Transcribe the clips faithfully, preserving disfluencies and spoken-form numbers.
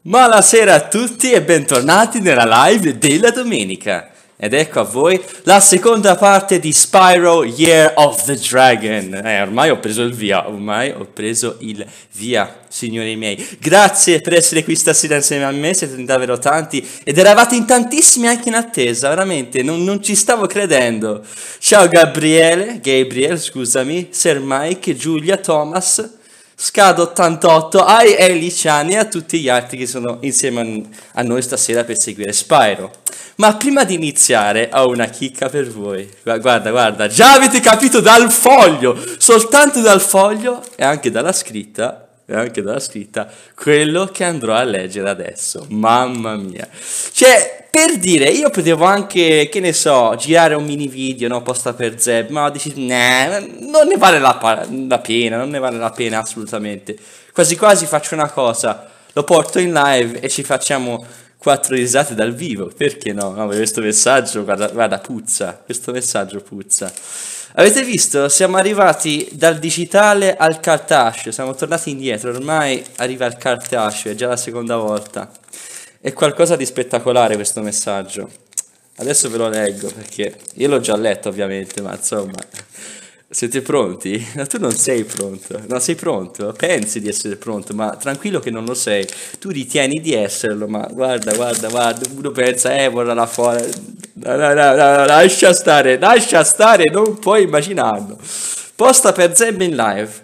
Buonasera a tutti e bentornati nella live della domenica. Ed ecco a voi la seconda parte di Spyro Year of the Dragon. Eh, ormai ho preso il via, ormai ho preso il via, signori miei. Grazie per essere qui stasera insieme a me, siete davvero tanti. Ed eravate in tantissimi anche in attesa, veramente, non, non ci stavo credendo. Ciao Gabriele, Gabriel, scusami, Sir Mike, Giulia, Thomas... Scado ottantotto, ai Eliciani e a tutti gli altri che sono insieme a noi stasera per seguire Spyro. Ma prima di iniziare ho una chicca per voi. Guarda, guarda, già avete capito dal foglio, soltanto dal foglio e anche dalla scritta, e anche dalla scritta, quello che andrò a leggere adesso. Mamma mia. Cioè, per dire, io potevo anche, che ne so, girare un mini video, no, posta per Zeb, ma dici, nah, non ne vale la, la pena, non ne vale la pena assolutamente. Quasi quasi faccio una cosa, lo porto in live e ci facciamo quattro risate dal vivo, perché no? No, questo messaggio, guarda, guarda, puzza, questo messaggio puzza. Avete visto? Siamo arrivati dal digitale al cartaceo, siamo tornati indietro, ormai arriva il cartaceo, è già la seconda volta. È qualcosa di spettacolare questo messaggio. Adesso ve lo leggo perché io l'ho già letto ovviamente, ma insomma, siete pronti? No, tu non sei pronto, no, sei pronto, pensi di essere pronto, ma tranquillo che non lo sei. Tu ritieni di esserlo, ma guarda, guarda, guarda, uno pensa, eh, vorrà là fuori. No, no, no, no, lascia stare, lascia stare, non puoi immaginarlo. Posta per Zeb in live.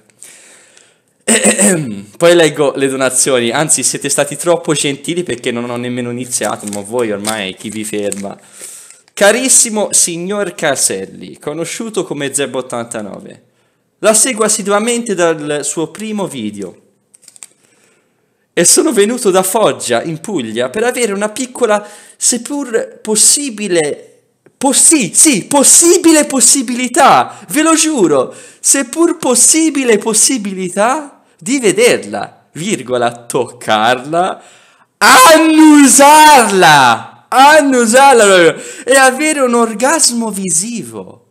Poi leggo le donazioni, anzi siete stati troppo gentili perché non ho nemmeno iniziato, ma voi ormai chi vi ferma? Carissimo signor Caselli, conosciuto come Zeb ottantanove, la seguo assiduamente dal suo primo video e sono venuto da Foggia in Puglia per avere una piccola, seppur possibile... Possi, sì, possibile possibilità, ve lo giuro, seppur possibile possibilità di vederla, virgola, toccarla, annusarla, annusarla e avere un orgasmo visivo.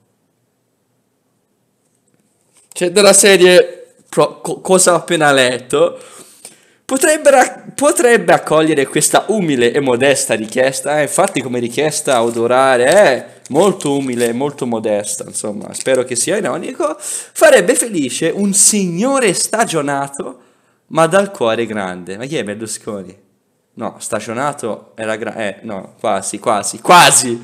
Cioè, della serie, pro, co, cosa ho appena letto, potrebbe, potrebbe accogliere questa umile e modesta richiesta, eh? Infatti come richiesta odorare è molto umile e molto modesta, insomma, spero che sia ironico, farebbe felice un signore stagionato ma dal cuore grande. Ma chi è Berlusconi? No, stagionato era grande, eh, no, quasi, quasi, quasi.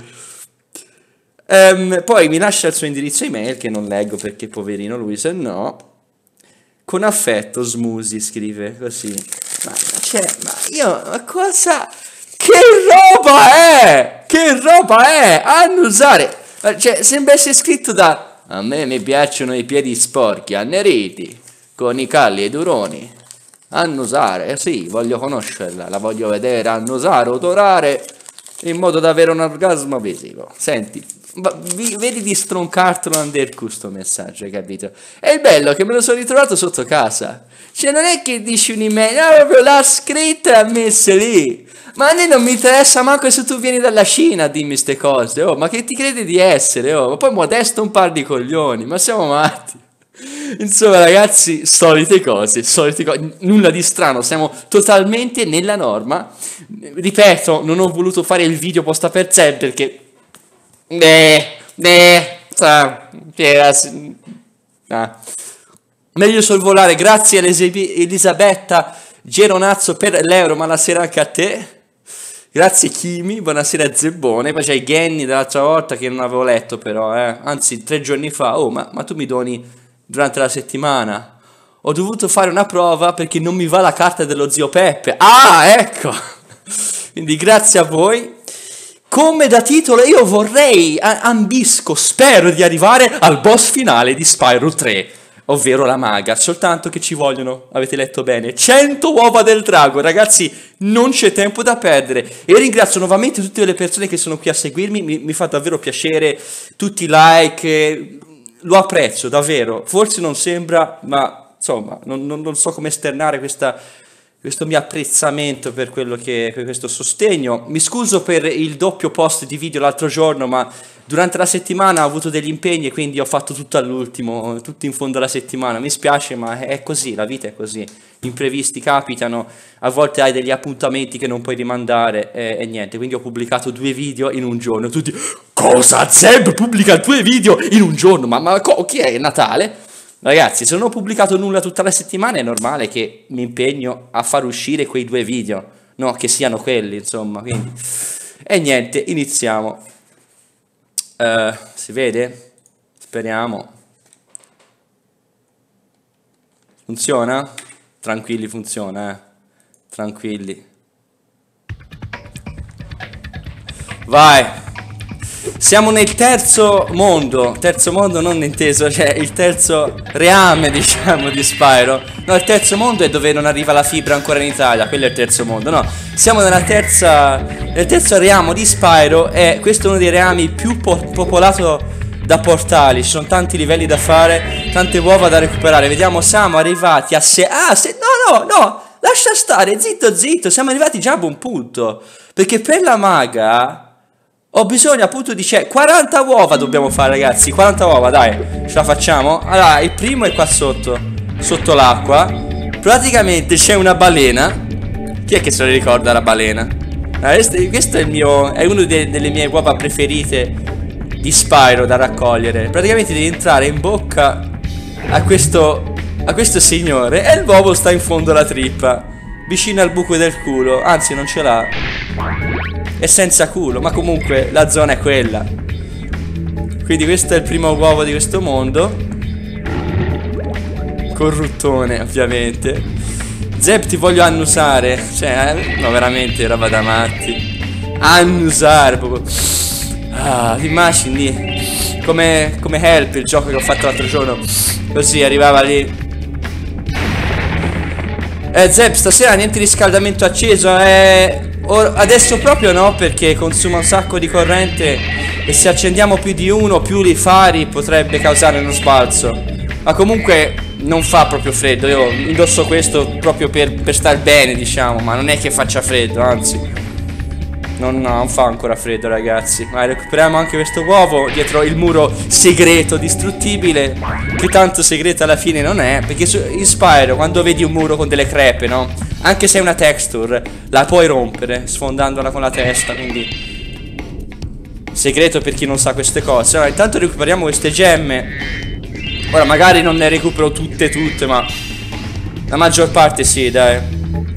Um, poi mi lascia il suo indirizzo email che non leggo perché poverino lui, se no... Con affetto, Smusi, scrive così. Ma, cioè, ma io, ma cosa... Che roba è? Che roba è? Annusare. Cioè, sembra essere scritto da... A me mi piacciono i piedi sporchi, anneriti, con i calli e i duroni. Annusare, eh sì, voglio conoscerla, la voglio vedere, annusare, odorare, in modo da avere un orgasmo visivo. Senti... vedi di stroncartelo under questo messaggio, hai capito? E il bello è che me lo sono ritrovato sotto casa. Cioè non è che dici un'email, no, proprio l'ha scritta e l'ha messa lì. Ma a me non mi interessa manco se tu vieni dalla Cina a dirmi ste cose. Oh, ma che ti credi di essere? Oh, ma poi modesto un par di coglioni, ma siamo matti. Insomma ragazzi, solite cose, solite cose, nulla di strano, siamo totalmente nella norma. Ripeto, non ho voluto fare il video posta per sé perché... Eh, eh, ah. Meglio sorvolare. Grazie a Elisabetta Geronazzo per l'euro, ma la sera anche a te. Grazie Kimi, buonasera Zebbone. Poi c'hai Genny dall'altra volta che non avevo letto però, eh. Anzi tre giorni fa. Oh, ma, ma tu mi doni durante la settimana? Ho dovuto fare una prova perché non mi va la carta dello zio Peppe. Ah, ecco. Quindi grazie a voi. Come da titolo io vorrei, ambisco, spero di arrivare al boss finale di Spyro tre, ovvero la maga, soltanto che ci vogliono, avete letto bene, cento uova del drago, ragazzi, non c'è tempo da perdere. E ringrazio nuovamente tutte le persone che sono qui a seguirmi, mi, mi fa davvero piacere, tutti i like, eh, lo apprezzo davvero, forse non sembra, ma insomma, non, non, non so come esternare questa... questo mio apprezzamento per quello che, per questo sostegno. Mi scuso per il doppio post di video l'altro giorno, ma durante la settimana ho avuto degli impegni e quindi ho fatto tutto all'ultimo, tutto in fondo alla settimana. Mi spiace, ma è così, la vita è così. Imprevisti capitano, a volte hai degli appuntamenti che non puoi rimandare e, e niente. Quindi ho pubblicato due video in un giorno. Tutti, cosa? Zeb pubblica due video in un giorno? Ma, ma chi è? È Natale? Ragazzi, se non ho pubblicato nulla tutta la settimana è normale che mi impegno a far uscire quei due video, no, che siano quelli, insomma, quindi. E niente, iniziamo. Uh, si vede? Speriamo. Funziona? Tranquilli, funziona, eh. Tranquilli. Vai. Siamo nel terzo mondo, terzo mondo non inteso, cioè il terzo reame, diciamo, di Spyro. No, il terzo mondo è dove non arriva la fibra ancora in Italia, quello è il terzo mondo, no. Siamo nella terza, nel terzo reamo di Spyro e questo è uno dei reami più po popolato da portali. Ci sono tanti livelli da fare, tante uova da recuperare. Vediamo, siamo arrivati a se... Ah, se... no, no, no, lascia stare, zitto, zitto, siamo arrivati già a buon punto. Perché per la maga... ho bisogno appunto di cioè, quaranta uova dobbiamo fare, ragazzi. quaranta uova, dai, ce la facciamo. Allora, il primo è qua sotto, sotto l'acqua. Praticamente c'è una balena. Chi è che se lo ricorda la balena? Ah, questo, questo è il mio, è uno de, delle mie uova preferite di Spyro da raccogliere. Praticamente devi entrare in bocca a questo, a questo signore e l'uovo sta in fondo alla trippa, vicino al buco del culo. Anzi, non ce l'ha, è senza culo, ma comunque la zona è quella. Quindi questo è il primo uovo di questo mondo. Corruttone, ovviamente. Zeb, ti voglio annusare. Cioè, no, veramente roba da matti. Annusare proprio. Ah, ti immagini come, come Help, il gioco che ho fatto l'altro giorno. Così arrivava lì. Eh, Zeb, stasera niente riscaldamento acceso, eh... Or adesso proprio no, perché consuma un sacco di corrente e se accendiamo più di uno, più li fari potrebbe causare uno sbalzo. Ma comunque non fa proprio freddo, io indosso questo proprio per, per star bene, diciamo, ma non è che faccia freddo, anzi. Non, no, non fa ancora freddo, ragazzi. Ma recuperiamo anche questo uovo dietro il muro segreto, distruttibile, che tanto segreto alla fine non è, perché su, in Spyro quando vedi un muro con delle crepe, no? Anche se è una texture, la puoi rompere sfondandola con la testa, quindi segreto per chi non sa queste cose. Allora, intanto recuperiamo queste gemme. Ora magari non ne recupero tutte tutte, ma la maggior parte sì, dai.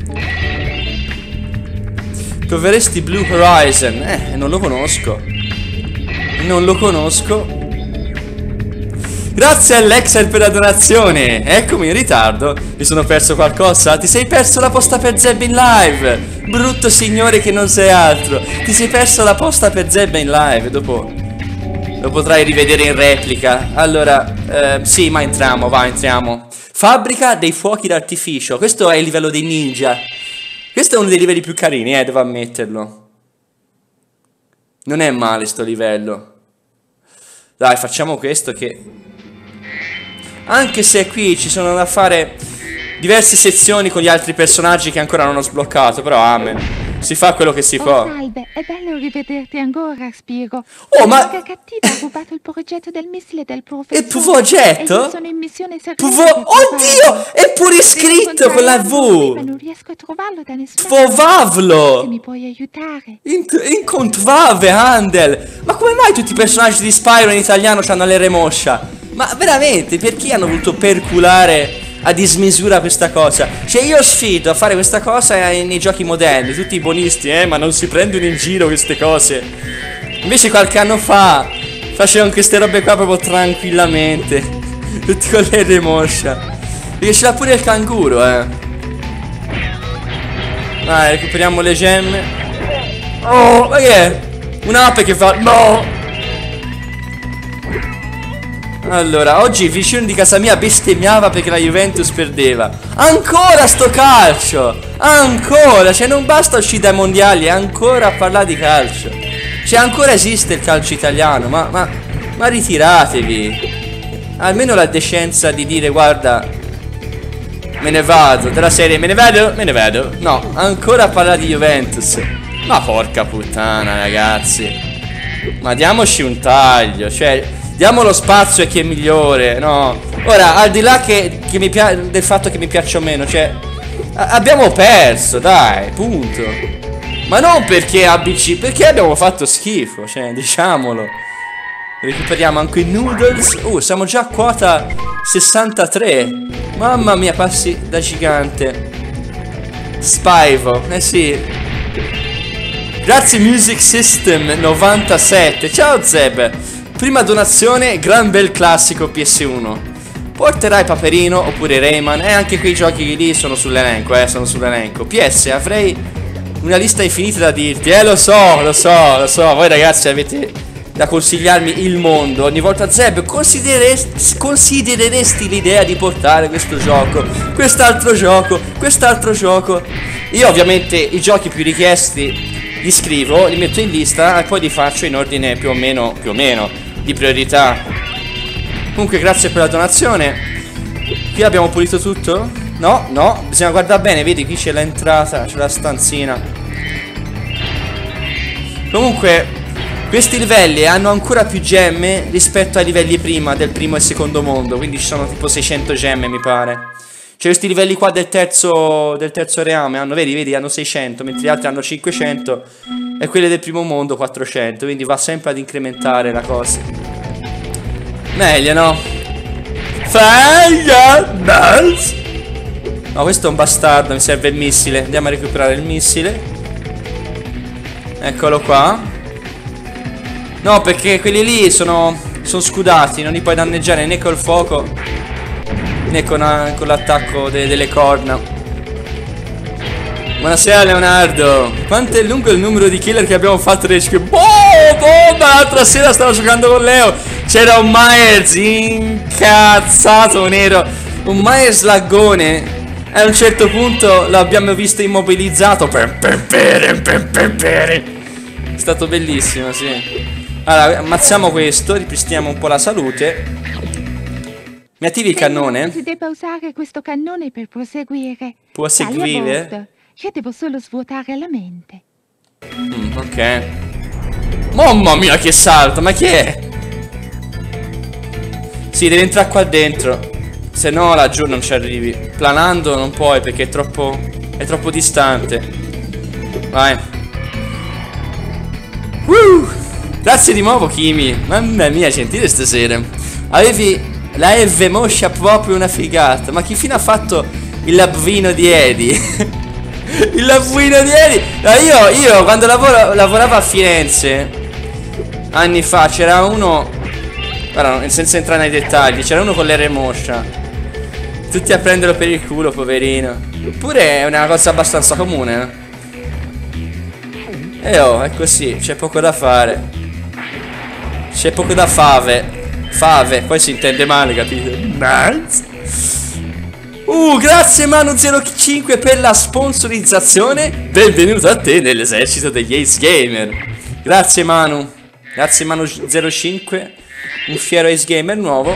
Troveresti Blue Horizon? Eh, non lo conosco. Non lo conosco. Grazie all'Excel per la donazione. Eccomi in ritardo. Mi sono perso qualcosa? Ti sei perso la posta per Zeb in live. Brutto signore che non sei altro. Ti sei perso la posta per Zeb in live. Dopo lo potrai rivedere in replica. Allora, eh, sì, ma entriamo, va, entriamo. Fabbrica dei fuochi d'artificio. Questo è il livello dei ninja. Questo è uno dei livelli più carini, eh, devo ammetterlo. Non è male sto livello. Dai, facciamo questo che... Anche se qui ci sono da fare diverse sezioni con gli altri personaggi che ancora non ho sbloccato, però amen. Si fa quello che si oh, può. Salve, è bello rivederti ancora, Spyro. Oh, ma... La cattiva ha rubato il progetto del missile del professore. Il progetto? E io sono in missione segreta. Oddio, è pure scritto con la V. Ma non riesco a trovarlo da nessuna Trovavlo. Se mi puoi aiutare. Incontrave, Handel. Ma come mai tutti i personaggi di Spyro in italiano hanno l'R moscia? Ma veramente, perché hanno voluto perculare a dismisura questa cosa? Cioè io sfido a fare questa cosa nei giochi moderni, tutti i buonisti, eh, ma non si prendono in giro queste cose. Invece qualche anno fa facevano queste robe qua proprio tranquillamente, tutti con l'R moscia. Perché ce l'ha pure il canguro, eh. Dai, recuperiamo le gemme. Oh, ma che è? Un'ape che fa... No! Allora, oggi il vicino di casa mia bestemmiava perché la Juventus perdeva. Ancora sto calcio! Ancora! Cioè non basta uscire dai mondiali, ancora a parlare di calcio. Cioè ancora esiste il calcio italiano, ma, ma, ma ritiratevi. Almeno la decenza di dire, guarda, Me ne vado, della serie, me ne vado, me ne vado. No, ancora a parlare di Juventus. Ma porca puttana, ragazzi. Ma diamoci un taglio, cioè, diamo lo spazio a chi è migliore, no? Ora, al di là che, che mi del fatto che mi piaccia o meno, cioè, abbiamo perso, dai, punto. Ma non perché A B C, perché abbiamo fatto schifo, cioè, diciamolo. Recuperiamo anche i noodles. Uh, siamo già a quota sessantatré. Mamma mia, passi da gigante. Spyro, eh sì. Grazie Music System novantasette. Ciao Zeb. Prima donazione, gran bel classico P S uno. Porterai Paperino oppure Rayman. E anche quei giochi lì sono sull'elenco, eh, sono sull'elenco. P S, avrei una lista infinita da dirti. Eh, lo so, lo so, lo so. Voi ragazzi avete da consigliarmi il mondo. Ogni volta Zeb, considereresti, considereresti l'idea di portare questo gioco, quest'altro gioco, quest'altro gioco. Io ovviamente i giochi più richiesti li scrivo, li metto in lista e poi li faccio in ordine più o meno, più o meno di priorità. Comunque grazie per la donazione. Qui abbiamo pulito tutto? No, no, bisogna guardare bene, vedi qui c'è l'entrata, c'è la stanzina. Comunque questi livelli hanno ancora più gemme rispetto ai livelli prima del primo e secondo mondo. Quindi ci sono tipo seicento gemme mi pare. Cioè questi livelli qua del terzo, del terzo reame hanno, vedi, vedi, hanno seicento, mentre gli altri hanno cinquecento. E quelli del primo mondo quattrocento. Quindi va sempre ad incrementare la cosa. Meglio, no? Fire balls. No, questo è un bastardo, mi serve il missile. Andiamo a recuperare il missile. Eccolo qua. No, perché quelli lì sono, sono scudati, non li puoi danneggiare né col fuoco né con, con l'attacco de, delle corna. Buonasera Leonardo. Quanto è lungo il numero di killer che abbiamo fatto? Boh, boh, l'altra sera stavo giocando con Leo. C'era un Myers incazzato nero, un Myers laggone. E a un certo punto l'abbiamo visto immobilizzato. È stato bellissimo, sì. Allora, ammazziamo questo, ripristiniamo un po' la salute. Mi attivi il cannone? Si debba usare questo cannone per proseguire. Può seguire? Io devo solo svuotare la mente. Mm, ok. Mamma mia che salto, ma chi è? Sì, devi entrare qua dentro. Se no laggiù non ci arrivi. Planando non puoi perché è troppo, è troppo distante. Vai. Woo! Grazie di nuovo Kimi. Mamma mia, gentile stasera. Avevi la F moscia proprio una figata. Ma chi fine ha fatto il labvino di Edi? Il labvino di Edi. No, io, io quando lavoro, lavoravo a Firenze anni fa c'era uno. Guarda, senza entrare nei dettagli, c'era uno con l'R moscia. Tutti a prenderlo per il culo, poverino. Eppure è una cosa abbastanza comune, eh. E oh, è così, c'è poco da fare. C'è poco da fave. Fave, poi si intende male, capito? Nice. Uh, grazie Manu zero cinque per la sponsorizzazione. Benvenuto a te nell'esercito degli Ace Gamer. Grazie Manu. Grazie Manu zero cinque. Un fiero Ace Gamer nuovo.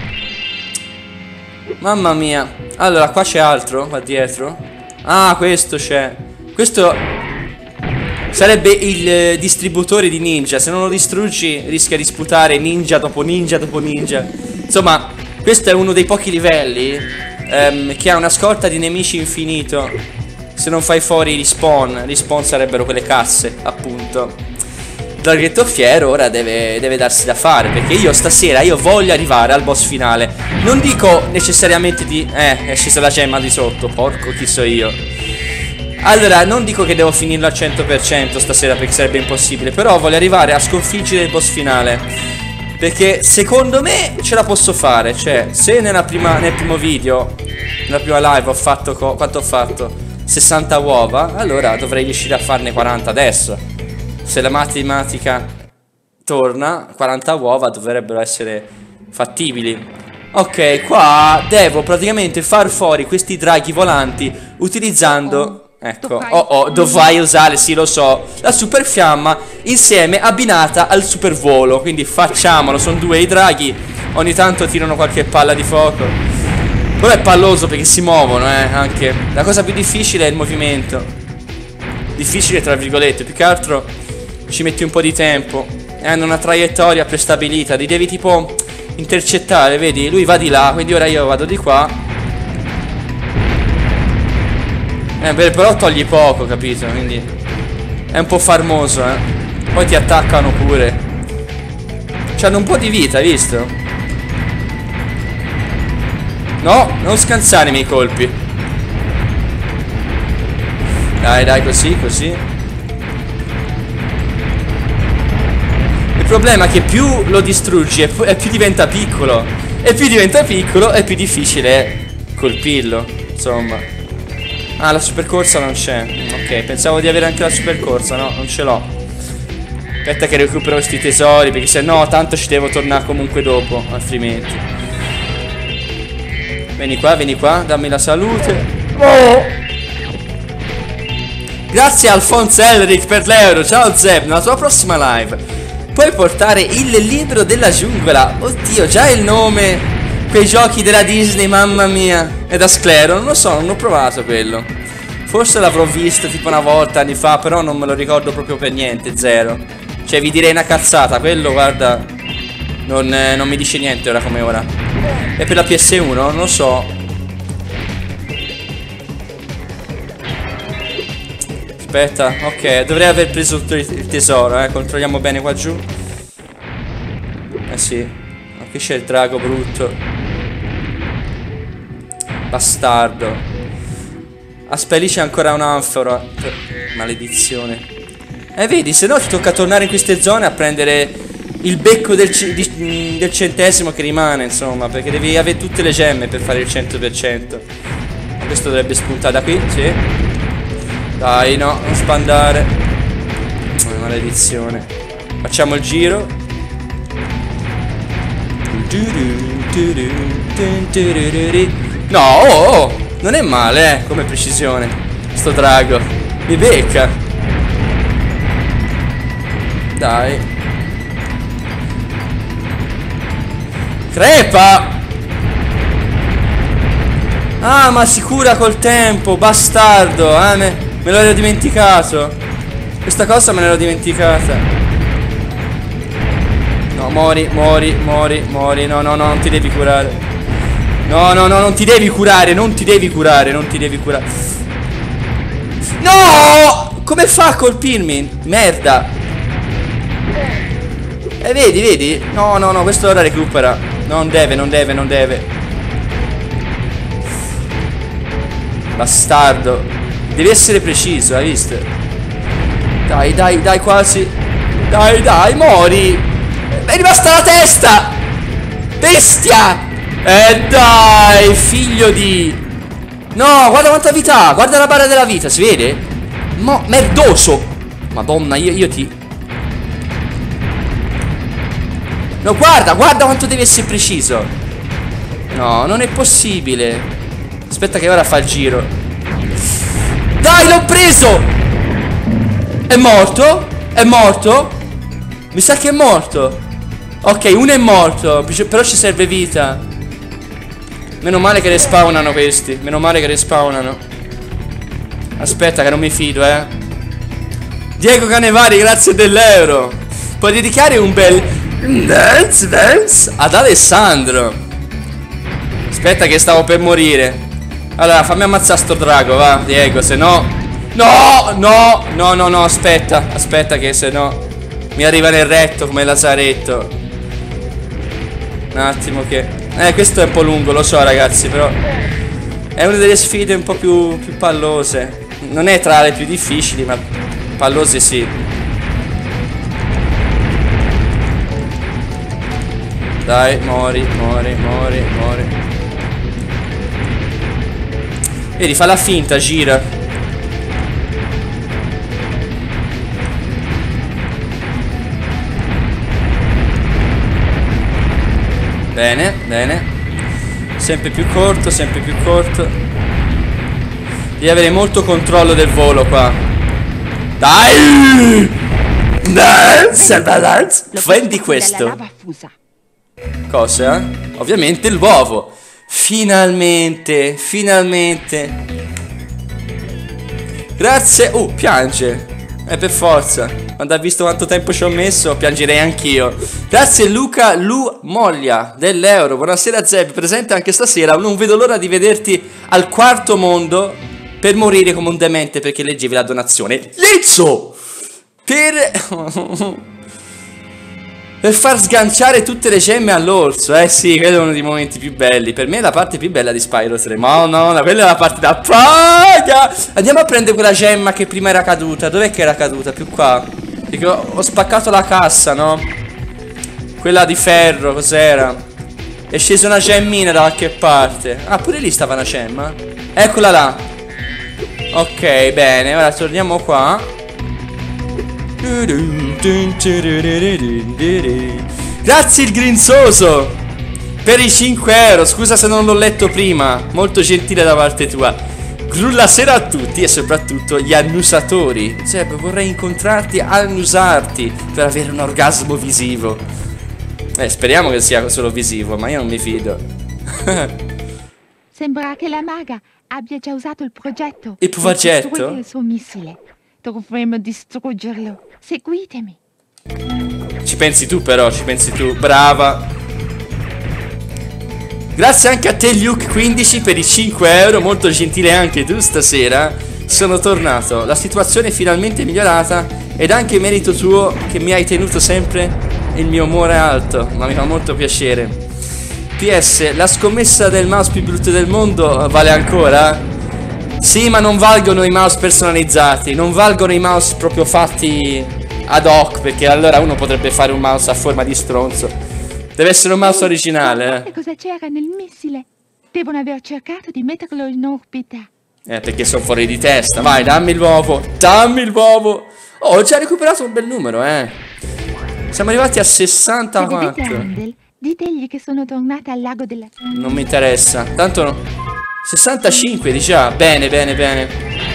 Mamma mia. Allora, qua c'è altro, qua dietro. Ah, questo c'è. Questo sarebbe il eh, distributore di ninja. Se non lo distruggi rischia di sputare ninja dopo ninja dopo ninja. Insomma, questo è uno dei pochi livelli ehm, che ha una scorta di nemici infinito. Se non fai fuori respawn. Respawn sarebbero quelle casse, appunto. Draghetto fiero ora deve, deve darsi da fare, perché io stasera io voglio arrivare al boss finale. Non dico necessariamente di... Eh, è scesa la gemma di sotto. Porco chi so io. Allora, non dico che devo finirlo al cento per cento stasera perché sarebbe impossibile, però voglio arrivare a sconfiggere il boss finale, perché secondo me ce la posso fare. Cioè, se nella prima, nel primo video, nella prima live ho fatto... Quanto ho fatto? sessanta uova, allora dovrei riuscire a farne quaranta adesso. Se la matematica torna, quaranta uova dovrebbero essere fattibili. Ok, qua devo praticamente far fuori questi draghi volanti utilizzando... Ecco, oh oh, dovrai usare, sì lo so, la super fiamma insieme abbinata al super volo. Quindi facciamolo, sono due i draghi. Ogni tanto tirano qualche palla di fuoco. Però è palloso perché si muovono, eh, anche. La cosa più difficile è il movimento. Difficile tra virgolette, più che altro ci metti un po' di tempo. E hanno una traiettoria prestabilita, li devi tipo intercettare, vedi? Lui va di là, quindi ora io vado di qua. Eh, beh, però togli poco, capito? Quindi è un po' farmoso, eh. Poi ti attaccano pure. C'hanno un po' di vita, hai visto? No, non scansare i miei colpi. Dai, dai, così, così. Il problema è che più lo distruggi e più, più diventa piccolo. E più diventa piccolo e più difficile è colpirlo. Insomma. Ah, la supercorsa non c'è. Ok, pensavo di avere anche la supercorsa. No, non ce l'ho. Aspetta che recupero questi tesori, perché se no tanto ci devo tornare comunque dopo, altrimenti. Vieni qua, vieni qua, dammi la salute. Oh! Grazie Alfonso Elric per l'euro. Ciao Zeb, nella tua prossima live puoi portare il libro della giungla. Oddio, già il nome. Quei giochi della Disney, mamma mia. È da sclero, non lo so, non ho provato quello. Forse l'avrò visto tipo una volta anni fa, però non me lo ricordo proprio per niente, zero. Cioè vi direi una cazzata, quello guarda non, eh, non mi dice niente ora come ora. E per la P S uno? Non lo so. Aspetta, ok, dovrei aver preso tutto il tesoro, eh. Controlliamo bene qua giù. Eh sì. Ma qui c'è il drago brutto. Bastardo. Aspetta, lì c'è ancora un'anfora. Maledizione. Eh vedi, se no ti tocca tornare in queste zone a prendere il becco del, di, del centesimo che rimane, insomma, perché devi avere tutte le gemme per fare il cento per cento. Questo dovrebbe spuntare da qui, sì. Dai, no, non spandare. Oh, maledizione. Facciamo il giro. No, oh, oh, non è male, eh, come precisione. Sto drago mi becca. Dai. Crepa. Ah, ma si cura col tempo, bastardo, eh, me, me l'ero dimenticato. Questa cosa me l'ero dimenticata. No, muori, muori, muori, muori. No, no, no, non ti devi curare. No, no, no, non ti devi curare, non ti devi curare, non ti devi curare. No! Come fa a colpirmi? Merda. Eh, vedi, vedi? No, no, no, questo ora recupera. Non deve, non deve, non deve. Bastardo. Devi essere preciso, hai visto? Dai, dai, dai, quasi. Dai, dai, muori. È rimasta la testa. Bestia. Eh dai, figlio di... No, guarda quanta vita ha. Guarda la barra della vita, si vede? Mo, merdoso. Madonna, io, io ti... No, guarda, guarda quanto devi essere preciso. No, non è possibile. Aspetta che ora fa il giro. Dai, l'ho preso. È morto? È morto? Mi sa che è morto. Ok, uno è morto, però ci serve vita. Meno male che respawnano questi. Meno male che respawnano. Aspetta che non mi fido, eh. Diego Canevari, grazie dell'euro. Puoi dedicare un bel dance dance ad Alessandro. Aspetta che stavo per morire. Allora, fammi ammazzare sto drago, va, Diego, se no... No, no, no, no, no, aspetta. Aspetta che se no mi arriva nel retto come Lazaretto. Un attimo che... Eh, questo è un po' lungo, lo so ragazzi, però è una delle sfide un po' più, più pallose. Non è tra le più difficili, ma pallose sì. Dai, muori, muori, muori, muori. Vedi, fa la finta, gira. Bene, bene. Sempre più corto, sempre più corto. Devi avere molto controllo del volo qua. Dai! Dance, dance. Prendi questo. Cosa? Ovviamente l'uovo. Finalmente, finalmente. Grazie. Uh, piange. Eh, per forza. Quando ha visto quanto tempo ci ho messo, piangerei anch'io. Grazie Luca Lu Moglia dell'euro. Buonasera Zeb, presente anche stasera. Non vedo l'ora di vederti al quarto mondo per morire come un demente perché leggevi la donazione. Lizzo! Per... per far sganciare tutte le gemme all'orso. Eh sì, quello è uno dei momenti più belli. Per me è la parte più bella di Spyro tre. Ma no, no, quella è la parte da paga. Andiamo a prendere quella gemma che prima era caduta. Dov'è che era caduta? Più qua. Perché ho, ho spaccato la cassa, no? Quella di ferro, cos'era? È scesa una gemmina da qualche parte. Ah, pure lì stava una gemma. Eccola là. Ok, bene, ora torniamo qua. Grazie il grinzoso per i cinque euro. Scusa se non l'ho letto prima. Molto gentile da parte tua. Grulla sera a tutti e soprattutto gli annusatori. Cioè, vorrei incontrarti, annusarti per avere un orgasmo visivo. Eh, speriamo che sia solo visivo, ma io non mi fido. Sembra che la maga abbia già usato il progetto. Il progetto? Per costruire il suo missile. Dovremmo distruggerlo. Seguitemi. Ci pensi tu però, ci pensi tu. Brava. Grazie anche a te Luke quindici per i cinque euro. Molto gentile anche tu stasera. Sono tornato. La situazione è finalmente migliorata. Ed anche merito tuo che mi hai tenuto sempre il mio umore alto. Ma mi fa molto piacere. P S, la scommessa del mouse più brutto del mondo vale ancora? Sì, ma non valgono i mouse personalizzati. Non valgono i mouse proprio fatti ad hoc, perché allora uno potrebbe fare un mouse a forma di stronzo. Deve essere un mouse originale, eh. Cosa c'era nel missile? Devono aver cercato di metterlo in orbita. Eh, perché sono fuori di testa. Vai, dammi il uovo. Dammi il uovo. Oh, ho già recuperato un bel numero, eh. Siamo arrivati a sessantaquattro. Se vedete Handel, ditegli che sono tornata al lago della... Non mi interessa. Tanto no. sessantacinque di già. Bene, bene, bene.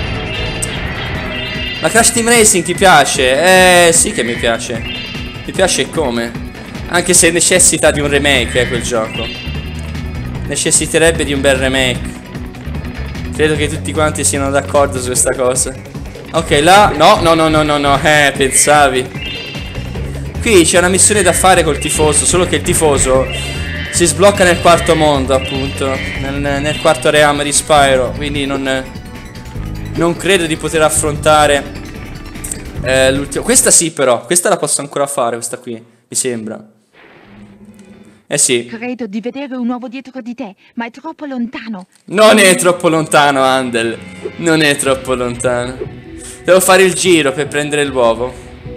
Ma Crash Team Racing ti piace? Eh, sì che mi piace. Mi piace come? Anche se necessita di un remake, eh, quel gioco. Necessiterebbe di un bel remake. Credo che tutti quanti siano d'accordo su questa cosa. Ok, là. No, no, no, no, no, no. Eh, pensavi. Qui c'è una missione da fare col tifoso. Solo che il tifoso si sblocca nel quarto mondo, appunto. Nel, nel quarto realm di Spyro. Quindi non, non credo di poter affrontare eh, l'ultimo. Questa sì, però. Questa la posso ancora fare, questa qui. Mi sembra. Eh sì. Credo di vedere un uovo dietro di te, ma è troppo lontano. Non è troppo lontano, Handel. Non è troppo lontano. Devo fare il giro per prendere l'uovo.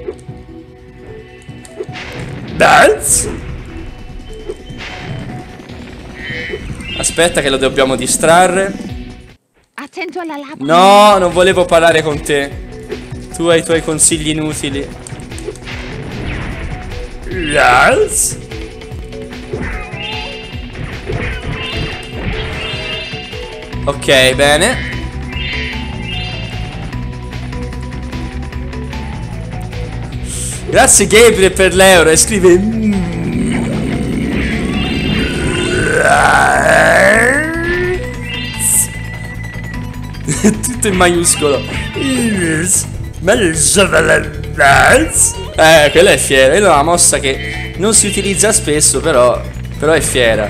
Dance. Aspetta che lo dobbiamo distrarre. Attento alla lava. No, non volevo parlare con te. Tu hai i tuoi consigli inutili. Yes. Ok, bene. Grazie Gabriel per l'euro. E scrive tutto in maiuscolo. Eh, quella è fiera. È una mossa che non si utilizza spesso, però Però è fiera.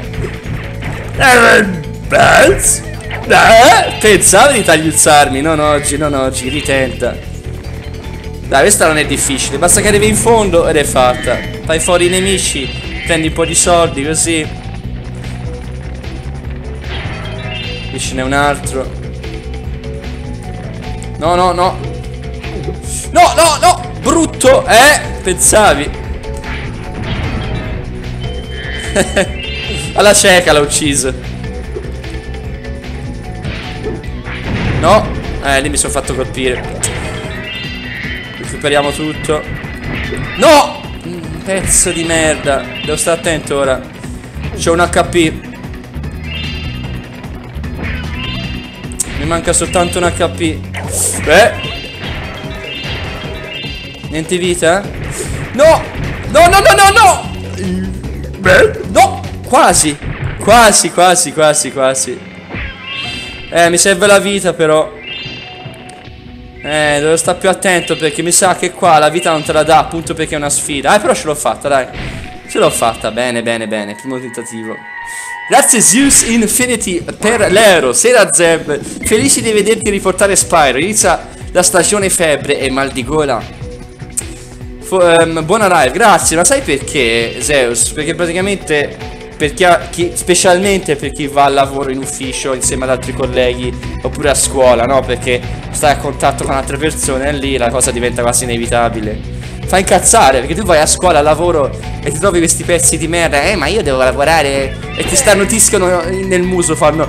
Eh, pensavi di tagliuzzarmi? Non oggi, non oggi, ritenta. Dai, questa non è difficile. Basta che arrivi in fondo ed è fatta. Fai fuori i nemici, prendi un po' di soldi, così. Qui ce n'è un altro. No, no, no. No, no, no. Brutto, eh? Pensavi. Alla cieca l'ha ucciso. No. Eh, lì mi sono fatto colpire. Recuperiamo tutto. No. Pezzo di merda. Devo stare attento ora. C'ho un H P. Mi manca soltanto un H P. Eh. Niente vita? No. No, no, no, no, no. No. Quasi. Quasi, quasi, quasi, quasi. Eh, mi serve la vita però. Eh, devo stare più attento perché mi sa che qua la vita non te la dà, appunto perché è una sfida. Eh, però ce l'ho fatta, dai. Ce l'ho fatta, bene, bene, bene. Primo tentativo. Grazie Zeus Infinity per l'euro. Sera Zeb, felici di vederti riportare Spyro. Inizia la stagione febbre e mal di gola. Fu, um, buona live, grazie. Ma sai perché Zeus? Perché praticamente per chi, ha, chi specialmente per chi va al lavoro in ufficio insieme ad altri colleghi oppure a scuola, no? Perché stai a contatto con altre persone e lì la cosa diventa quasi inevitabile. Fa incazzare perché tu vai a scuola, al lavoro e ti trovi questi pezzi di merda. Eh ma io devo lavorare. E ti starnutiscono nel muso, fanno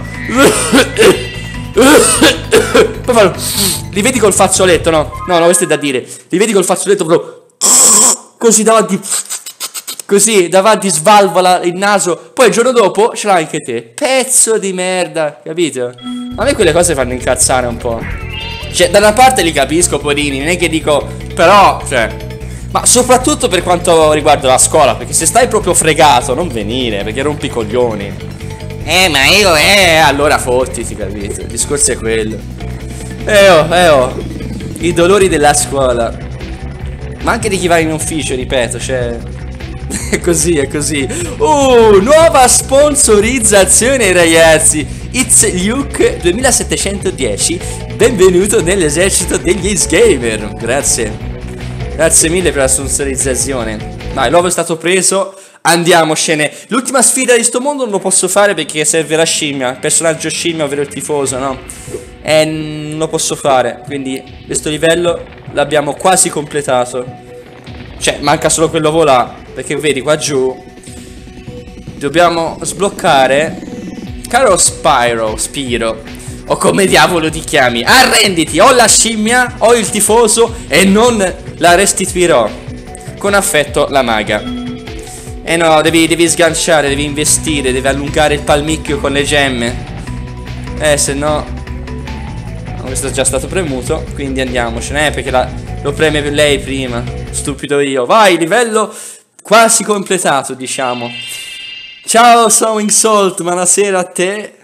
poi fanno. Li vedi col fazzoletto, no? No, no, questo è da dire. Li vedi col fazzoletto proprio così davanti. Così davanti svalvola il naso. Poi il giorno dopo ce l'hai anche te. Pezzo di merda, capito? A me quelle cose fanno incazzare un po'. Cioè da una parte li capisco, porini. Non è che dico. Però, cioè, ma soprattutto per quanto riguarda la scuola. Perché se stai proprio fregato, non venire, perché rompi i coglioni. Eh ma io eh allora fottiti, capito? Il discorso è quello. Eh oh, eh oh. I dolori della scuola. Ma anche di chi va in ufficio, ripeto, cioè. È così, è così. Uh, nuova sponsorizzazione ragazzi. It's Luke duemilasettecentodieci. Benvenuto nell'esercito degli Ace Gamer. Grazie. Grazie mille per la sponsorizzazione. Dai, l'uovo è stato preso. Andiamocene. L'ultima sfida di sto mondo non lo posso fare perché serve la scimmia. Il personaggio scimmia, ovvero il tifoso, no? E non lo posso fare. Quindi questo livello l'abbiamo quasi completato. Cioè, manca solo quello là. Perché vedi qua giù dobbiamo sbloccare. Caro Spyro, Spiro, o come diavolo ti chiami, arrenditi, ho la scimmia, ho il tifoso e non la restituirò. Con affetto, la maga. Eh no, devi, devi sganciare, devi investire, devi allungare il palmicchio con le gemme. Eh, se no. Questo è già stato premuto, quindi andiamocene, eh, perché la, lo preme per lei prima. Stupido io. Vai, livello quasi completato, diciamo. Ciao Sowing Salt, buonasera a te.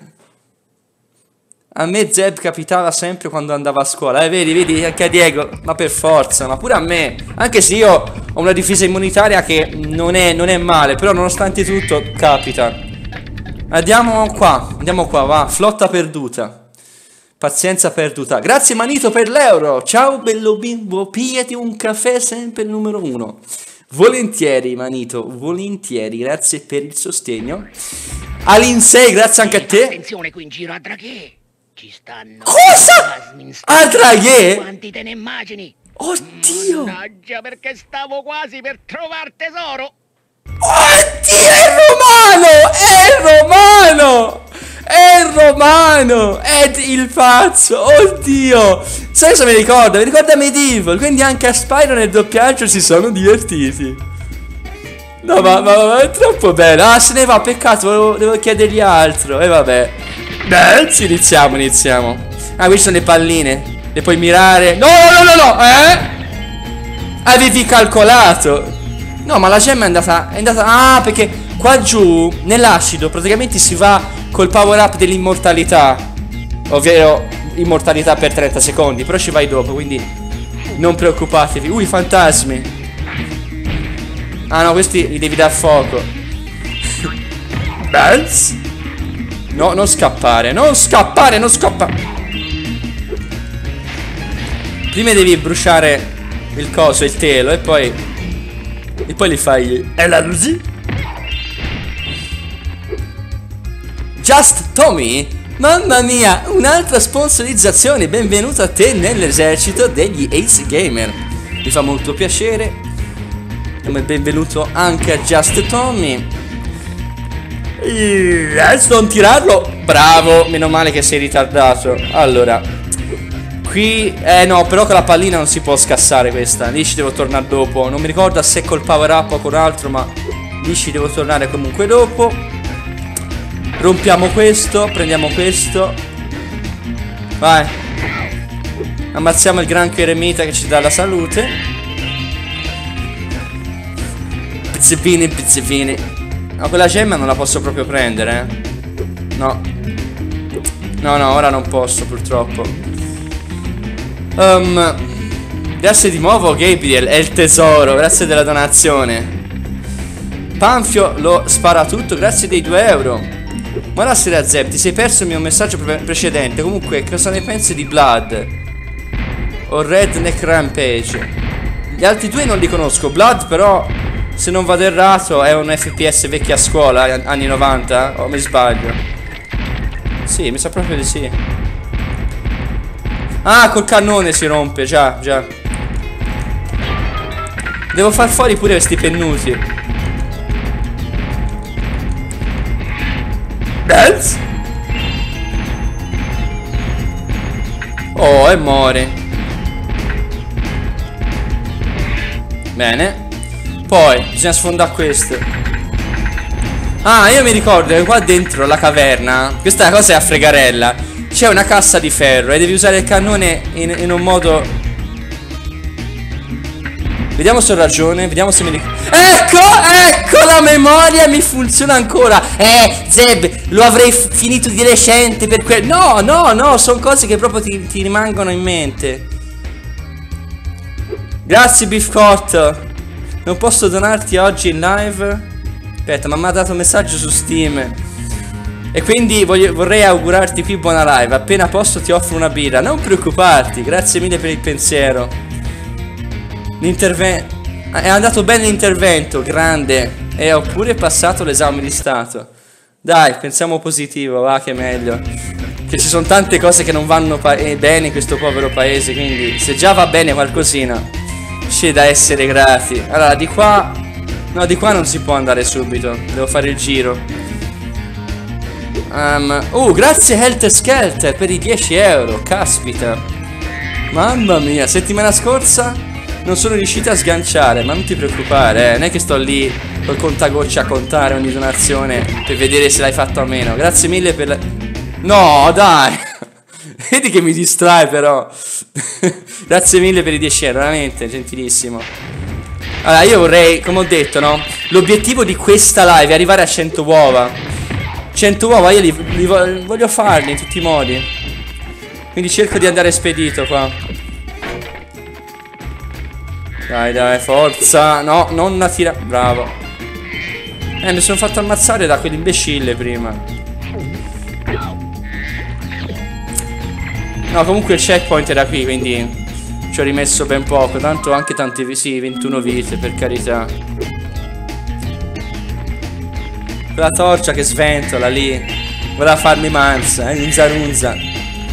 A me Zeb capitava sempre quando andava a scuola. Eh, vedi, vedi, anche a Diego. Ma per forza, ma pure a me. Anche se io ho una difesa immunitaria che non è, non è male, però nonostante tutto capita. Andiamo qua, andiamo qua, va. Flotta perduta. Pazienza perduta. Grazie Manito per l'euro. Ciao bello bimbo, pigliati un caffè sempre il numero uno. Volentieri Manito, volentieri, grazie per il sostegno. Alinsei, grazie anche a te. Attenzione qui in giro a Draghe. Ci stanno. Cosa? A Draghe? Quanti te ne immagini? Oddio. Mannaggia, perché stavo quasi per trovar tesoro. Oddio, è romano, è romano. È romano, Ed il pazzo, oddio. Sai cosa mi ricorda? Mi ricorda Medieval, quindi anche a Spyro nel doppiaggio si sono divertiti. No ma, ma, ma è troppo bello. Ah, se ne va, peccato, volevo, devo chiedergli altro. E eh, vabbè. Beh, iniziamo, iniziamo. Ah, qui sono le palline. Le puoi mirare. No, no, no, no, eh? Avevi calcolato. No, ma la gemma è andata, è andata. Ah, perché qua giù, nell'acido, praticamente si va col power up dell'immortalità, ovvero immortalità per trenta secondi. Però ci vai dopo, quindi non preoccupatevi. Ui, fantasmi. Ah no, questi li devi dar fuoco. Dance. No, non scappare, non scappare, non scappare. Prima devi bruciare il coso, il telo, e poi E poi li fai. È la così. Just Tommy, mamma mia, un'altra sponsorizzazione. Benvenuto a te nell'esercito degli Ace Gamer. Mi fa molto piacere. Come benvenuto anche a Just Tommy. Yes, non tirarlo. Bravo, meno male che sei ritardato. Allora, qui, eh no, però con la pallina non si può scassare questa. Lì ci devo tornare dopo. Non mi ricordo se col power up o con altro, ma lì ci devo tornare comunque dopo. Rompiamo questo, prendiamo questo. Vai. Ammazziamo il granchio eremita che ci dà la salute. Pizzevini, pizzevini. No, quella gemma non la posso proprio prendere, eh. No. No, no, ora non posso, purtroppo. Um, grazie di nuovo, Gabriel, è il tesoro. Grazie della donazione. Panfio lo spara tutto, grazie dei due euro. Buonasera Zeb, ti sei perso il mio messaggio pre precedente. Comunque, cosa ne pensi di Blood? O Redneck Rampage? Gli altri due non li conosco. Blood però, se non vado errato, è un F P S vecchia scuola, anni novanta, o mi sbaglio? Sì, mi sa proprio di sì. Ah, col cannone si rompe, già, già. Devo far fuori pure questi pennuti. Dance. Oh, e muore. Bene. Poi bisogna sfondare questo. Ah, io mi ricordo che qua dentro la caverna, questa cosa è a fregarella, c'è una cassa di ferro e devi usare il cannone in, in un modo. Vediamo se ho ragione, vediamo se mi ricordo. Ecco, ecco, la memoria mi funziona ancora. Eh, Zeb, lo avrei finito di recente per quel. No, no, no, sono cose che proprio ti, ti rimangono in mente. Grazie Beefcott. Non posso donarti oggi in live. Aspetta, ma mi ha dato un messaggio su Steam. E quindi voglio, vorrei augurarti qui buona live. Appena posso ti offro una birra. Non preoccuparti, grazie mille per il pensiero. L'intervento è andato bene l'intervento, grande. E ho pure passato l'esame di stato. Dai, pensiamo positivo, va che è meglio. Che ci sono tante cose che non vanno bene in questo povero paese. Quindi se già va bene qualcosina, c'è da essere grati. Allora di qua. No, di qua non si può andare subito. Devo fare il giro. um, Uh, grazie Health Skelter per i dieci euro. Caspita. Mamma mia, settimana scorsa non sono riuscito a sganciare, ma non ti preoccupare, eh. Non è che sto lì col contagocce a contare ogni donazione per vedere se l'hai fatto o meno. Grazie mille per la. No, dai. Vedi che mi distrae però. Grazie mille per i dieci euro, veramente, gentilissimo. Allora, io vorrei, come ho detto, no? L'obiettivo di questa live è arrivare a cento uova. cento uova io li, li voglio farli in tutti i modi. Quindi cerco di andare spedito qua. Dai, dai, forza. No, non la tira. Bravo. Eh, mi sono fatto ammazzare da quell'imbecille prima. No, comunque il checkpoint era qui, quindi ci ho rimesso ben poco. Tanto anche tanti, sì, ventuno vite, per carità. Quella torcia che sventola lì. Voleva farmi manza, eh, unza runza.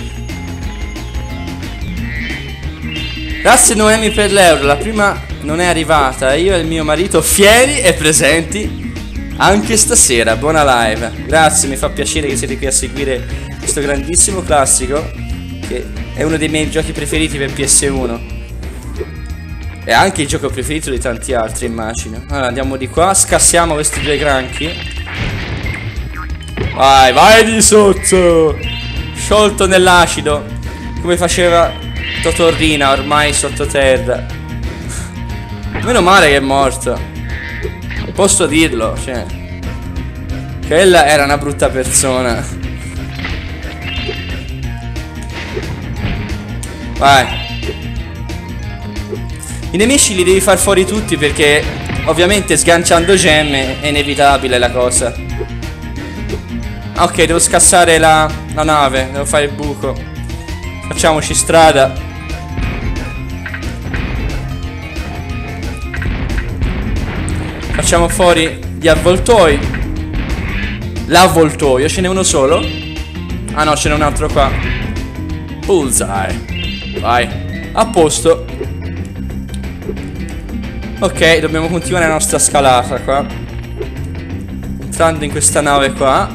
Grazie Noemi per l'euro, la prima non è arrivata. Io e il mio marito fieri e presenti anche stasera. Buona live. Grazie, mi fa piacere che siete qui a seguire questo grandissimo classico, che è uno dei miei giochi preferiti per P S uno. È anche il gioco preferito di tanti altri, immagino. Allora andiamo di qua, scassiamo questi due granchi. Vai, vai di sotto. Sciolto nell'acido, come faceva Totorrina ormai sottoterra. Meno male che è morto. Posso dirlo, cioè. Quella era una brutta persona. Vai. I nemici li devi far fuori tutti perché ovviamente sganciando gemme è inevitabile la cosa. Ok, devo scassare la, la nave. Devo fare il buco. Facciamoci strada. Facciamo fuori gli avvoltoi. L'avvoltoio, ce n'è uno solo? Ah no, ce n'è un altro qua. Bullseye. Vai. A posto. Ok, dobbiamo continuare la nostra scalata qua. Entrando in questa nave qua.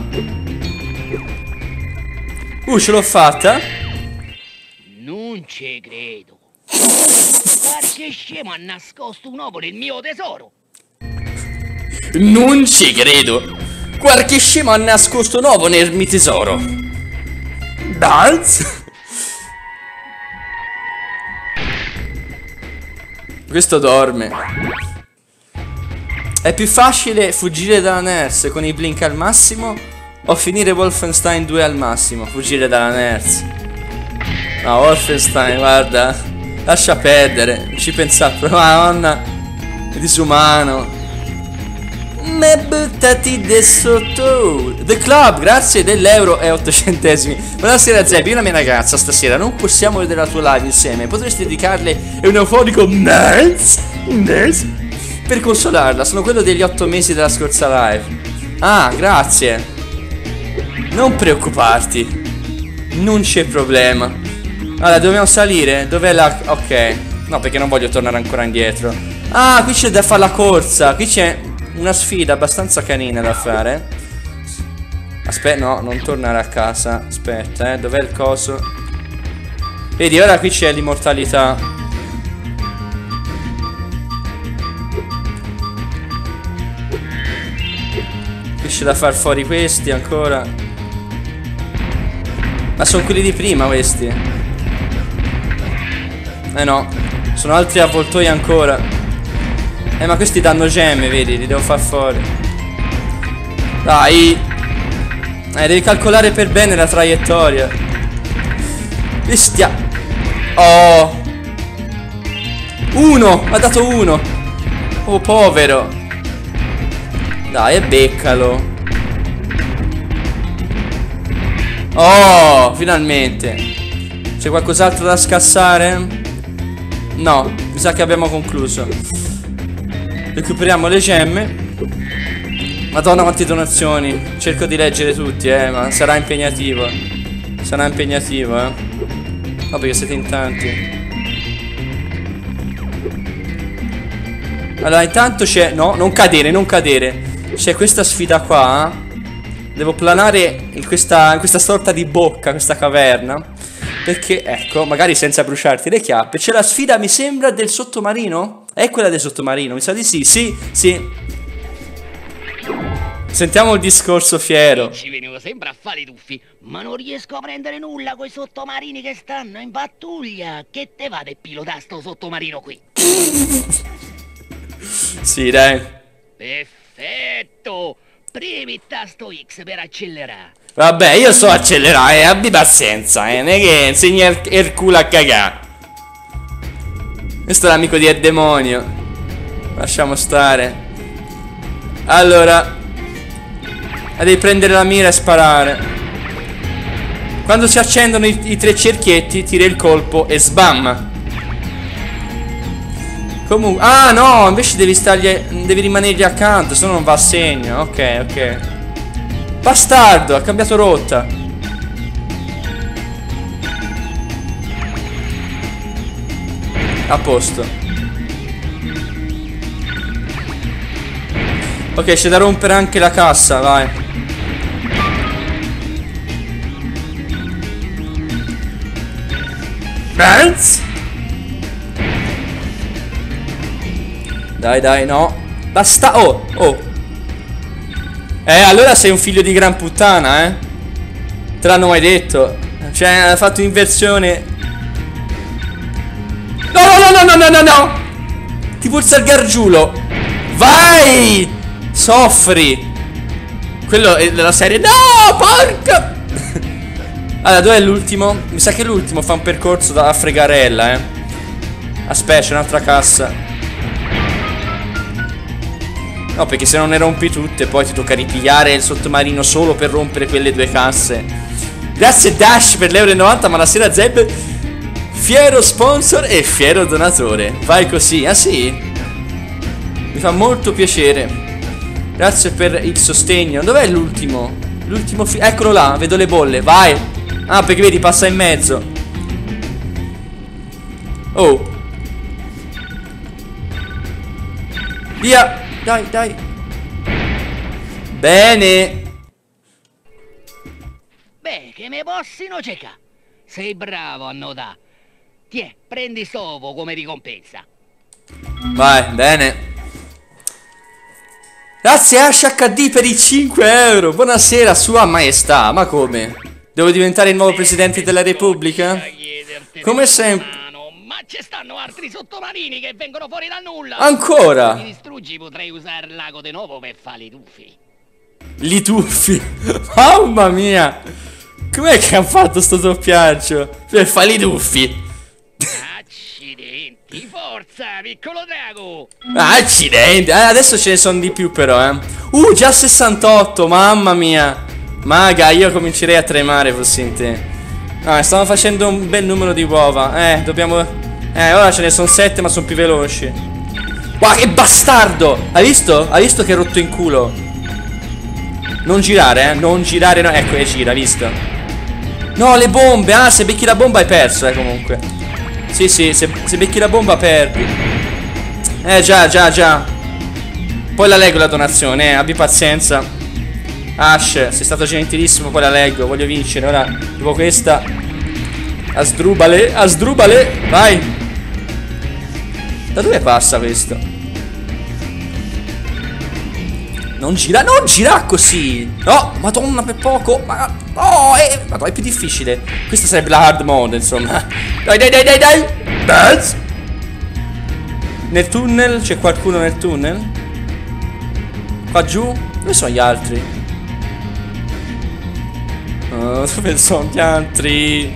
Uh, ce l'ho fatta. Non ci credo. Qualche scemo ha nascosto un uovo nel mio tesoro. Non ci credo. Qualche scemo ha nascosto un uovo nel mio tesoro. Dance. Questo dorme. È più facile fuggire dalla Nurse con i blink al massimo o finire Wolfenstein due al massimo? Fuggire dalla Nurse. No, Wolfenstein, guarda, lascia perdere, non ci pensare, madonna, è disumano. Me buttati de sotto. The Club, grazie dell'euro e otto centesimi. Buonasera Zeb, io e la mia ragazza stasera non possiamo vedere la tua live insieme. Potresti dedicarle un euforico Nurse? Nurse? Per consolarla, sono quello degli otto mesi della scorsa live. Ah, grazie. Non preoccuparti, non c'è problema. Allora, dobbiamo salire? Dov'è la... ok. No, perché non voglio tornare ancora indietro. Ah, qui c'è da fare la corsa. Qui c'è una sfida abbastanza canina da fare. Aspetta, no, non tornare a casa. Aspetta, eh, dov'è il coso? Vedi, ora qui c'è l'immortalità. Qui c'è da far fuori questi ancora. Ma sono quelli di prima questi. Eh no, sono altri avvoltoi ancora. Eh ma questi danno gemme, vedi, li devo far fuori. Dai. Eh, devi calcolare per bene la traiettoria. Bestia. Oh. Uno, mi ha dato uno. Oh, povero. Dai, e beccalo. Oh, finalmente. C'è qualcos'altro da scassare? No, mi sa che abbiamo concluso. Recuperiamo le gemme. Madonna quante donazioni. Cerco di leggere tutti, eh, ma sarà impegnativo. Sarà impegnativo, eh. No, perché siete in tanti. Allora, intanto c'è... no, non cadere, non cadere. C'è questa sfida qua. Devo planare in questa, in questa sorta di bocca, questa caverna. Perché, ecco, magari senza bruciarti le chiappe. C'è la sfida, mi sembra, del sottomarino? È quella del sottomarino, mi sa di sì, sì, sì. Sentiamo il discorso fiero. Ci venivo sempre a fare i tuffi, ma non riesco a prendere nulla coi sottomarini che stanno in pattuglia. Che te va de pilotare sto sottomarino qui? Sì, dai. Perfetto. Premi il tasto X per accelerare. Vabbè, io so accelerare, eh, abbi pazienza, eh, non è che insegna il, il culo a cagare. Questo è l'amico di Demonio. Lasciamo stare. Allora, devi prendere la mira e sparare. Quando si accendono i, i tre cerchietti, tira il colpo e sbam. Comunque, ah no, invece devi stargli, devi rimanergli accanto, se no non va a segno. Ok, ok. Bastardo, ha cambiato rotta. A posto. Ok, c'è da rompere anche la cassa, vai. Benz. Dai, dai, no. Basta, oh, oh. Eh, allora sei un figlio di gran puttana, eh. Te l'hanno mai detto. Cioè, ha fatto inversione. No, no, no, no, no, no, no. Ti puzza il gargiulo. Vai. Soffri. Quello è della serie. No, porca. Allora, dov'è l'ultimo? Mi sa che l'ultimo fa un percorso da fregarella, eh. Aspetta, c'è un'altra cassa. No, perché se non ne rompi tutte poi ti tocca ripigliare il sottomarino solo per rompere quelle due casse. Grazie Dash per l'euro e novanta, ma la sera Zeb, fiero sponsor e fiero donatore. Vai così, ah sì? Mi fa molto piacere. Grazie per il sostegno. Dov'è l'ultimo? L'ultimo fi- eccolo là, vedo le bolle, vai. Ah, perché vedi, passa in mezzo. Oh. Via. Dai, dai. Bene. Beh, che me possino cecà. Sei bravo a notare. Tiè, prendi stovo come ricompensa. Vai, bene. Grazie Ash H D per i cinque euro. Buonasera, sua maestà. Ma come? Devo diventare il nuovo presidente della Repubblica? Come sempre. Ma ci stanno altri sottomarini che vengono fuori dal nulla. Ancora? Se mi distruggi potrei usare il lago di nuovo per fare i tuffi. Li tuffi. Mamma mia. Com'è che hanno fatto sto doppiaggio? Per fare i tuffi. Accidenti, forza, piccolo drago. Accidenti. Eh, adesso ce ne sono di più però, eh. Uh, già sessantotto, mamma mia. Maga, io comincerei a tremare fossi in te. Ah, stanno facendo un bel numero di uova. Eh, dobbiamo... Eh, ora ce ne sono sette ma sono più veloci. Guarda che bastardo. Hai visto? Hai visto che è rotto in culo? Non girare, eh. Non girare, no. Ecco, e gira, visto? No, le bombe. Ah, se becchi la bomba hai perso, eh, comunque. Sì, sì, se, se becchi la bomba perdi. Eh, già, già, già. Poi la leggo la donazione, eh. Abbi pazienza. Ash, sei stato gentilissimo, poi la leggo. Voglio vincere, ora, dopo questa. Asdrubale, asdrubale. Vai. Da dove passa questo? Non gira, non gira così. No, madonna, per poco. Ma, oh, eh, madonna, è più difficile. Questa sarebbe la hard mode, insomma. Dai, dai, dai, dai, dai. Buzz. Nel tunnel, c'è qualcuno nel tunnel? Qua giù? Dove sono gli altri? Oh, dove sono gli altri?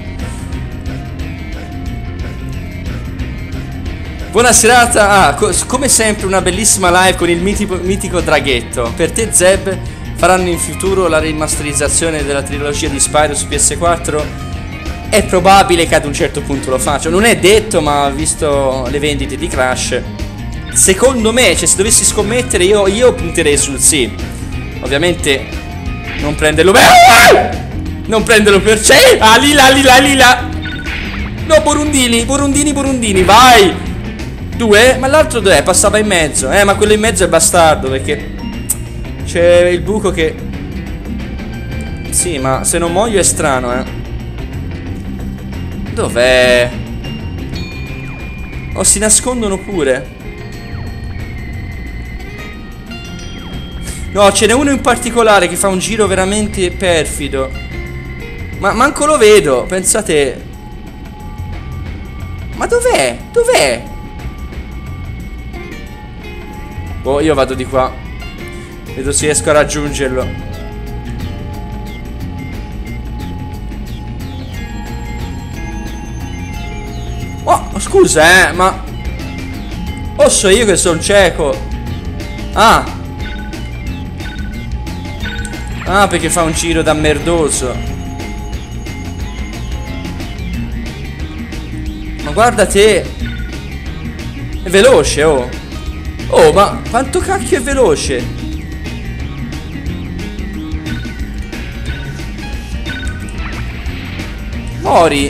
Buona serata. Ah, co come sempre una bellissima live con il mitico, mitico draghetto. Per te Zeb, faranno in futuro la rimasterizzazione della trilogia di Spyro su P S quattro? È probabile che ad un certo punto lo faccia. Non è detto, ma visto le vendite di Crash, secondo me, cioè se dovessi scommettere io, io punterei sul sì. Ovviamente non prenderlo per... Non prenderlo per... C'è! Ah, lila, lila, lila. No, Borundini, Borundini, Borundini, vai. Due? Ma l'altro dov'è? Passava in mezzo. Eh, ma quello in mezzo è bastardo, perché c'è il buco che... Sì, ma se non muoio è strano, eh. Dov'è? Oh, si nascondono pure. No, ce n'è uno in particolare che fa un giro veramente perfido. Ma manco lo vedo, pensate. Ma dov'è? Dov'è? Oh, io vado di qua. Vedo se riesco a raggiungerlo. Oh, scusa, eh, ma... Oh, so io che sono cieco. Ah. Ah, perché fa un giro da merdoso. Ma guarda te. È veloce, oh. Oh, ma quanto cacchio è veloce. Mori.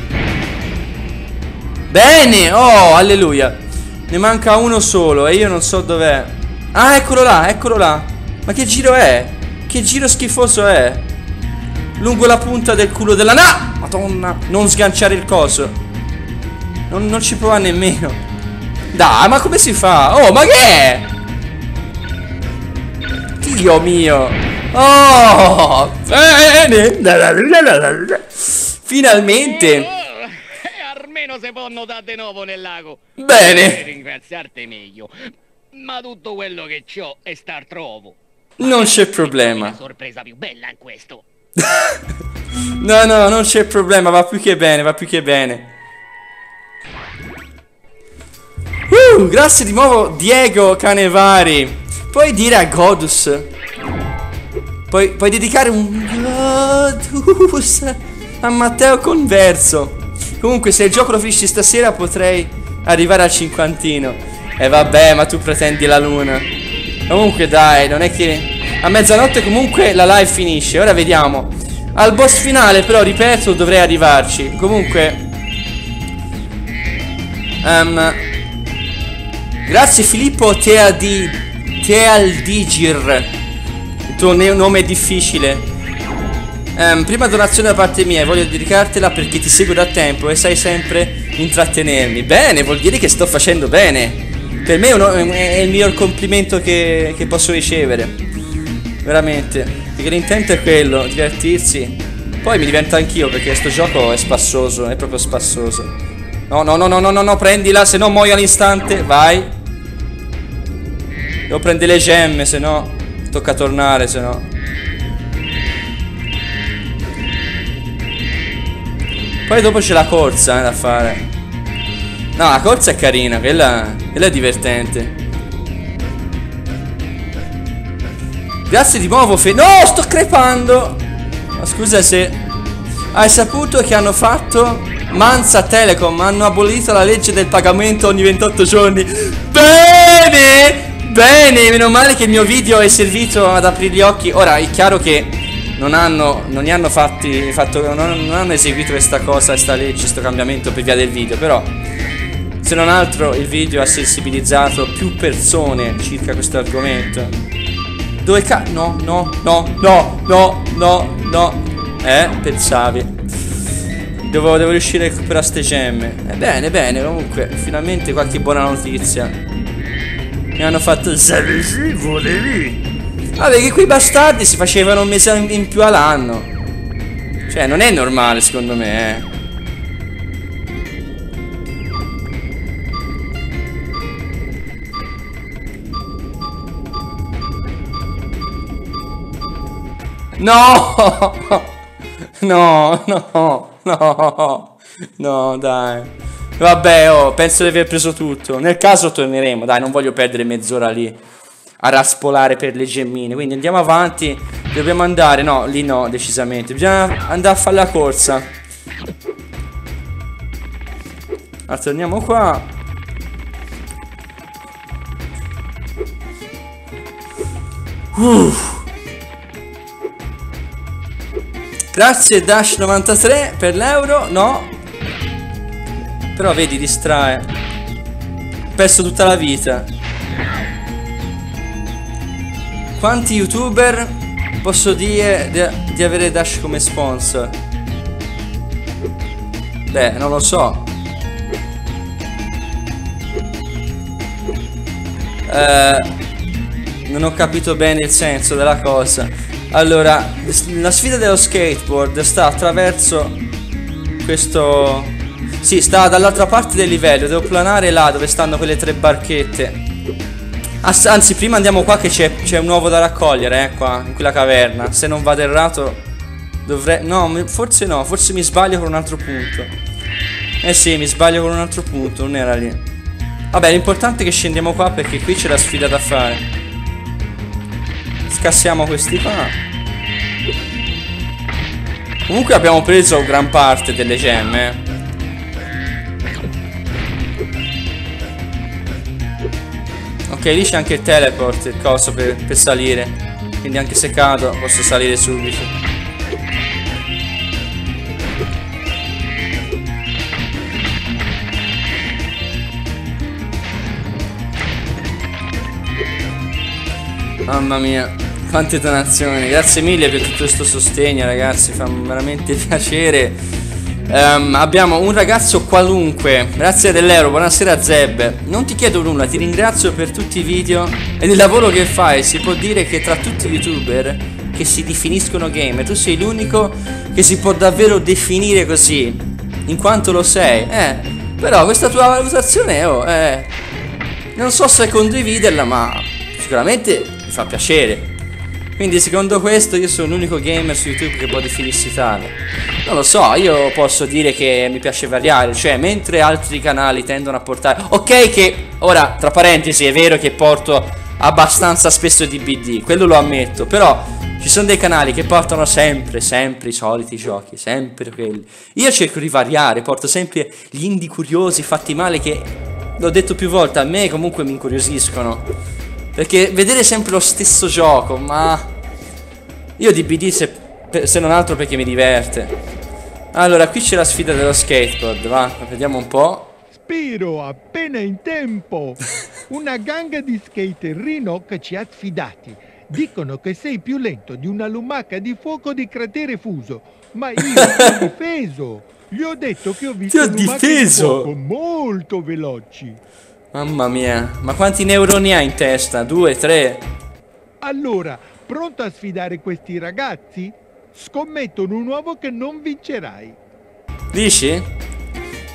Bene, oh, alleluia. Ne manca uno solo e io non so dov'è. Ah, eccolo là, eccolo là. Ma che giro è? Che giro schifoso è? Lungo la punta del culo della... Na! Madonna. Non sganciare il coso. Non, non ci prova nemmeno. Dai, ma come si fa? Oh, ma che è? Dio mio. Oh, bene. Finalmente. Oh, almeno se può notare di nuovo nel lago. Bene. Per ringraziarti meglio. Ma tutto quello che c'ho è star trovo. Non c'è problema. La sorpresa più bella in questo. No, no, non c'è problema. Va più che bene, va più che bene. Uh, grazie di nuovo Diego Canevari. Puoi dire a Godus. Puoi, puoi dedicare un Godus a Matteo Converso. Comunque se il gioco lo finisci stasera potrei arrivare al cinquantino. E eh, vabbè, ma tu pretendi la luna. Comunque dai, non è che... A mezzanotte comunque la live finisce. Ora vediamo. Al boss finale però, ripeto, dovrei arrivarci. Comunque um, grazie Filippo Teadi, Tealdigir. Il tuo nome è difficile. um, Prima donazione da parte mia. Voglio dedicartela perché ti seguo da tempo e sai sempre intrattenermi. Bene, vuol dire che sto facendo bene. Per me è, uno, è il miglior complimento che, che posso ricevere. Veramente. Perché l'intento è quello, divertirsi. Poi mi divento anch'io perché sto gioco è spassoso. È proprio spassoso. No, no, no, no, no, no, no, prendila, se no muoio all'istante. Vai. Devo prendere le gemme, se no tocca tornare, se no. Poi dopo c'è la corsa eh, da fare. No, la corsa è carina, quella, quella è divertente. Grazie di nuovo, Fe... No, sto crepando. Ma scusa se... Hai saputo che hanno fatto... Mansa Telecom, hanno abolito la legge del pagamento ogni ventotto giorni. Bene! Bene, meno male che il mio video è servito ad aprire gli occhi. Ora, è chiaro che non hanno... Non gli hanno fatti... Fatto, non, non hanno eseguito questa cosa, questa legge, questo cambiamento per via del video. Però, se non altro, il video ha sensibilizzato più persone circa questo argomento. Dove ca... No, no, no, no, no, no, no. Eh, pensavi. Devo, devo riuscire a recuperare ste gemme. Eh, bene, bene, comunque, finalmente qualche buona notizia. Mi hanno fatto... Sì, volevi. Vabbè, che quei bastardi si facevano un mese in più all'anno. Cioè, non è normale, secondo me, eh. No! No, no, no, no, dai. Vabbè, oh, penso di aver preso tutto. Nel caso torneremo, dai, non voglio perdere mezz'ora lì a raspolare per le gemmine. Quindi andiamo avanti. Dobbiamo andare, no, lì no, decisamente. Bisogna andare a fare la corsa. Allora, torniamo qua. Uff. Grazie Dash novantatré per l'euro. No. Però vedi, distrae. Ho perso tutta la vita. Quanti youtuber posso dire di, di avere Dash come sponsor? Beh, non lo so. Eh, non ho capito bene il senso della cosa. Allora, la sfida dello skateboard sta attraverso questo... Sì, sta dall'altra parte del livello. Devo planare là dove stanno quelle tre barchette. Anzi, prima andiamo qua che c'è un uovo da raccogliere, eh, qua, in quella caverna. Se non vado errato dovrei... No, forse no, forse mi sbaglio con un altro punto. Eh sì, mi sbaglio con un altro punto, non era lì. Vabbè, l'importante è che scendiamo qua perché qui c'è la sfida da fare. Scassiamo questi qua. Comunque abbiamo preso gran parte delle gemme, eh. Ok, lì c'è anche il teleport, il coso per, per salire. Quindi anche se cado posso salire subito. Mamma mia, quante donazioni. Grazie mille per tutto questo sostegno, ragazzi, fa veramente piacere. Um, abbiamo un ragazzo qualunque. Grazie dell'euro, buonasera Zeb. Non ti chiedo nulla, ti ringrazio per tutti i video e il lavoro che fai. Si può dire che tra tutti i youtuber che si definiscono gamer, tu sei l'unico che si può davvero definire così, in quanto lo sei. Eh, però questa tua valutazione, oh, eh, non so se condividerla, ma sicuramente mi fa piacere. Quindi secondo questo io sono l'unico gamer su YouTube che può definirsi tale. Non lo so, io posso dire che mi piace variare. Cioè, mentre altri canali tendono a portare... Ok che, ora, tra parentesi, è vero che porto abbastanza spesso D B D, quello lo ammetto. Però ci sono dei canali che portano sempre, sempre i soliti giochi, sempre quelli. Io cerco di variare, porto sempre gli indie curiosi fatti male che, l'ho detto più volte, a me comunque mi incuriosiscono. Perché vedere sempre lo stesso gioco, ma io D B D se, se non altro perché mi diverte. Allora, qui c'è la sfida dello skateboard, va, vediamo un po'. Spiro, appena in tempo. Una gang di skater Rinoc ci ha sfidati. Dicono che sei più lento di una lumaca di fuoco di cratere fuso. Ma io ti ho difeso. Gli ho detto che ho visto lumache di fuoco molto veloci. Mamma mia, ma quanti neuroni ha in testa? Due, tre? Allora, pronto a sfidare questi ragazzi? Scommettono un uovo che non vincerai. Dici?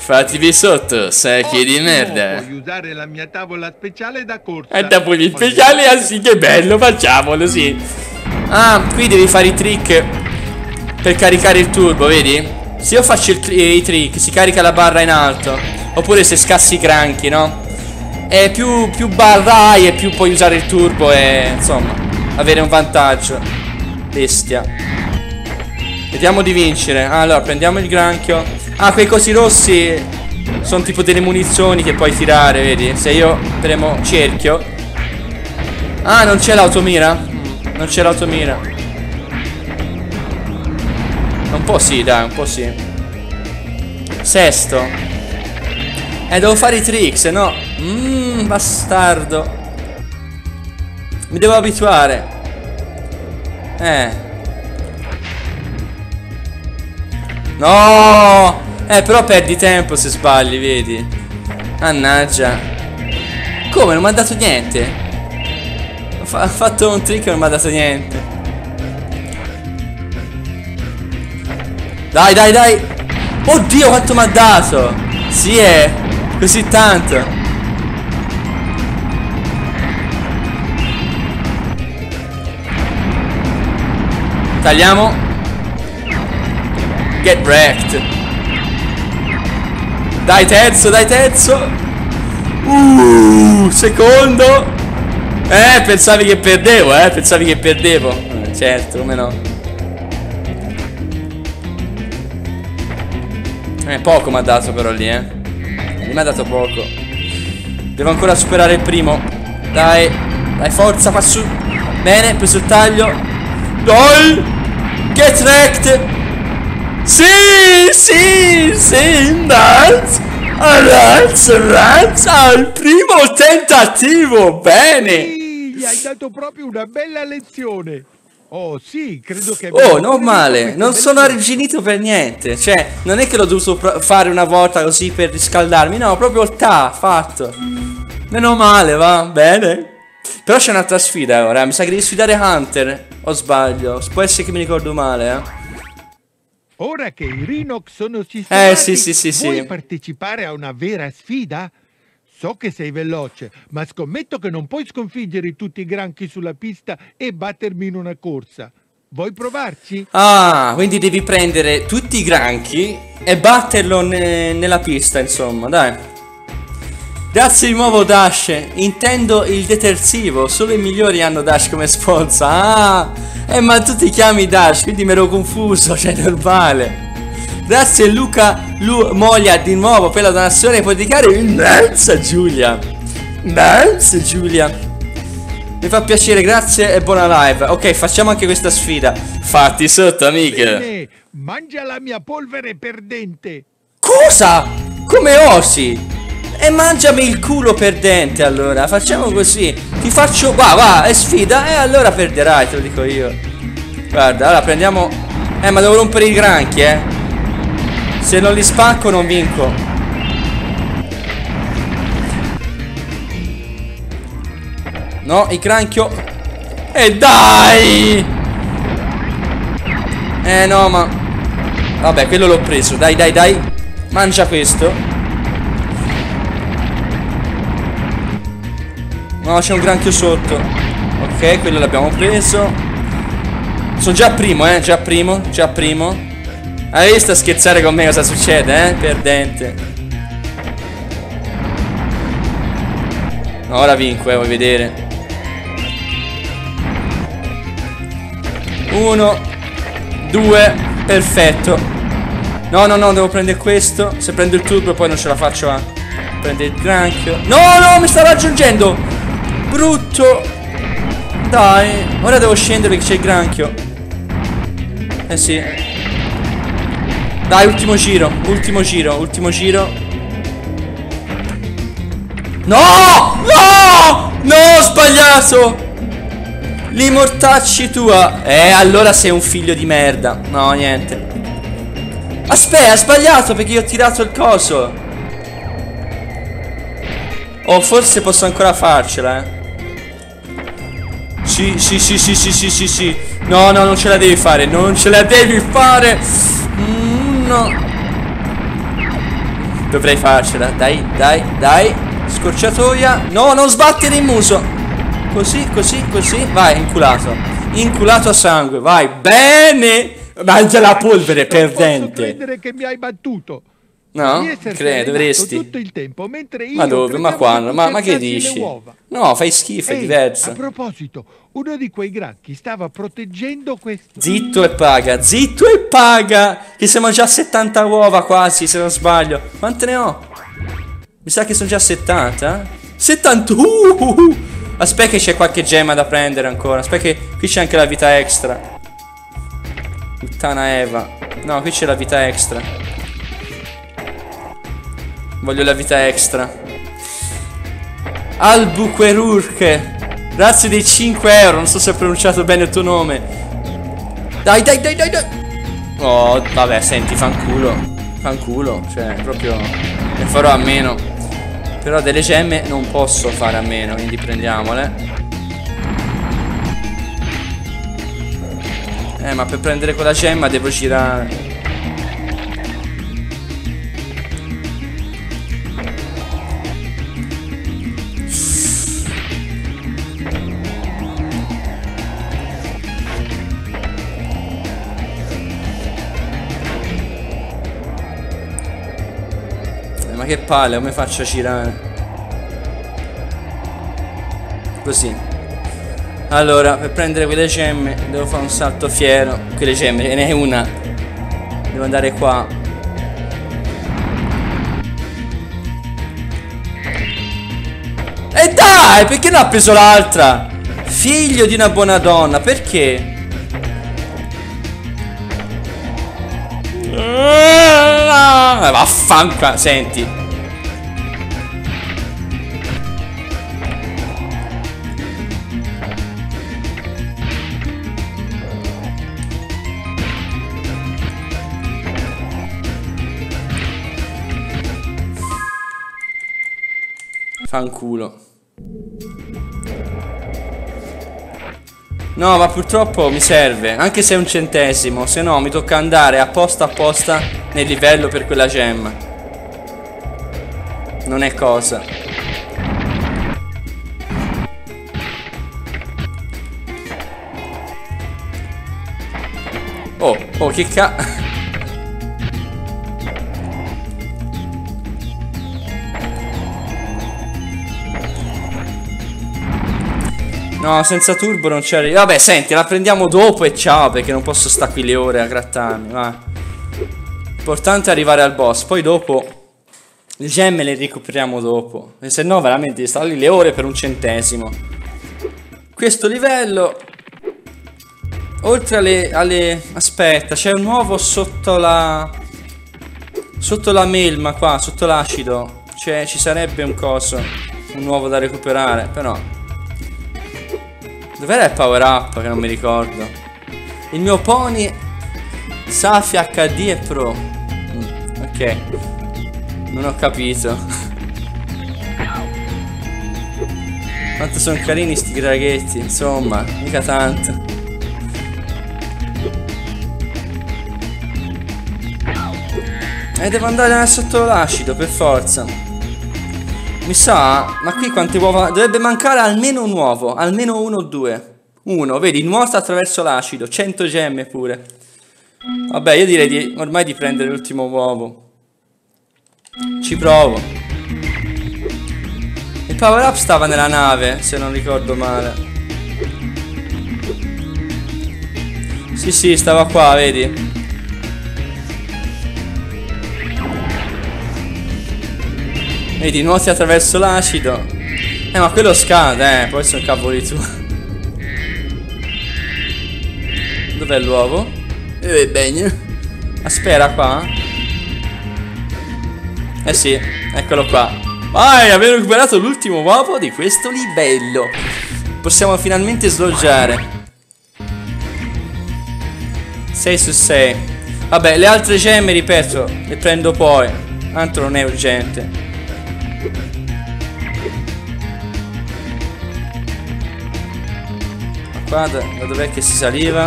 Fatti sotto, sacchi di merda. Puoi usare la mia tavola speciale da corsa. E tavoli speciali, ah sì, che bello, facciamolo, sì. Ah, qui devi fare i trick per caricare il turbo, vedi? Se io faccio il i trick, si carica la barra in alto. Oppure se scassi i granchi, no? E più, più barra hai e più puoi usare il turbo e, insomma, avere un vantaggio. Bestia. Vediamo di vincere. Allora, prendiamo il granchio. Ah, quei cosi rossi sono tipo delle munizioni che puoi tirare, vedi? Se io premo cerchio. Ah, non c'è l'automira? Non c'è l'automira. Un po' sì, dai, un po' sì. Sesto. Eh, devo fare i trick, se no. Mmm, bastardo. Mi devo abituare. Eh. No! Eh, però perdi tempo se sbagli, vedi? Mannaggia. Come? Non mi ha dato niente? Ha fatto un trick e non mi ha dato niente. Dai, dai, dai. Oddio, quanto mi ha dato. Sì, è così tanto. Tagliamo. Get wrecked. Dai terzo, dai terzo. Uh, secondo. Eh, pensavi che perdevo, eh, pensavi che perdevo. Eh, certo, come no. Eh, poco mi ha dato però lì, eh. Mi ha dato poco. Devo ancora superare il primo. Dai, dai, forza, fa su. Bene, preso il taglio. Dai. Get wrecked. Sì, sì, sì, Rans, Rans, Rans al primo tentativo, bene. Sì, gli hai dato proprio una bella lezione. Oh sì, credo che... Oh, non male, non sono arrugginito per niente. Cioè, non è che l'ho dovuto fare una volta così per riscaldarmi. No, proprio il ta, fatto. Meno male, va, bene. Però c'è un'altra sfida ora. Mi sa che devi sfidare Hunter. O sbaglio? Può essere che mi ricordo male, eh. Ora che i Rhinox sono sistemati, eh, sì, sì, sì, vuoi sì. partecipare a una vera sfida? So che sei veloce, ma scommetto che non puoi sconfiggere tutti i granchi sulla pista e battermi in una corsa. Vuoi provarci? Ah, quindi devi prendere tutti i granchi e batterlo ne nella pista, insomma, dai. Grazie di nuovo Dash. Intendo il detersivo. Solo i migliori hanno Dash come sponsor. Ah, eh, ma tu ti chiami Dash, quindi mi ero confuso, cioè normale. Grazie Luca Lu Moglia di nuovo per la donazione. Puoi dedicare immensa Giulia. Immensa Giulia. Mi fa piacere, grazie e buona live. Ok, facciamo anche questa sfida. Fatti sotto, amiche. Bene, mangia la mia polvere perdente. Cosa? Come osi? E mangiami il culo perdente, allora. Facciamo così. Ti faccio... Va, va, è sfida. E allora perderai, te lo dico io. Guarda, allora prendiamo... Eh, ma devo rompere i granchi, eh. Se non li spacco non vinco. No, il granchio. E dai! Eh no, ma... Vabbè, quello l'ho preso. Dai, dai, dai. Mangia questo. No, c'è un granchio sotto. Ok, quello l'abbiamo preso. Sono già primo, eh, già primo, già primo. Hai visto a scherzare con me cosa succede, eh? Perdente. No, ora vinco, eh, vuoi vedere. Uno, due, perfetto. No, no, no, devo prendere questo. Se prendo il turbo poi non ce la faccio a prendere il granchio. No, no, mi sta raggiungendo. Brutto. Dai. Ora devo scendere perché c'è il granchio. Eh sì. Dai, ultimo giro. Ultimo giro. Ultimo giro. No. No. No, ho sbagliato. Li mortacci tua. Eh, allora sei un figlio di merda. No, niente. Aspetta, ha sbagliato perché io ho tirato il coso. Oh, forse posso ancora farcela, eh. Sì, sì, sì, sì, sì, sì, sì, sì. No, no, non ce la devi fare. Non ce la devi fare. Mm, no. Dovrei farcela. Dai, dai, dai. Scorciatoia. No, non sbattere il muso. Così, così, così. Vai, inculato. Inculato a sangue. Vai, bene. Mangia la polvere, perdente. Non posso credere che mi hai battuto. No, credo, dovresti. Tutto il tempo, mentre io ma dove? Ma quando? Ma, ma che dici? dici? No, fai schifo, è Ehi, diverso. A proposito, uno di quei granchi stava proteggendo questo. Zitto e paga, zitto e paga. Che siamo già a settanta uova quasi, se non sbaglio. Quante ne ho? Mi sa che sono già settanta. settanta. Uh, uh, uh. Aspetta che c'è qualche gemma da prendere ancora. Aspetta che qui c'è anche la vita extra. Puttana Eva. No, qui c'è la vita extra. Voglio la vita extra. Albuquerque. Grazie dei cinque euro. Non so se ho pronunciato bene il tuo nome. Dai, dai, dai, dai, dai. Oh, vabbè, senti, fanculo. Fanculo. Cioè, proprio ne farò a meno. Però delle gemme non posso fare a meno, quindi prendiamole. Eh, ma per prendere quella gemma devo girare. Ma che palle, come faccio a girare? Così. Allora, per prendere quelle gemme devo fare un salto fiero. Quelle gemme, ce n'è una. Devo andare qua. E dai, perché non ha preso l'altra? Figlio di una buona donna, perché? Ah, vaffanculo, senti. Fanculo. No, ma purtroppo mi serve, anche se è un centesimo, se no mi tocca andare apposta apposta nel livello per quella gemma. Non è cosa. Oh, oh, che ca... No, senza turbo non c'è. Vabbè, senti, la prendiamo dopo e ciao, perché non posso stare qui le ore a grattarmi. Va. Importante è arrivare al boss. Poi dopo le gemme le recuperiamo dopo. E se no veramente sta lì le ore per un centesimo. Questo livello. Oltre alle, alle... Aspetta, c'è un nuovo sotto la... Sotto la melma qua, sotto l'acido. Cioè ci sarebbe un coso. Un nuovo da recuperare, però... Dov'era il power up che non mi ricordo? Il mio pony Safi acca di e Pro. mm, Ok. Non ho capito. Quanto sono carini sti draghetti. Insomma, mica tanto. E devo andare sotto l'acido per forza. Mi sa, ma qui quante uova... Dovrebbe mancare almeno un uovo. Almeno uno o due. Uno, vedi, nuota attraverso l'acido. cento gemme pure. Vabbè, io direi di, ormai di prendere l'ultimo uovo. Ci provo. Il power up stava nella nave, se non ricordo male. Sì, sì, stava qua, vedi. Vedi, nuoti attraverso l'acido. Eh, ma quello scade, eh. Poi sono cavoli tu. Dov'è l'uovo? Eh, bene. Aspetta qua. Eh sì, eccolo qua. Vai, abbiamo recuperato l'ultimo uovo di questo livello. Possiamo finalmente sloggiare. sei su sei. Vabbè, le altre gemme, ripeto, le prendo poi. Tanto non è urgente. Qua, da, da dov'è che si saliva?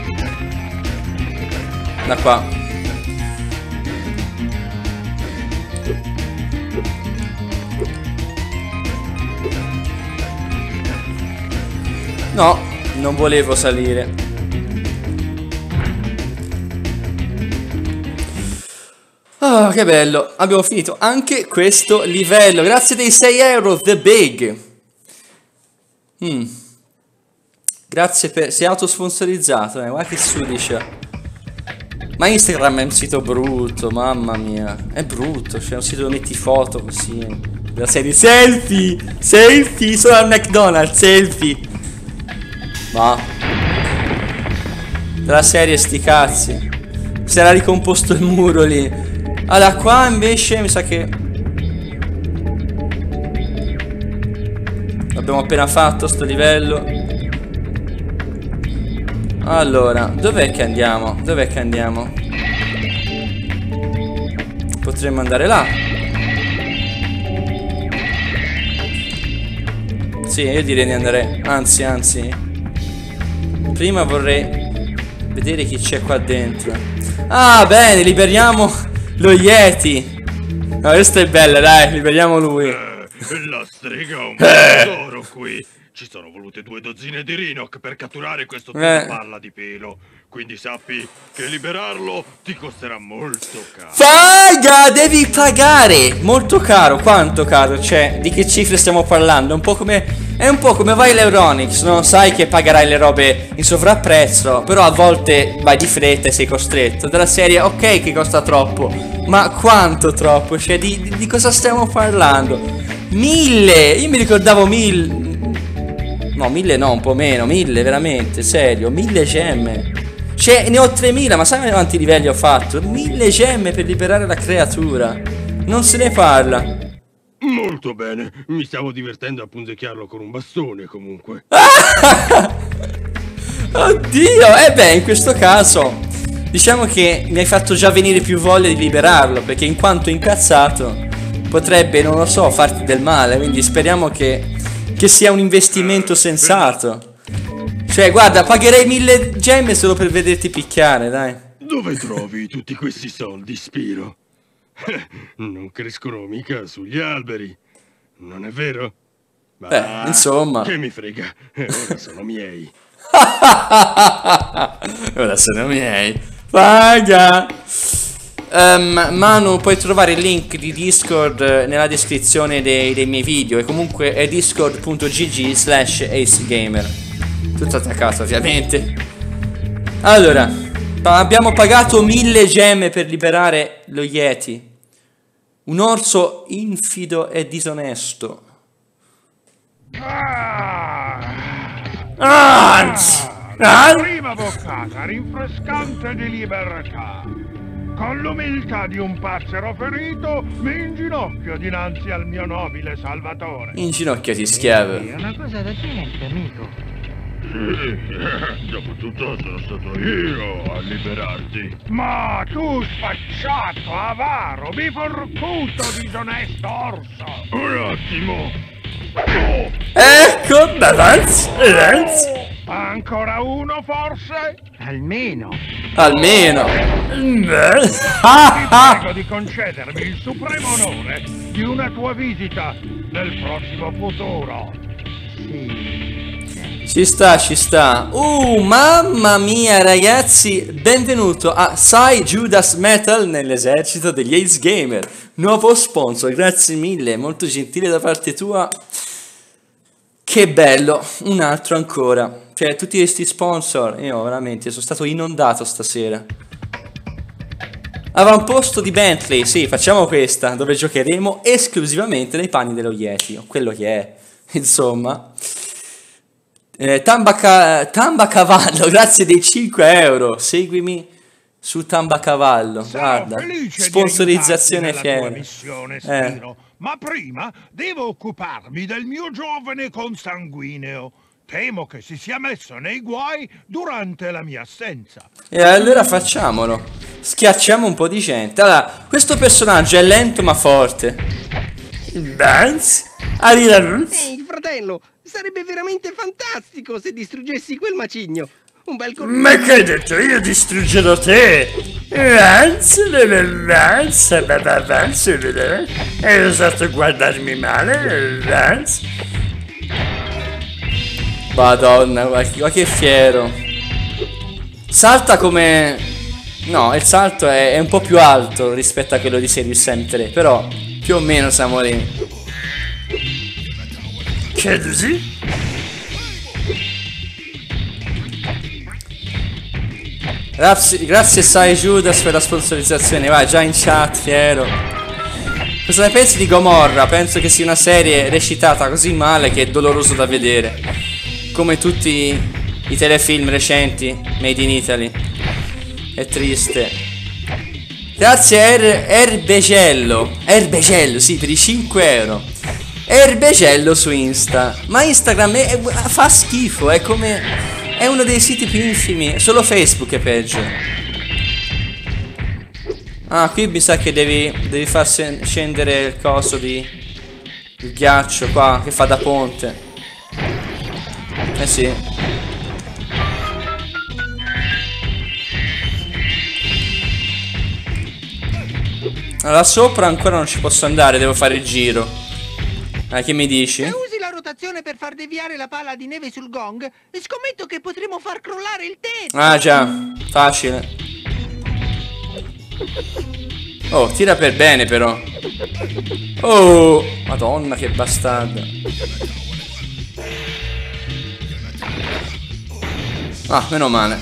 Da qua. No, non volevo salire. Oh, che bello. Abbiamo finito anche questo livello. Grazie dei sei euro, The Big. Mm. Grazie per... Si è autosponsorizzato, eh. Guarda che sudicia. Ma Instagram è un sito brutto, mamma mia. È brutto, cioè è un sito dove metti foto così. La serie selfie, selfie, solo al McDonald's, selfie. Ma della serie sti cazzi. Si era ricomposto il muro lì. Allora qua invece mi sa che abbiamo appena fatto sto livello. Allora, dov'è che andiamo? Dov'è che andiamo? Potremmo andare là. Sì, io direi di andare. Anzi, anzi. Prima vorrei vedere chi c'è qua dentro. Ah, bene, liberiamo lo Yeti. No, questa è bella, dai, liberiamo lui. Eh, la strega è un tesoro qui. Ci sono volute due dozzine di Rhinoc per catturare questo Eh. palla di pelo. Quindi sappi che liberarlo ti costerà molto caro. Paga, devi pagare. Molto caro, quanto caro? Cioè, di che cifre stiamo parlando? Un po' come... È un po' come vai all'Euronix, no? Sai che pagherai le robe in sovrapprezzo, però a volte vai di fretta e sei costretto. Della serie, ok che costa troppo, ma quanto troppo? Cioè, di, di, di cosa stiamo parlando? Mille! Io mi ricordavo mille... No, mille no, un po' meno, mille, veramente, serio, mille gemme. Cioè, ne ho tremila, ma sai quanti livelli ho fatto? Mille gemme per liberare la creatura. Non se ne parla. Molto bene, mi stavo divertendo a punzecchiarlo con un bastone comunque. Oddio, e eh beh, in questo caso diciamo che mi hai fatto già venire più voglia di liberarlo, perché in quanto incazzato potrebbe, non lo so, farti del male, quindi speriamo che, che sia un investimento sensato. Cioè, guarda, pagherei mille gemme solo per vederti picchiare, dai. Dove trovi tutti questi soldi, Spiro? Non crescono mica sugli alberi, non è vero? Ma Beh, insomma. che mi frega, ora sono miei. Ora sono miei. Paga. um, Manu, puoi trovare il link di Discord nella descrizione dei, dei miei video. E comunque è discord.gg slash acegamer. Tutto attaccato ovviamente. Allora, abbiamo pagato mille gemme per liberare lo Yeti. Un orso infido e disonesto. Anzi, La prima boccata rinfrescante di libertà. Con l'umiltà di un passero ferito, mi inginocchio dinanzi al mio nobile salvatore. Inginocchiati, schiavo. È una cosa da gente, amico. Sì, dopotutto sono stato io a liberarti. Ma tu sfacciato, avaro, biforcuto, disonesto orso! Un attimo. Ecco, avanzi, avanzi. Ancora uno, forse? Almeno. Almeno. Ti prego di concedermi il supremo onore di una tua visita nel prossimo futuro. Ci sta, ci sta. Uh, mamma mia, ragazzi. Benvenuto a Sai Judas Metal nell'esercito degli Ace Gamer. Nuovo sponsor, grazie mille. Molto gentile da parte tua. Che bello. Un altro ancora. Cioè, tutti questi sponsor. Io veramente sono stato inondato stasera. Avamposto di Bentley. Sì, facciamo questa, dove giocheremo esclusivamente nei panni dello Yeti. O quello che è. Insomma. Eh, Tamba, Tamba Cavallo, grazie dei cinque euro. Seguimi su Tamba Cavallo. Guarda, sponsorizzazione fiera. Missione, Eh. Spiro. Ma prima devo occuparmi del mio giovane consanguineo. Temo che si sia messo nei guai durante la mia assenza. E allora facciamolo. Schiacciamo un po' di gente. Allora, questo personaggio è lento ma forte. Dance. Arriva. Ehi, fratello, sarebbe veramente fantastico se distruggessi quel macigno. Un bel colpo. Ma che hai detto? Io distruggerò te. Dance. Dance. Dance. Hai osato guardarmi male. Dance. Madonna, guarda che fiero. Salta come... No, il salto è, è un po' più alto rispetto a quello di Serious Sam tre, però più o meno siamo lì. Che dici? Grazie, grazie Sai Judas per la sponsorizzazione. Vai, già in chat, fiero. Cosa ne pensi di Gomorra? Penso che sia una serie recitata così male che è doloroso da vedere, come tutti i telefilm recenti made in Italy. È triste. Grazie a er Erbegello. Erbegello, sì, per i cinque euro. Erbegello su Insta. Ma Instagram è, è, fa schifo, è come... È uno dei siti più infimi. Solo Facebook è peggio. Ah, qui mi sa che devi, devi far scendere il coso di... il ghiaccio qua, che fa da ponte. Eh sì. Allora sopra ancora non ci posso andare, devo fare il giro. Eh, che mi dici? Se usi la rotazione per far deviare la palla di neve sul gong, scommetto che potremo far crollare il tetto. Ah già, facile. Oh, tira per bene però. Oh, madonna che bastarda. Ah, meno male.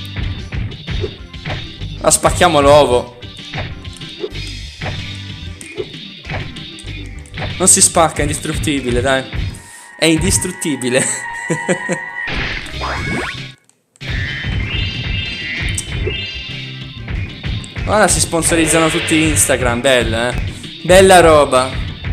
La spacchiamo l'ovo. Non si spacca, è indistruttibile, dai. È indistruttibile. Ora si sponsorizzano tutti Instagram, bella, eh. Bella roba.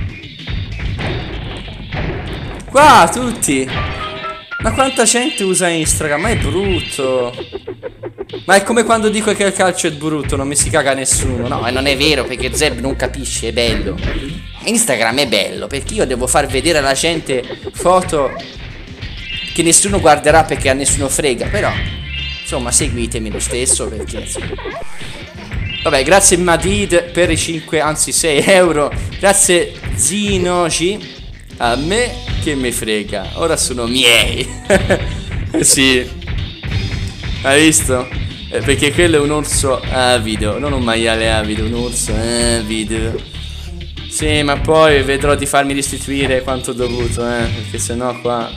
Qua, tutti. Ma quanta gente usa Instagram? Ma è brutto. Ma è come quando dico che il calcio è brutto, non mi si caga nessuno. No, e non è vero, perché Zeb non capisce, è bello. Instagram è bello, perché io devo far vedere alla gente foto che nessuno guarderà perché a nessuno frega. Però, insomma, seguitemi lo stesso, perché... Vabbè, grazie Madid per i cinque, anzi sei euro. Grazie Zinoci. A me che mi frega, ora sono miei. Sì. Hai visto? Eh, perché quello è un orso avido, non un maiale avido, un orso avido. Sì, ma poi vedrò di farmi restituire quanto ho dovuto, eh, perché sennò qua...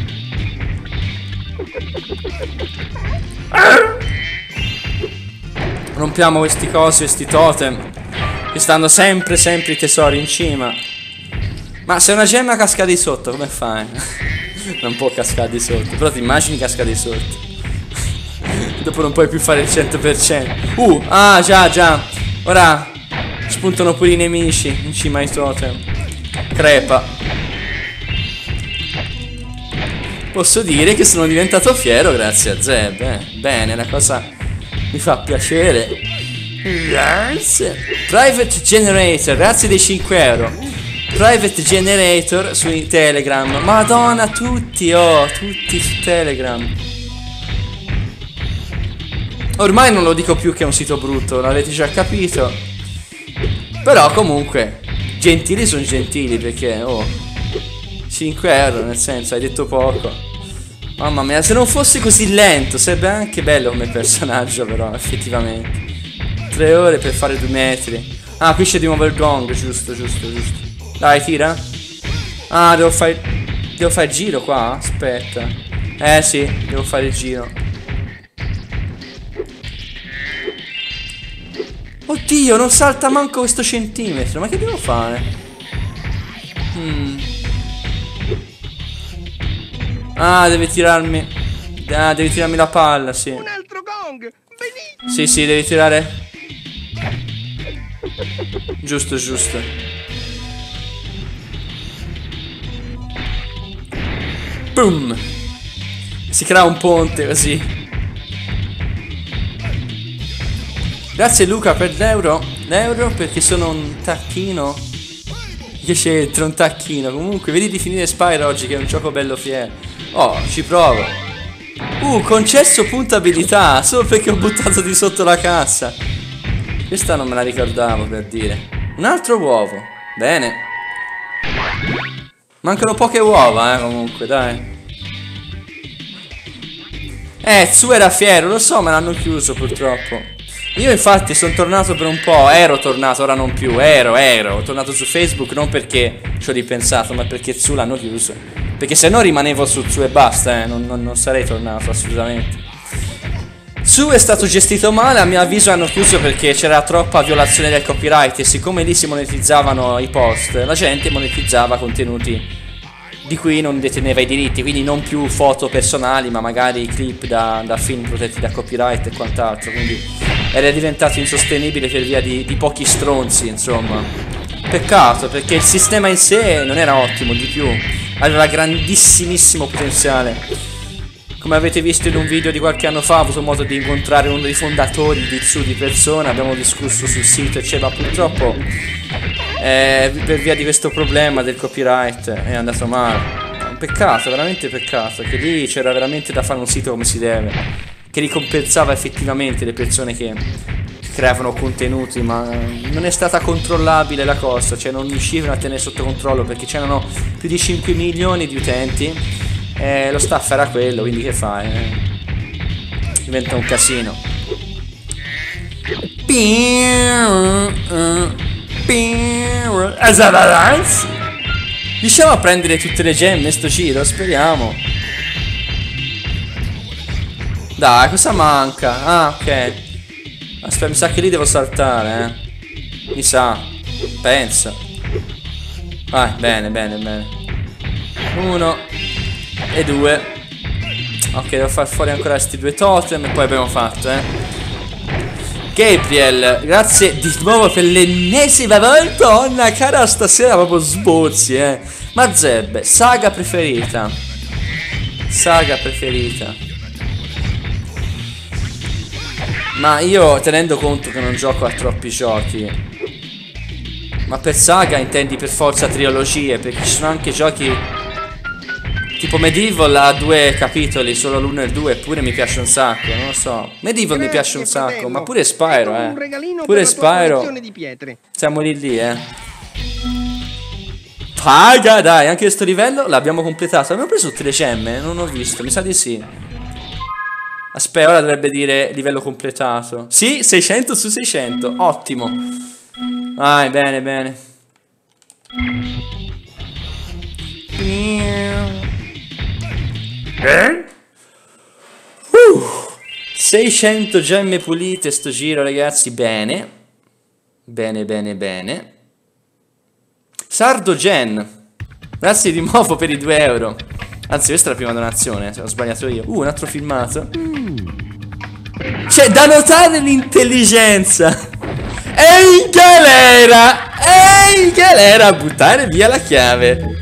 Rompiamo questi cosi, questi totem, che stanno sempre, sempre i tesori in cima. Ma se una gemma casca di sotto, come fai? Non può cascare di sotto, però ti immagini casca di sotto. Dopo non puoi più fare il cento per cento. Uh, ah, già, già. Ora spuntano pure i nemici in cima ai totem. Crepa. Posso dire che sono diventato fiero grazie a Zeb, eh. Bene, la cosa mi fa piacere. Grazie. Private Generator, grazie dei cinque euro. Private Generator su Telegram. Madonna, tutti, oh, tutti su Telegram. Ormai non lo dico più che è un sito brutto, l'avete già capito. Però comunque gentili sono gentili, perché oh, cinque euro, nel senso, hai detto poco. Mamma mia, se non fosse così lento sarebbe anche bello come personaggio, però effettivamente tre ore per fare due metri. Ah, qui c'è di nuovo il gong, giusto, giusto, giusto. Dai, tira. Ah, devo fare... Devo fare il giro qua? Aspetta. Eh sì, devo fare il giro. Oddio, non salta manco questo centimetro. Ma che devo fare? Hmm. Ah, deve tirarmi... Ah, devi tirarmi la palla, sì. Un altro gong. Benissimo. Sì, sì, devi tirare... Giusto, giusto. Boom! Si crea un ponte così. Grazie Luca per l'euro. L'euro perché sono un tacchino. Che c'entra un tacchino? Comunque vedi di finire Spyro oggi, che è un gioco bello fiero. Oh, ci provo. Uh, concesso punto abilità, solo perché ho buttato di sotto la cassa. Questa non me la ricordavo, per dire. Un altro uovo. Bene. Mancano poche uova, eh, comunque, dai. Eh, Tsu era fiero, lo so, ma l'hanno chiuso purtroppo. Io infatti sono tornato per un po', ero tornato, ora non più, ero, ero, tornato su Facebook non perché ci ho ripensato, ma perché Tsu l'hanno chiuso. Perché se no rimanevo su Tsu e basta, eh, non, non, non sarei tornato assolutamente. Tsu è stato gestito male, a mio avviso hanno chiuso perché c'era troppa violazione del copyright e siccome lì si monetizzavano i post, la gente monetizzava contenuti di cui non deteneva i diritti, quindi non più foto personali ma magari clip da, da film protetti da copyright e quant'altro, quindi era diventato insostenibile per via di, di pochi stronzi, insomma. Peccato, perché il sistema in sé non era ottimo, di più aveva grandissimissimo potenziale. Come avete visto in un video di qualche anno fa, ho avuto modo di incontrare uno dei fondatori di Tsu di persona, abbiamo discusso sul sito eccetera, purtroppo eh, per via di questo problema del copyright è andato male. Un peccato, veramente peccato, che lì c'era veramente da fare un sito come si deve, che ricompensava effettivamente le persone che creavano contenuti, ma non è stata controllabile la cosa, cioè non riuscivano a tenere sotto controllo perché c'erano più di cinque milioni di utenti. Eh, lo staff era quello, quindi che fai? Eh? Diventa un casino. Riusciamo a prendere tutte le gemme sto giro? Speriamo. Dai, cosa manca? Ah, ok. Aspetta, mi sa che lì devo saltare, eh. Mi sa. Pensa. Vai, bene, bene, bene. Uno e due. Ok, devo far fuori ancora questi due totem e poi abbiamo fatto, eh. Gabriel, grazie di nuovo per l'ennesima volta. Cara, stasera proprio sbozzi, eh. Mazeb, saga preferita. Saga preferita. Ma io, tenendo conto che non gioco a troppi giochi, ma per saga intendi per forza trilogie, perché ci sono anche giochi tipo Medieval ha due capitoli, solo l'uno e il due, eppure mi piace un sacco, non lo so. Medieval mi piace un sacco, ma pure Spyro, eh. Pure Spyro. Siamo lì lì, eh. Paga, dai, anche questo livello l'abbiamo completato. Abbiamo preso tutte le gemme? Non ho visto, mi sa di sì. Aspetta, ora dovrebbe dire livello completato. Sì, seicento su seicento, ottimo. Vai, bene, bene. Eh? Uh, seicento gemme pulite sto giro, ragazzi, bene. Bene, bene, bene. Sardo Gen, grazie di nuovo per i due euro. Anzi, questa è la prima donazione, ho sbagliato io. Uh, un altro filmato. C'è da notare l'intelligenza. È in galera. È in galera a buttare via la chiave.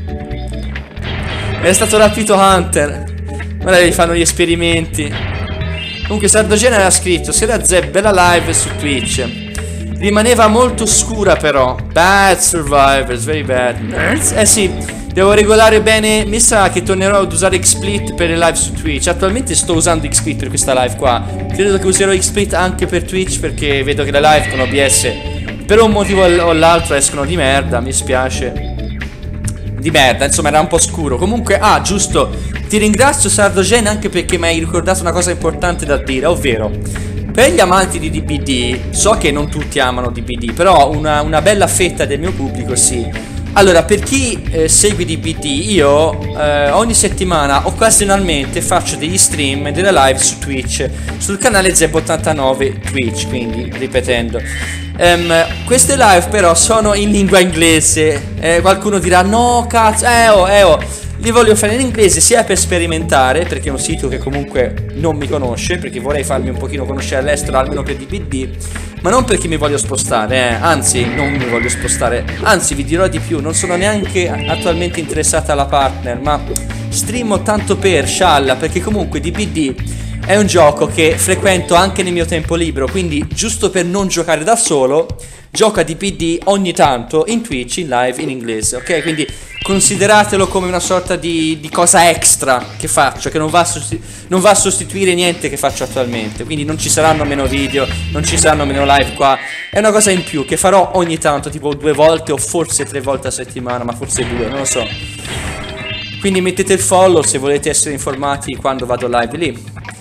È stato rapito Hunter. Ora gli fanno gli esperimenti. Comunque Sardogen era scritto: sera Zeb, bella live su Twitch. Rimaneva molto scura però. Bad survivors, very bad. Eh sì, devo regolare bene. Mi sa che tornerò ad usare XSplit per le live su Twitch. Attualmente sto usando XSplit per questa live qua. Credo che userò XSplit anche per Twitch, perché vedo che le live con O B S per un motivo o l'altro escono di merda. Mi spiace. Di merda, insomma era un po' scuro. Comunque, ah, giusto, ti ringrazio Sardogen anche perché mi hai ricordato una cosa importante da dire, ovvero per gli amanti di D B D, so che non tutti amano D B D, però una, una bella fetta del mio pubblico sì. Allora, per chi eh, segue D B D, io eh, ogni settimana occasionalmente faccio degli stream e delle live su Twitch, sul canale Zeb ottantanove Twitch, quindi ripetendo. Um, queste live però sono in lingua inglese. eh, Qualcuno dirà no cazzo, eh oh, eh oh. Li voglio fare in inglese sia per sperimentare, perché è un sito che comunque non mi conosce, perché vorrei farmi un pochino conoscere all'estero, almeno per D B D. Ma non perché mi voglio spostare, eh. Anzi, non mi voglio spostare. Anzi, vi dirò di più, non sono neanche attualmente interessata alla partner, ma streamo tanto per scialla, perché comunque D B D è un gioco che frequento anche nel mio tempo libero, quindi giusto per non giocare da solo, gioco a D B D ogni tanto in Twitch, in live, in inglese, ok? Quindi consideratelo come una sorta di, di cosa extra che faccio, che non va, a non va a sostituire niente che faccio attualmente. Quindi non ci saranno meno video, non ci saranno meno live qua. È una cosa in più che farò ogni tanto, tipo due volte o forse tre volte a settimana, ma forse due, non lo so. Quindi mettete il follow se volete essere informati quando vado live lì.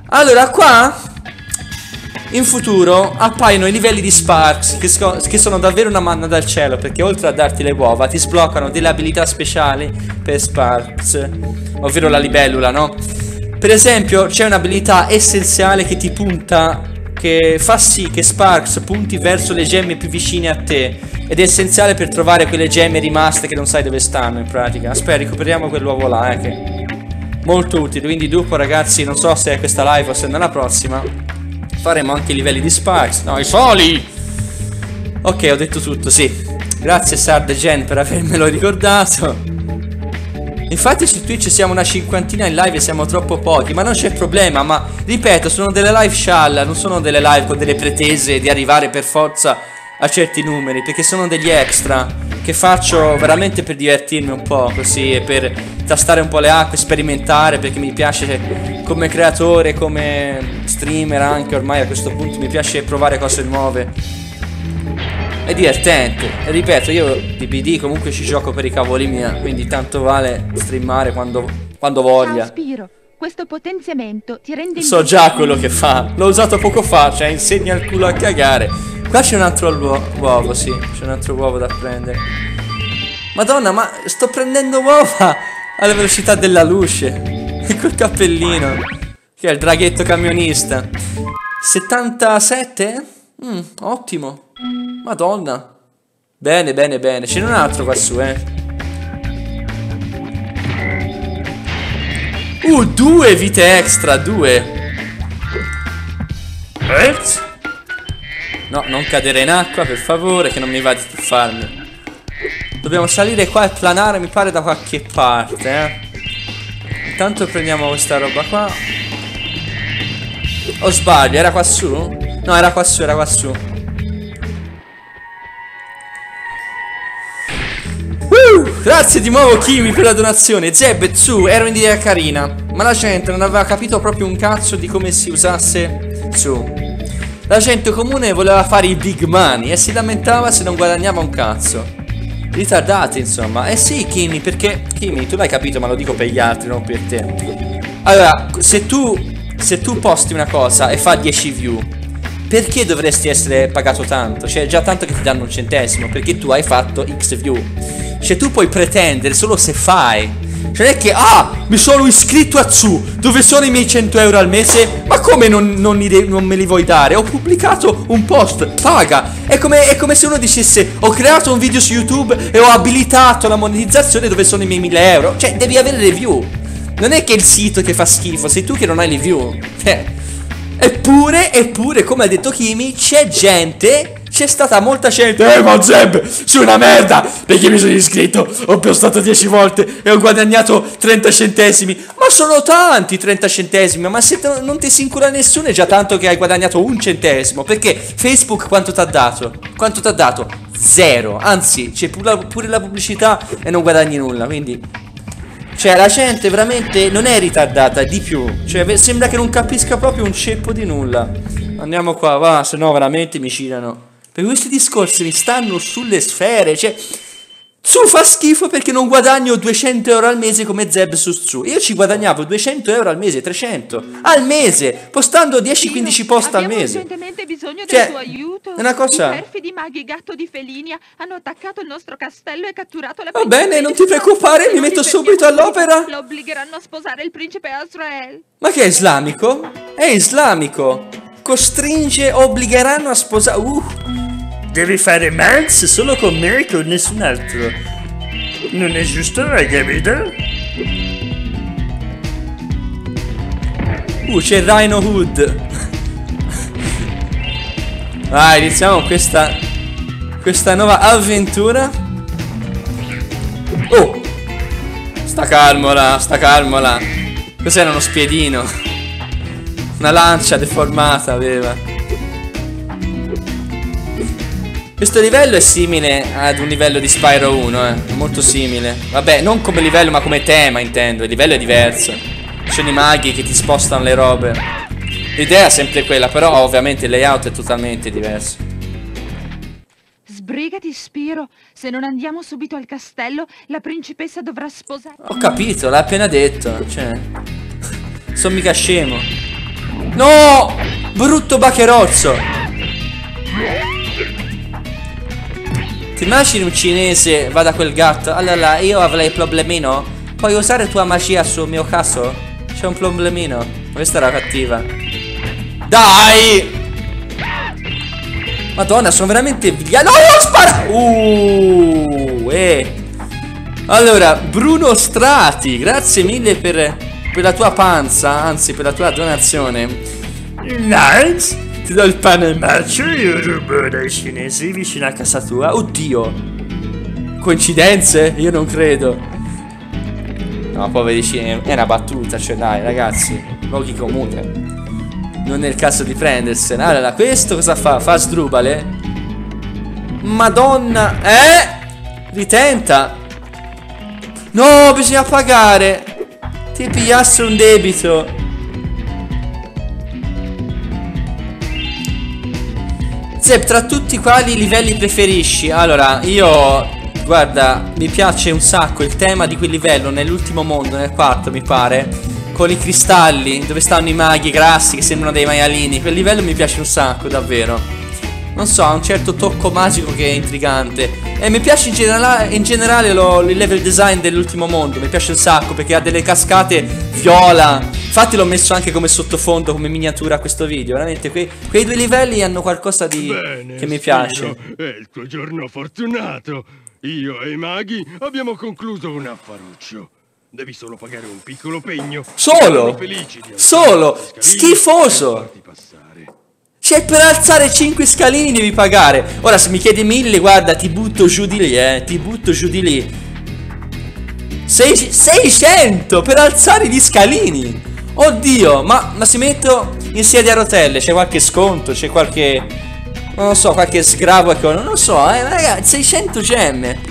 Allora, qua in futuro appaiono i livelli di Sparks, che, so che sono davvero una manna dal cielo, perché oltre a darti le uova ti sbloccano delle abilità speciali per Sparks, ovvero la libellula, no? Per esempio c'è un'abilità essenziale che ti punta, che fa sì che Sparks punti verso le gemme più vicine a te, ed è essenziale per trovare quelle gemme rimaste che non sai dove stanno in pratica. Aspetta, recuperiamo quell'uovo là, eh, che è molto utile. Quindi dopo, ragazzi, non so se è questa live o se è nella prossima, faremo anche i livelli di Sparks. No, i soli! Ok, ho detto tutto, sì. Grazie Sardegen per avermelo ricordato. Infatti su Twitch siamo una cinquantina in live e siamo troppo pochi, ma non c'è problema. Ma ripeto, sono delle live scialla, non sono delle live con delle pretese di arrivare per forza a certi numeri, perché sono degli extra che faccio veramente per divertirmi un po', così, e per tastare un po' le acque, sperimentare, perché mi piace come creatore, come streamer anche ormai a questo punto, mi piace provare cose nuove. È divertente. E ripeto, io di B D comunque ci gioco per i cavoli miei, quindi tanto vale streamare quando, quando voglia. Ciao Spiro, questo potenziamento ti rende... So già quello che fa, l'ho usato poco fa, cioè insegna il culo a cagare. Qua c'è un altro uovo, sì, c'è un altro uovo da prendere. Madonna, ma sto prendendo uova alla velocità della luce. E col cappellino, che è il draghetto camionista. settantasette? Mm, ottimo. Madonna. Bene, bene, bene. Ce n'è un altro qua su, eh. Uh, due vite extra, due. Earth? No, non cadere in acqua, per favore, che non mi va di tuffarmi. Dobbiamo salire qua e planare, mi pare, da qualche parte, eh. Intanto prendiamo questa roba qua. O sbaglio, era qua su? No, era qua su, era qua su. Uh, grazie di nuovo Kiwi per la donazione. Zeb e Tsu erano un'idea carina, ma la gente non aveva capito proprio un cazzo di come si usasse Tsu. La gente comune voleva fare i big money e si lamentava se non guadagnava un cazzo. Ritardati, insomma. Eh sì, Kimi, perché... Kimi, tu l'hai capito, ma lo dico per gli altri, non per te. Allora, se tu... Se tu posti una cosa e fa dieci view, perché dovresti essere pagato tanto? Cioè, è già tanto che ti danno un centesimo, perché tu hai fatto X view. Cioè, tu puoi pretendere solo se fai. Cioè, non è che, ah, mi sono iscritto a Tsu, dove sono i miei cento euro al mese? Ma come non, non, non me li vuoi dare? Ho pubblicato un post, paga. È come, è come se uno dicesse, ho creato un video su YouTube e ho abilitato la monetizzazione, dove sono i miei mille euro. Cioè, devi avere le view. Non è che è il sito che fa schifo, sei tu che non hai le view. Eh. Eppure, eppure, come ha detto Kimi, c'è gente, c'è stata molta gente. Eh, ma Zeb, sei una merda, perché mi sono iscritto, ho postato dieci volte e ho guadagnato trenta centesimi. Ma sono tanti trenta centesimi, ma se non ti si incula nessuno è già tanto che hai guadagnato un centesimo. Perché Facebook quanto ti ha dato? Quanto ti ha dato? Zero, anzi, c'è pure la pubblicità e non guadagni nulla, quindi... Cioè, la gente veramente non è ritardata, di più. Cioè, sembra che non capisca proprio un ceppo di nulla. Andiamo qua, va, se no veramente mi girano. Perché questi discorsi mi stanno sulle sfere. Cioè, Tsu fa schifo perché non guadagno duecento euro al mese come Zeb su Tsu. Io ci guadagnavo duecento euro al mese, trecento al mese, postando dieci quindici post al mese. Abbiamo urgentemente bisogno Cioè, del tuo aiuto. è una cosa... I perfidi maghi gatto di Felinia hanno attaccato il nostro castello e catturato la Va principessa. bene, non ti preoccupare, mi metto subito all'opera. Lo obbligheranno a sposare il principe Azrael. Ma che è islamico? È islamico. Costringe, obbligheranno a sposare... Uh... Devi fare mens solo con me e con nessun altro. Non è giusto, hai capito? Uh, c'è Rhino Hood. Vai, iniziamo questa Questa nuova avventura. Oh, sta calmo là, sta calmo là. Cos'era, uno spiedino? Una lancia deformata aveva. Questo livello è simile ad un livello di Spyro uno, eh. È molto simile. Vabbè, non come livello ma come tema intendo. Il livello è diverso. Ci sono i maghi che ti spostano le robe. L'idea è sempre quella, però ovviamente il layout è totalmente diverso. Sbrigati, Spiro. Se non andiamo subito al castello, la principessa dovrà sposare. Ho capito, l'ha appena detto. Cioè, sono mica scemo. No! Brutto bacherozzo! Ti immagini un cinese va da quel gatto? Allora, io avrei problemino. Puoi usare tua magia sul mio caso? C'è un problemino. Questa era cattiva. Dai! Madonna, sono veramente via. No, non spara! Uh, eh. Allora, Bruno Strati, grazie mille per, per la tua panza, anzi per la tua donazione. Nice! Ti do il pane e marcio, io rubo dai cinesi vicino a casa tua. Oddio! Coincidenze? Io non credo. No, poveri cinesi, è una battuta, cioè dai ragazzi, luoghi comuni. Non è il caso di prendersene. Allora, questo cosa fa? Fa sdrubale? Madonna! Eh! Ritenta! No, bisogna pagare! Ti pigliasse un debito! Zep, tra tutti quali livelli preferisci? Allora, io... Guarda, mi piace un sacco il tema di quel livello nell'ultimo mondo, nel quarto mi pare. Con i cristalli, dove stanno i maghi grassi che sembrano dei maialini. Quel livello mi piace un sacco, davvero. Non so, ha un certo tocco magico che è intrigante. E mi piace in, genera in generale lo, il level design dell'ultimo mondo. Mi piace un sacco perché ha delle cascate viola. Infatti l'ho messo anche come sottofondo, come miniatura a questo video. Veramente quei, quei due livelli hanno qualcosa di Bene, che mi piace. Spiro, è il tuo giorno fortunato. Io e i maghi abbiamo concluso un affaruccio. Devi solo pagare un piccolo pegno. Solo? Solo? Schifoso! Cioè, per alzare cinque scalini devi pagare. Ora, se mi chiedi mille, guarda, ti butto giù di lì, eh. Ti butto giù di lì. Sei, seicento per alzare gli scalini. Oddio, ma, ma se metto in sedia a rotelle, c'è qualche sconto, c'è qualche... non lo so, qualche sgravo, ecco, non lo so, eh, ragazzi, seicento gemme.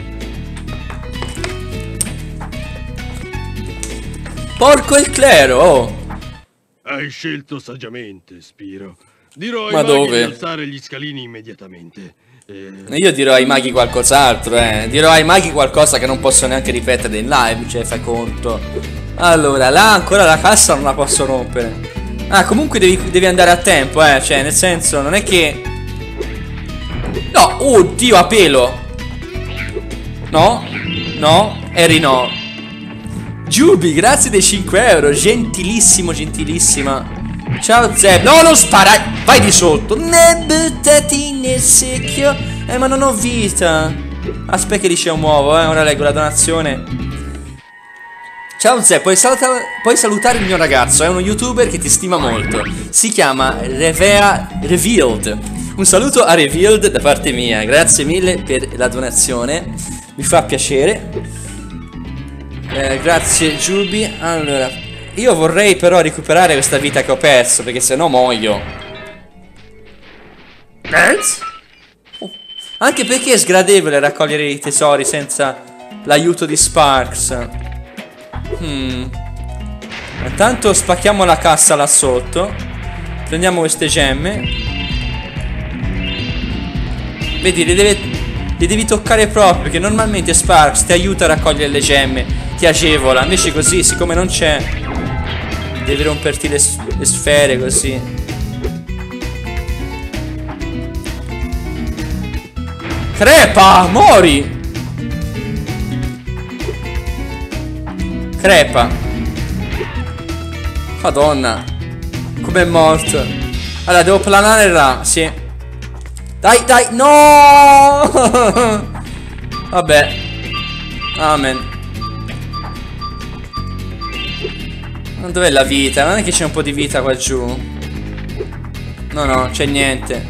Porco il clero, oh. Hai scelto saggiamente, Spiro. Dirò ai Ma maghi dove? di alzare gli scalini immediatamente. E... Io dirò ai maghi qualcos'altro, eh. Dirò ai maghi qualcosa che non posso neanche ripetere in live, cioè fai conto. Allora, là ancora la cassa non la posso rompere. Ah, comunque devi, devi andare a tempo, eh. Cioè, nel senso, non è che... No, oddio, a pelo. No, no, Eri no. Giubi, grazie dei cinque euro. Gentilissimo, gentilissima. Ciao Zeb. No, non sparai. Vai di sotto. Ne buttati nel secchio. Eh, ma non ho vita. Aspetta che dice un uovo, eh. Ora leggo la donazione. Ciao Zeb, puoi, puoi salutare il mio ragazzo. È uno youtuber che ti stima molto. Si chiama Revea Revealed. Un saluto a Revealed da parte mia. Grazie mille per la donazione. Mi fa piacere. Eh, grazie Giubi. Allora, io vorrei però recuperare questa vita che ho perso, perché sennò muoio. Oh. Anche perché è sgradevole raccogliere i tesori senza l'aiuto di Sparks. Hmm. Intanto spacchiamo la cassa là sotto. Prendiamo queste gemme. Vedi, le, deve, le devi toccare proprio, perché normalmente Sparks ti aiuta a raccogliere le gemme, ti agevola. Invece così, siccome non c'è, devi romperti le, le sfere così. Crepa, mori. Crepa. Madonna, com'è morto. Allora, devo planare là, sì. Dai, dai, no. Vabbè. Amen. Dov'è la vita? Non è che c'è un po' di vita qua giù? No, no, c'è niente.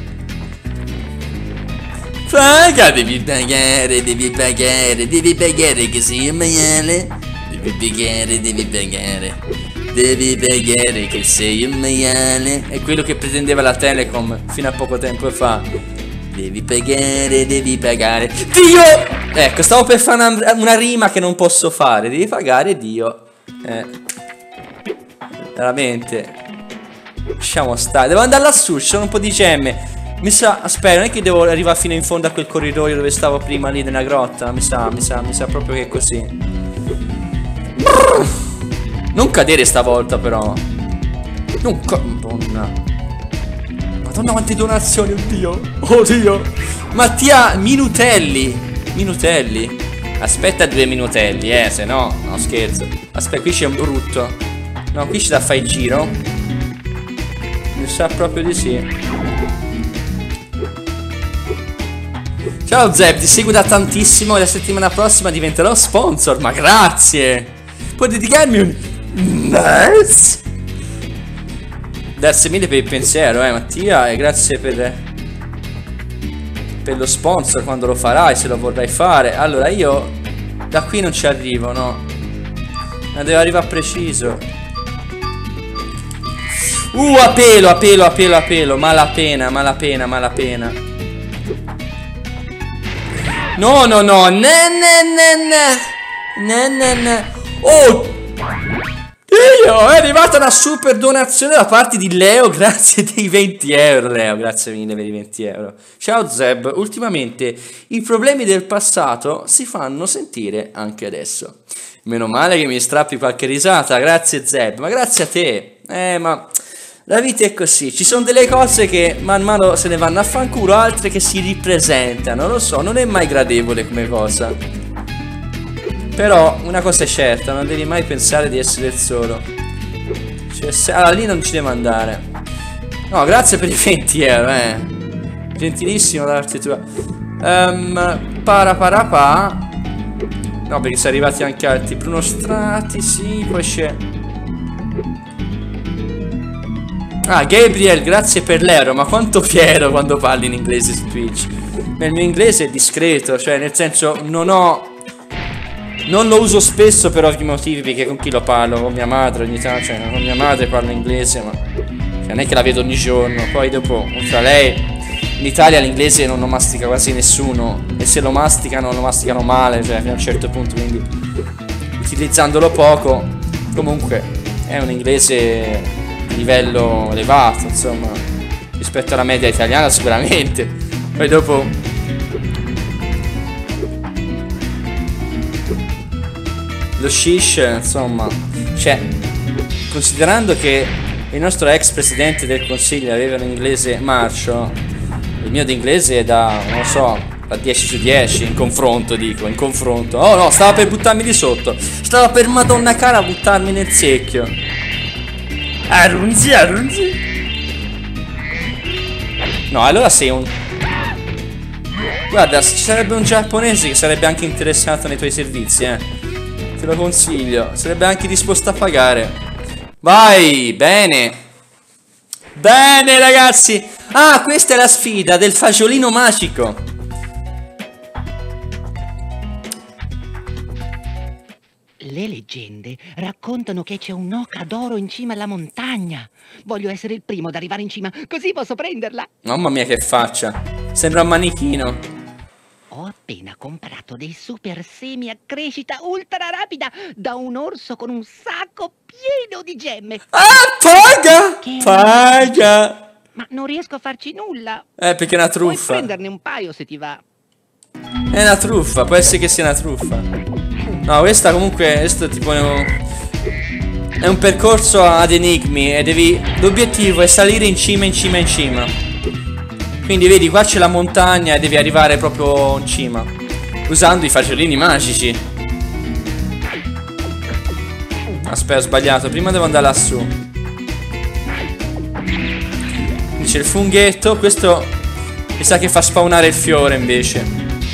Paga, devi pagare, devi pagare, devi pagare che sei un maiale. Devi pagare, devi pagare. Devi pagare che sei un maiale. È quello che pretendeva la Telecom fino a poco tempo fa. Devi pagare, devi pagare. Dio! Ecco, stavo per fare una, una rima che non posso fare. Devi pagare Dio. Eh... Veramente. Lasciamo stare. Devo andare lassù, ci sono un po' di gemme. Mi sa, aspetta, non è che devo arrivare fino in fondo a quel corridoio dove stavo prima lì nella grotta. Mi sa, mi sa, mi sa proprio che è così. Non cadere stavolta però. Non co- Madonna. Madonna quante donazioni, oddio. Oddio. Mattia Minutelli. Minutelli. Aspetta due minutelli, eh, se no, no scherzo. Aspetta, qui c'è un brutto. No, qui c'è da fare il giro. Mi sa proprio di sì. Ciao Zeb, ti seguo da tantissimo e la settimana prossima diventerò sponsor, ma grazie! Puoi dedicarmi un... Nice! Grazie mille per il pensiero, eh Mattia, e grazie per... per lo sponsor quando lo farai, se lo vorrai fare. Allora io da qui non ci arrivo, no? Ma devo arrivare preciso. Uh, a pelo, a pelo, a pelo, a pelo. Malapena, malapena, malapena. No, no, no, ne, ne, ne, ne, ne, ne, ne. Oh, Dio, è arrivata una super donazione da parte di Leo, grazie dei venti euro, Leo, grazie mille per i venti euro. Ciao Zeb, ultimamente i problemi del passato si fanno sentire anche adesso. Meno male che mi strappi qualche risata, grazie Zeb, ma grazie a te. Eh, ma... la vita è così, ci sono delle cose che man mano se ne vanno a fanculo, altre che si ripresentano, lo so, non è mai gradevole come cosa. Però una cosa è certa, non devi mai pensare di essere il solo. Cioè, se... allora lì non ci devo andare. No, grazie per i venti euro, eh. Gentilissimo da parte tua. Um, para para pa. No, perché sono arrivati anche altri. Bruno Strati, sì, poi c'è... Ah, Gabriel, grazie per l'euro, ma quanto fiero quando parli in inglese su Twitch. Il mio inglese è discreto, cioè nel senso non ho... non lo uso spesso per ovvi motivi, perché con chi lo parlo? Con mia madre ogni tanto, cioè con mia madre parlo inglese, ma cioè, non è che la vedo ogni giorno. Poi dopo, tra lei, in Italia l'inglese non lo mastica quasi nessuno, e se lo masticano, lo masticano male, cioè fino a un certo punto, quindi utilizzandolo poco, comunque è un inglese... livello elevato, insomma, rispetto alla media italiana sicuramente. Poi dopo lo shish, insomma, cioè, considerando che il nostro ex presidente del consiglio aveva un inglese marcio, il mio di inglese è da, non lo so, da dieci su dieci in confronto, dico, in confronto. Oh no, stava per buttarmi di sotto, stava per madonna cara buttarmi nel secchio. Arunzi, arunzi. No, allora sei un... Guarda, ci sarebbe un giapponese che sarebbe anche interessato nei tuoi servizi, eh. Te lo consiglio. Sarebbe anche disposto a pagare. Vai, bene. Bene, ragazzi. Ah, questa è la sfida del fagiolino magico. Le leggende raccontano che c'è un'oca d'oro in cima alla montagna. Voglio essere il primo ad arrivare in cima, così posso prenderla. Mamma mia che faccia. Sembra un manichino. Ho appena comprato dei super semi a crescita ultra rapida da un orso con un sacco pieno di gemme. Ah, paga! Che paga! Ma non riesco a farci nulla. Eh, perché è una truffa. Puoi prenderne un paio se ti va. È una truffa, può essere che sia una truffa. No, questa comunque, questo tipo è un, è un percorso ad enigmi e devi... l'obiettivo è salire in cima, in cima, in cima. Quindi vedi, qua c'è la montagna e devi arrivare proprio in cima usando i fagiolini magici. Aspetta, ho sbagliato, prima devo andare lassù. C'è il funghetto, questo mi sa che fa spawnare il fiore invece.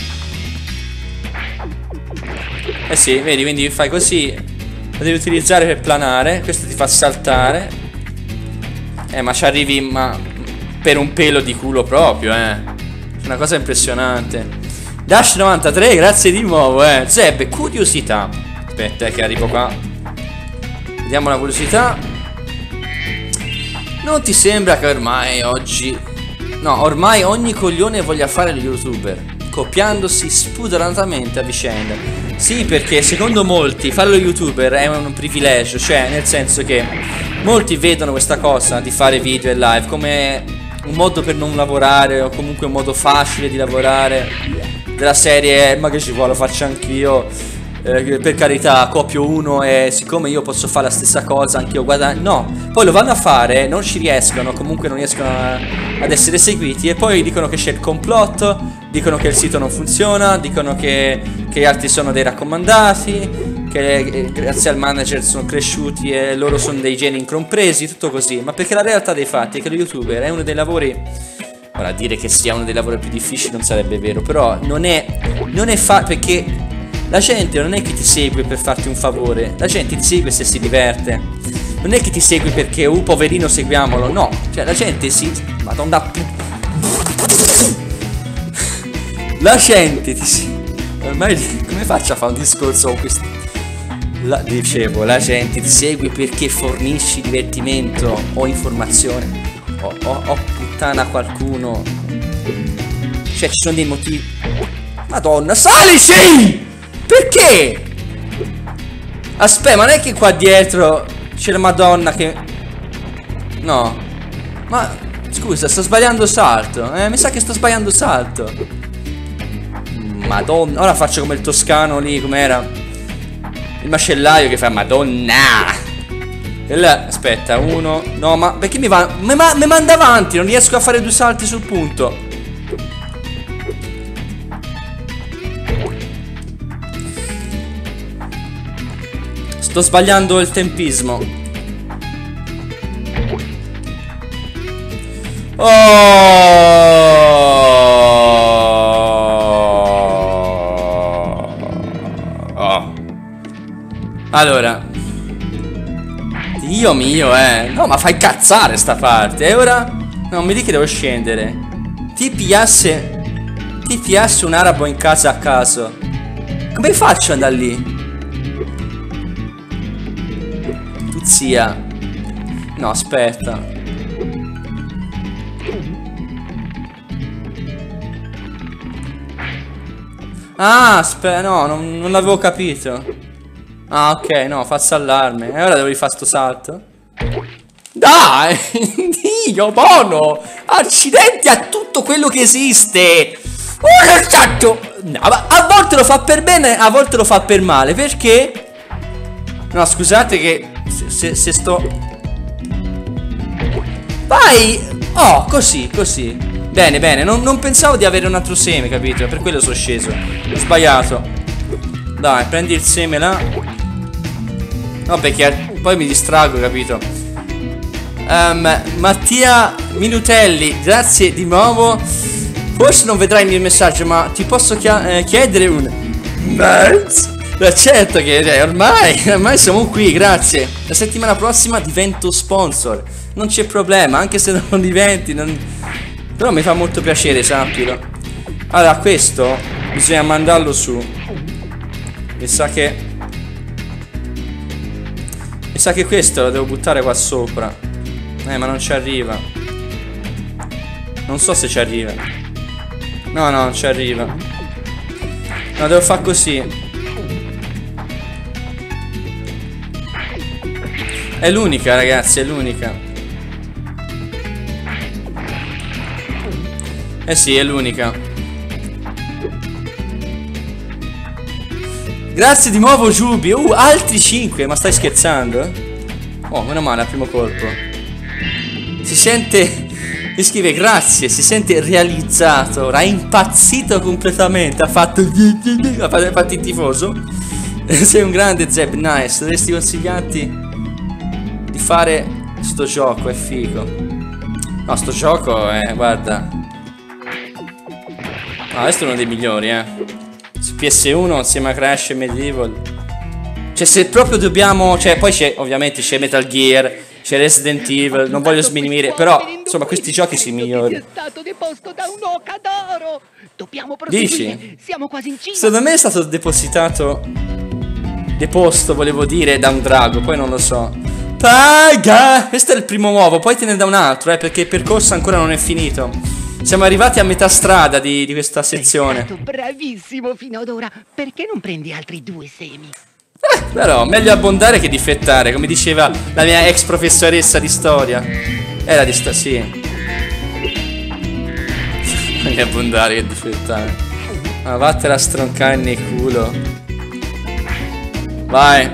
Eh sì, vedi, quindi fai così. Lo devi utilizzare per planare. Questo ti fa saltare. Eh, ma ci arrivi ma per un pelo di culo proprio, eh. È una cosa impressionante. Dash novantatré, grazie di nuovo, eh. Zeb, curiosità. Aspetta, eh, che arrivo qua. Vediamo la curiosità. Non ti sembra che ormai oggi... no, ormai ogni coglione voglia fare lo youtuber, copiandosi spudoratamente a vicenda? Sì, perché secondo molti fare lo youtuber è un privilegio, cioè nel senso che molti vedono questa cosa di fare video e live come un modo per non lavorare o comunque un modo facile di lavorare, della serie ma che ci vuole, lo faccio anch'io, eh, per carità, copio uno e siccome io posso fare la stessa cosa, anche io guadagno. No, poi lo vanno a fare, non ci riescono, comunque non riescono a, ad essere seguiti e poi dicono che c'è il complotto, dicono che il sito non funziona, dicono che, che gli altri sono dei raccomandati, che eh, grazie al manager sono cresciuti e loro sono dei geni incompresi, tutto così. Ma perché la realtà dei fatti è che lo youtuber è uno dei lavori, ora dire che sia uno dei lavori più difficili non sarebbe vero, però non è, non è fa perché la gente non è che ti segue per farti un favore, la gente ti segue se si diverte, non è che ti segue perché uh poverino seguiamolo, no, cioè la gente si, madonna, la gente ti si, ormai come faccio a fare un discorso con questo? La, dicevo, la gente ti segue perché fornisci divertimento o informazione o, o, o puttana qualcuno, cioè ci sono dei motivi. Madonna, salici! Perché? Aspetta, ma non è che qua dietro c'è la Madonna che... No. Ma scusa, sto sbagliando salto, eh? Mi sa che sto sbagliando salto. Madonna, ora faccio come il toscano lì, com'era? Il macellaio che fa Madonna. E là, aspetta, uno. No, ma perché mi va? Mi, ma, mi manda avanti, non riesco a fare due salti sul punto. Sto sbagliando il tempismo. Oh! Oh. Allora, Dio mio, eh. No, ma fai cazzare sta parte. E ora? Non mi dici che devo scendere. Ti piasse. Ti piasse un arabo in casa a caso. Come faccio ad andare lì? Tu zia. No, aspetta. Ah, aspetta, no, non, non l'avevo capito. Ah, ok, no, faccio allarme. E ora devo rifare sto salto. Dai! Dio, buono! Accidenti a tutto quello che esiste! Oh, esatto! No, ma a volte lo fa per bene, a volte lo fa per male. Perché? No, scusate che... Se, se, se sto... Vai! Oh, così, così. Bene, bene, non, non pensavo di avere un altro seme, capito? Per quello sono sceso. Ho sbagliato. Dai, prendi il seme là. No, perché poi mi distrago, capito? um, Mattia Minutelli, grazie di nuovo. Forse non vedrai il mio messaggio, ma ti posso eh, chiedere un Merz? Certo che cioè, ormai, ormai siamo qui, grazie. La settimana prossima divento sponsor. Non c'è problema, anche se non diventi non... Però mi fa molto piacere, sappilo. Allora, questo bisogna mandarlo su. Mi sa che... Mi sa che questo lo devo buttare qua sopra. Eh, ma non ci arriva. Non so se ci arriva. No, no, non ci arriva. No, devo fare così. È l'unica, ragazzi, è l'unica. Eh sì, è l'unica. Grazie di nuovo Giubi. Uh, altri cinque, ma stai scherzando? Oh, meno male al primo colpo. Si sente... Mi scrive grazie, si sente realizzato. Ora è impazzito completamente. Ha fatto... Ha fatto il tifoso. Sei un grande Zeb, nice. Dovresti consigliarti di fare sto gioco, è figo. No, sto gioco è... Guarda. No, questo è uno dei migliori, eh. Su P S uno insieme a Crash e Medieval. Cioè se proprio dobbiamo... Cioè poi c'è ovviamente c'è Metal Gear, c'è Resident Evil, non voglio sminuire, però insomma questi giochi si migliorano. È stato deposto da un'oca d'oro. Dobbiamo proseguire. Dici? Siamo quasi in cima. Secondo me è stato depositato... Deposto volevo dire da un drago, poi non lo so. Paga! Questo è il primo uovo, poi te ne da un altro, eh, perché il percorso ancora non è finito. Siamo arrivati a metà strada di, di questa sezione. Sei stato bravissimo fino ad ora. Perché non prendi altri due semi? Eh, però, meglio abbondare che difettare, come diceva la mia ex professoressa di storia. Era di sta... sì. Meglio abbondare che difettare. Ma vattela a stroncare nel culo. Vai.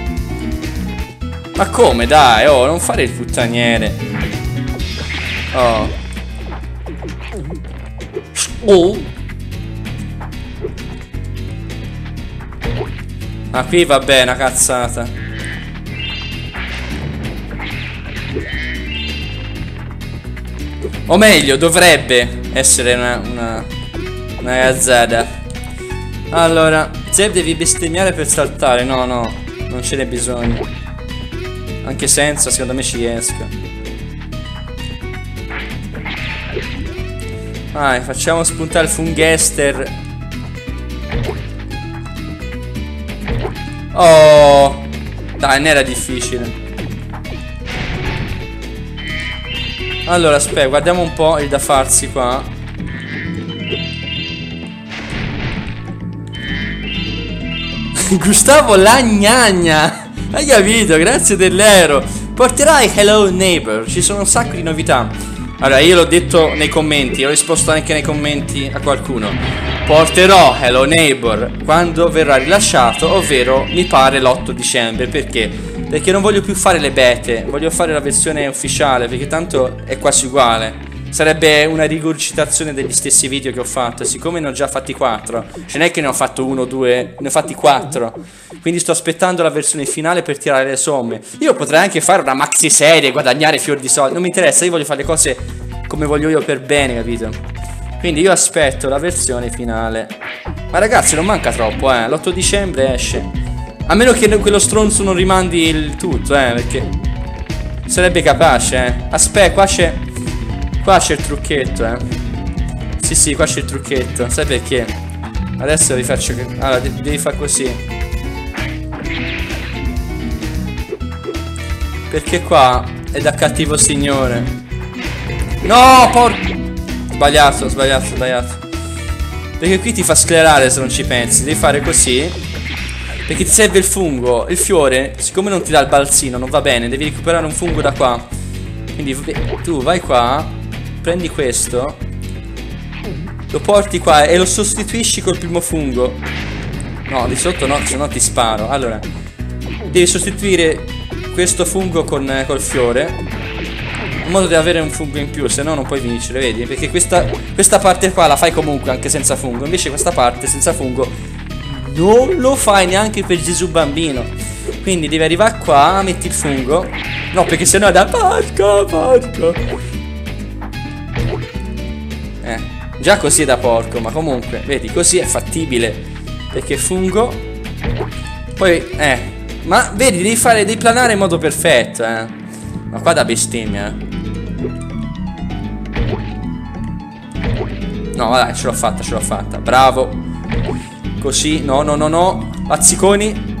Ma come, dai, oh, non fare il puttaniere. Oh. Oh. Ma qui vabbè, una cazzata. O meglio, dovrebbe essere una, una, una cazzata. Allora, Zeb, devi bestemmiare per saltare. No, no, non ce n'è bisogno. Anche senza, secondo me ci riesco. Vai, facciamo spuntare il fungester. Oh, dai, non era difficile. Allora, aspetta, guardiamo un po' il da farsi qua. Gustavo la gnagna. Hai capito? Grazie dell'euro. Porterai Hello Neighbor. Ci sono un sacco di novità. Allora, io l'ho detto nei commenti, ho risposto anche nei commenti a qualcuno. Porterò Hello Neighbor quando verrà rilasciato, ovvero mi pare l'otto dicembre. Perché? Perché non voglio più fare le bete, voglio fare la versione ufficiale, perché tanto è quasi uguale. Sarebbe una rigurgitazione degli stessi video che ho fatto. Siccome ne ho già fatti quattro, ce n'è che ne ho fatto uno, due, ne ho fatti quattro. Quindi sto aspettando la versione finale per tirare le somme. Io potrei anche fare una maxi serie, guadagnare fior di soldi. Non mi interessa, io voglio fare le cose come voglio io per bene, capito? Quindi io aspetto la versione finale. Ma ragazzi, non manca troppo, eh. L'otto dicembre esce. A meno che quello stronzo non rimandi il tutto, eh. Perché sarebbe capace, eh. Aspetta, qua c'è... Qua c'è il trucchetto, eh. Sì, sì, qua c'è il trucchetto. Sai perché? Adesso vi faccio... Allora, devi, devi fare così. Perché qua è da cattivo signore. No, porco... Sbagliato, sbagliato, sbagliato. Perché qui ti fa sclerare se non ci pensi. Devi fare così. Perché ti serve il fungo. Il fiore, siccome non ti dà il balzino, non va bene. Devi recuperare un fungo da qua. Quindi tu vai qua, prendi questo, lo porti qua e lo sostituisci col primo fungo. No, di sotto no, se no ti sparo. Allora, devi sostituire questo fungo con, col fiore, in modo da avere un fungo in più, se no non puoi vincere, vedi? Perché questa, questa parte qua la fai comunque anche senza fungo. Invece questa parte senza fungo non lo fai neanche per Gesù bambino. Quindi devi arrivare qua, metti il fungo. No, perché sennò è da porco, porco. Eh, già così è da porco, ma comunque, vedi, così è fattibile. Perché fungo. Poi, eh, ma vedi, devi fare, devi planare in modo perfetto, eh. Ma qua da bestemmia, eh. No, dai, ce l'ho fatta, ce l'ho fatta. Bravo. Così, no, no, no, no. Pazziconi.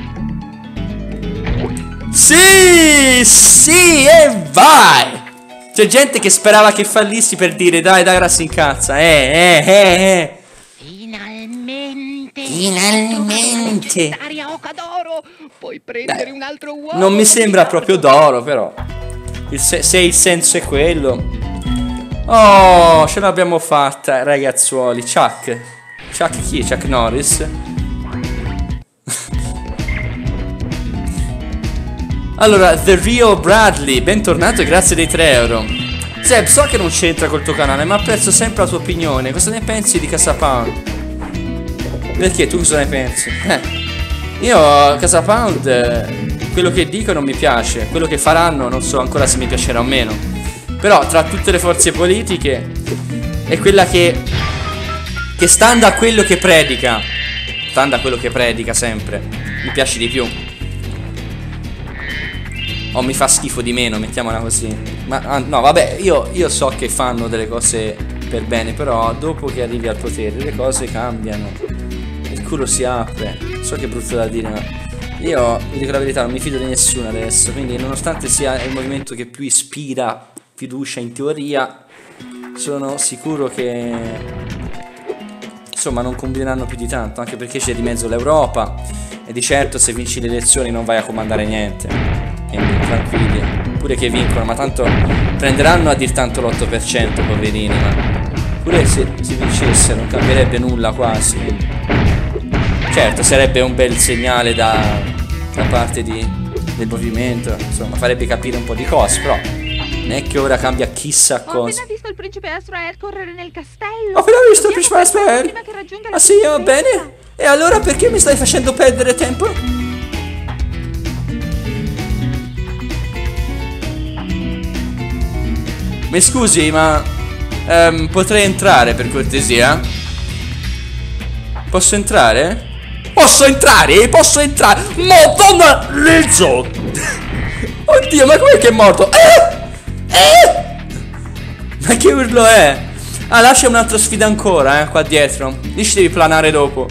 Sì, sì, e vai. C'è gente che sperava che fallissi per dire dai, dai, ora si incazza. Eh, eh, eh, eh. Finalmente. Finalmente. Aria oca d'oro. Puoi prendere Dai, un altro uovo. non mi sembra proprio d'oro, però. Il se, se il senso è quello. Oh, ce l'abbiamo fatta, ragazzuoli. Chuck. Chuck chi è? Chuck Norris. Allora, The Real Bradley, bentornato e grazie dei tre euro. Zeb, so che non c'entra col tuo canale, ma apprezzo sempre la tua opinione. Cosa ne pensi di Casapound? Perché tu cosa ne pensi? Eh, io Casapound, eh, quello che dico non mi piace. Quello che faranno non so ancora se mi piacerà o meno. Però tra tutte le forze politiche è quella che Che stando a quello che predica Stando a quello che predica sempre mi piace di più. O mi fa schifo di meno, mettiamola così. Ma ah, no, vabbè, io, io so che fanno delle cose per bene, però dopo che arrivi al potere le cose cambiano. Il culo si apre. So che è brutto da dire, ma io vi dico la verità, non mi fido di nessuno adesso. Quindi nonostante sia il movimento che più ispira fiducia in teoria, sono sicuro che insomma non combineranno più di tanto, anche perché c'è di mezzo l'Europa e di certo se vinci le elezioni non vai a comandare niente. Quindi tranquilli, pure che vincono, ma tanto prenderanno a dir tanto l'otto per cento, poverini, ma pure se si vincesse non cambierebbe nulla quasi. Certo, sarebbe un bel segnale da, da parte di, del movimento. Insomma, farebbe capire un po' di cose, però non è che ora cambia chissà Ho cosa. appena visto il principe Azrael correre nel castello. Ho appena visto il Dobbiamo principe Azrael. prima che raggiunga la Ah sì, va principessa. bene. E allora perché mi stai facendo perdere tempo? Mi scusi, ma ehm, potrei entrare per cortesia? Posso entrare? Posso entrare? Posso entrare? Madonna Lizzo! Oddio, ma com'è che è morto? Eh! Eh! Ma che urlo è? Ah, lascia un'altra sfida ancora, eh, qua dietro. Dici devi planare dopo.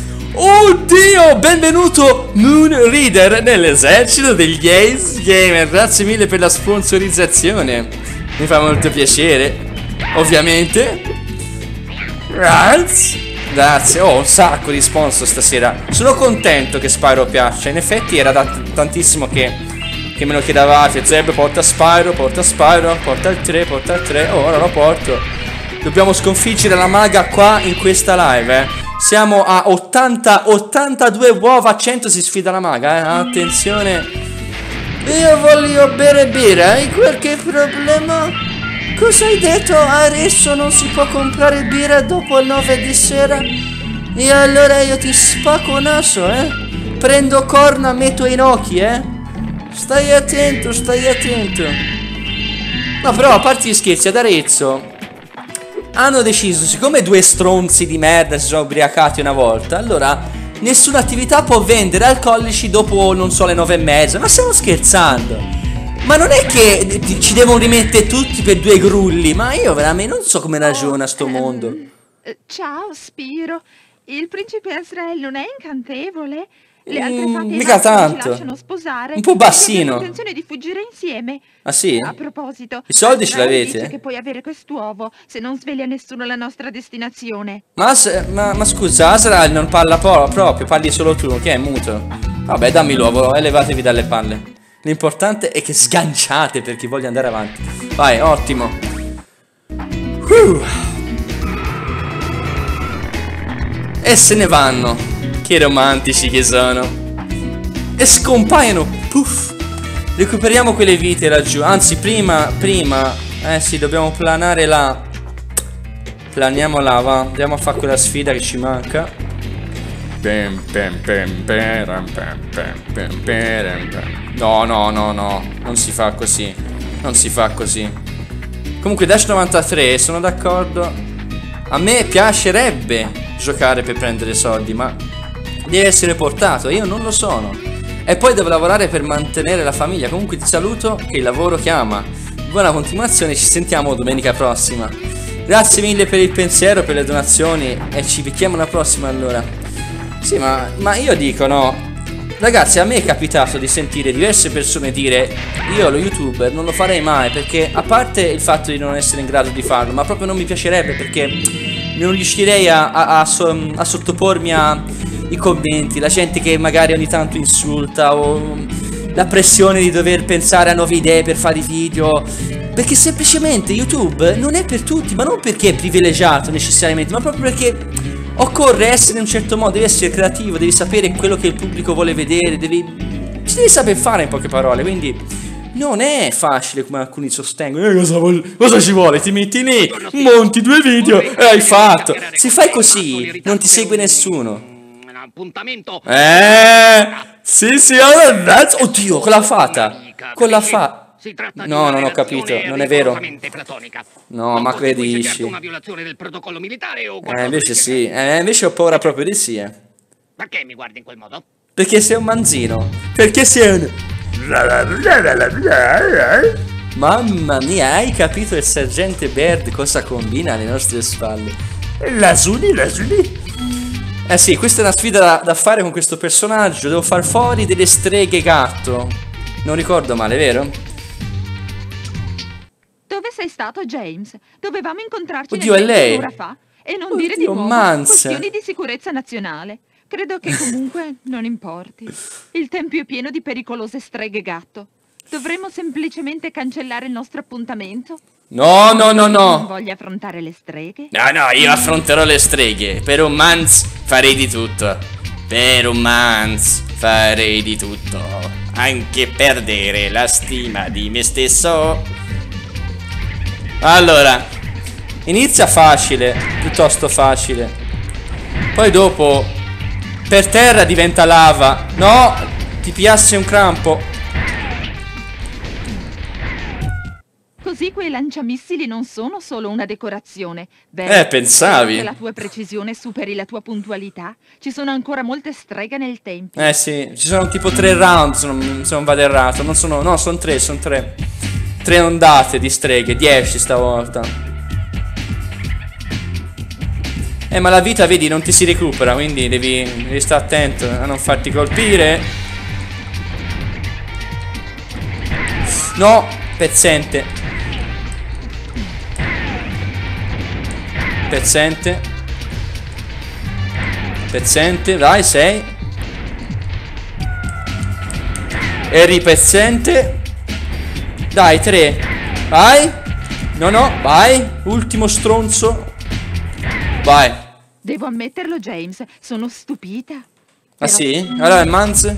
Oddio, benvenuto Moon Reader nell'esercito degli Ace Gamer. Grazie mille per la sponsorizzazione. Mi fa molto piacere. Ovviamente. Grazie. Grazie. Oh, un sacco di sponsor stasera. Sono contento che Spyro piaccia. In effetti era da tantissimo che, che me lo chiedevate. Zeb, porta Spyro, porta Spyro, porta il tre, porta il tre. Oh, ora lo porto. Dobbiamo sconfiggere la maga qua in questa live, eh. Siamo a ottanta, ottantadue uova, cento si sfida la maga, eh. Attenzione. Io voglio bere birra, hai qualche problema? Cosa hai detto? Adesso non si può comprare birra dopo le nove di sera? E allora io ti spacco naso, eh? Prendo corna, metto in occhi, eh? Stai attento, stai attento. No, però, a parte gli scherzi, ad Arezzo hanno deciso, siccome due stronzi di merda si sono ubriacati una volta, allora nessuna attività può vendere alcolici dopo, non so, le nove e mezza. Ma stiamo scherzando? Ma non è che ci devono rimettere tutti per due grulli? Ma io veramente non so come ragiona sto mondo. Eh, Ciao, Spiro. Il principe Azrael non è incantevole? Le altre Mm, fate mica matte non tanto. ci lasciano sposare. Un po' bassino. Abbiamo intenzione di fuggire insieme. Ah sì? A proposito, I soldi ce Azrael l'avete? dice che puoi avere quest'uovo se non sveglia nessuno la nostra destinazione. Ma, se- ma, ma scusa, Azrael non parla po- proprio, parli solo tu, che è muto. Vabbè, dammi l'uovo e levatevi dalle palle. L'importante è che sganciate per chi voglia andare avanti. Vai, ottimo. Uh. E se ne vanno. Che romantici che sono. E scompaiono. Puff. Recuperiamo quelle vite laggiù. Anzi, prima, prima. Eh sì, dobbiamo planare là. Planiamo là, va. Andiamo a fare quella sfida che ci manca. No, no, no, no. Non si fa così. Non si fa così. Comunque Dash novantatré, sono d'accordo. A me piacerebbe giocare per prendere soldi, ma deve essere portato, io non lo sono. E poi devo lavorare per mantenere la famiglia. Comunque ti saluto, che il lavoro chiama. Buona continuazione, ci sentiamo domenica prossima. Grazie mille per il pensiero, per le donazioni. E ci becchiamo la prossima allora. Sì, ma, ma io dico no. Ragazzi, a me è capitato di sentire diverse persone dire: io lo youtuber non lo farei mai, perché a parte il fatto di non essere in grado di farlo, ma proprio non mi piacerebbe, perché non riuscirei a, a, a, so, a sottopormi ai commenti, la gente che magari ogni tanto insulta, o la pressione di dover pensare a nuove idee per fare i video, perché semplicemente YouTube non è per tutti, ma non perché è privilegiato necessariamente, ma proprio perché occorre essere in un certo modo, devi essere creativo, devi sapere quello che il pubblico vuole vedere, devi, ci devi saper fare in poche parole, quindi non è facile come alcuni sostengono. Eh, cosa, vuol- cosa ci vuole? Ti metti lì, monti due video e hai fatto. Se fai così non ti segue nessuno. Appuntamento. Eh, sì, sì, allora, oddio, con la fata, con la fa. No, non ho capito, non è vero. No, ma credisci? Una violazione del protocollo militare o Eh, invece sì, eh, invece ho paura proprio di sì, eh. Perché mi guardi in quel modo? Perché sei un manzino. Perché sei un... Mamma mia, hai capito il sergente Baird cosa combina alle nostre spalle? Lasuni, lasuni. Eh sì, questa è una sfida da, da fare con questo personaggio. Devo far fuori delle streghe gatto. Non ricordo male, vero? Dove sei stato, James? Dovevamo incontrarci Oddio, è nel lei. un'ora fa e non Oddio, dire di nuovo Manza. questioni di sicurezza nazionale. Credo che comunque non importi. Il tempio è pieno di pericolose streghe gatto. Dovremmo semplicemente cancellare il nostro appuntamento? No, no, no, Non no. voglio affrontare le streghe? No, no, io affronterò le streghe. Per un manz farei di tutto. Per un Mans farei di tutto, anche perdere la stima di me stesso. Allora, inizia facile, piuttosto facile. Poi dopo, per terra diventa lava. No, ti piasse un crampo. Così quei lanciamissili non sono solo una decorazione. Beh, Eh, pensavi. se la tua precisione superi la tua puntualità, ci sono ancora molte streghe nel tempio. Eh sì, ci sono tipo tre round, se non, se non vado errato. Non sono, no, sono tre, sono tre. Tre ondate di streghe, dieci stavolta. Eh, ma la vita, vedi, non ti si recupera, quindi devi, devi stare attento a non farti colpire. No, pezzente. Pezzente. Pezzente, vai, sei. E ripezzente. Dai, tre. Vai. No, no, vai. Ultimo stronzo. Vai. Devo ammetterlo, James, sono stupita. Ah Però- sì? Allora è Mans.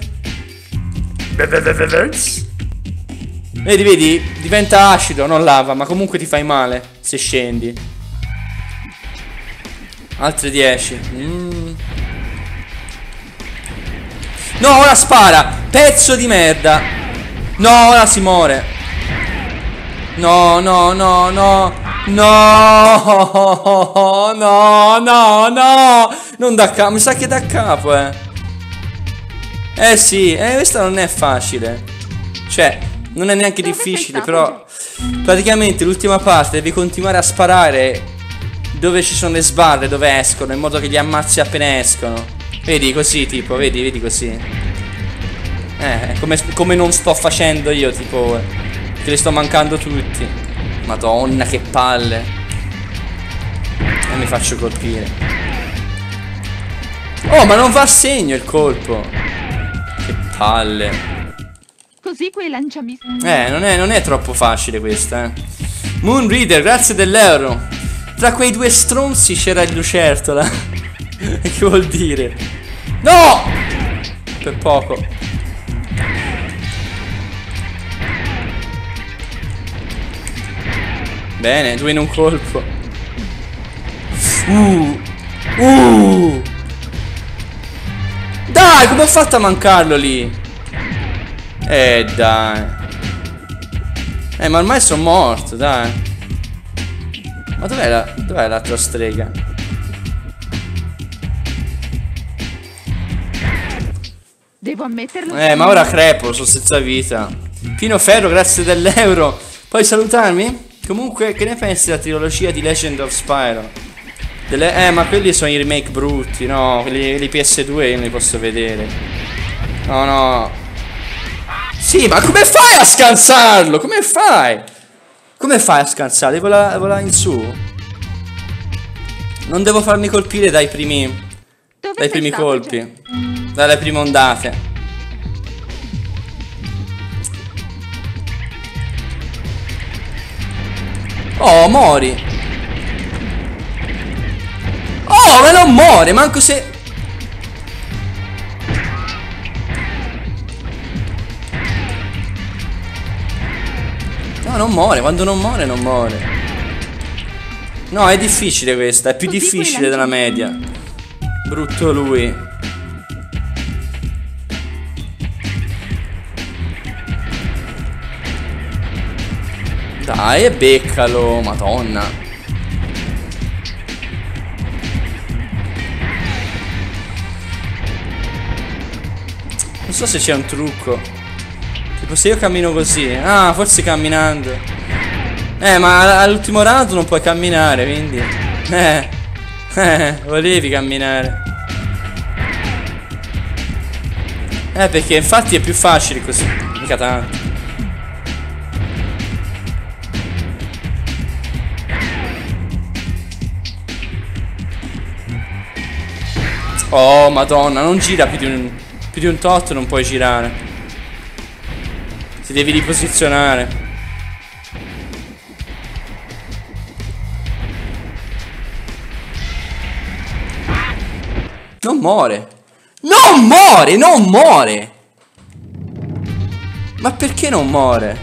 Vedi, vedi, diventa acido, non lava, ma comunque ti fai male se scendi. Altre dieci. Mm. No, ora spara. Pezzo di merda. No, ora si muore. No, no, no, no. No, no, no, no. Non da capo, mi sa che da capo, eh. Eh sì, eh, questa non è facile. Cioè, non è neanche Dove difficile, sei però stato, praticamente l'ultima parte devi continuare a sparare dove ci sono le sbarre, dove escono, in modo che li ammazzi appena escono. Vedi, così, tipo, vedi, vedi così. Eh, come, come non sto facendo io, tipo, che li sto mancando tutti. Madonna, che palle. E mi faccio colpire. Oh, ma non va a segno il colpo. Che palle. Così quei lanciamissili... Eh, non è, non è troppo facile questa, eh. Moon Reader, grazie dell'euro. Tra quei due stronzi c'era il lucertola. Che vuol dire? No! Per poco. Bene, due in un colpo. Uh! Uh! Dai, come ho fatto a mancarlo lì? Eh, dai. Eh, ma ormai sono morto, dai. Ma dov'è la, dov'è l'altra strega? Devo ammetterlo. Eh, ma ora crepo, sono senza vita. Pino Ferro, grazie dell'euro. Puoi salutarmi? Comunque, che ne pensi della trilogia di Legend of Spyro? Delle, eh, ma quelli sono i remake brutti, no? Quelli, quelli P S due io non li posso vedere. No, no. Sì, ma come fai a scansarlo? Come fai? Come fai a scansare? Devo la, devo la in su? Non devo farmi colpire dai primi Dove Dai sei primi stato, colpi James? Dalle prime ondate. Oh, mori. Oh, ma non muore, manco se... No, non muore, quando non muore non muore. No, è difficile questa, è più Così difficile quella- della media. Brutto lui. Dai, e beccalo, madonna. Non so se c'è un trucco. Tipo se io cammino così. Ah, forse camminando. Eh, ma all'ultimo round non puoi camminare, quindi. Eh. Eh, volevi camminare. Eh, perché infatti è più facile così. Mica tanto. Oh, madonna, non gira più di un, più di un tot, non puoi girare. Ti devi riposizionare. Non muore. Non muore, non muore. Ma perché non muore?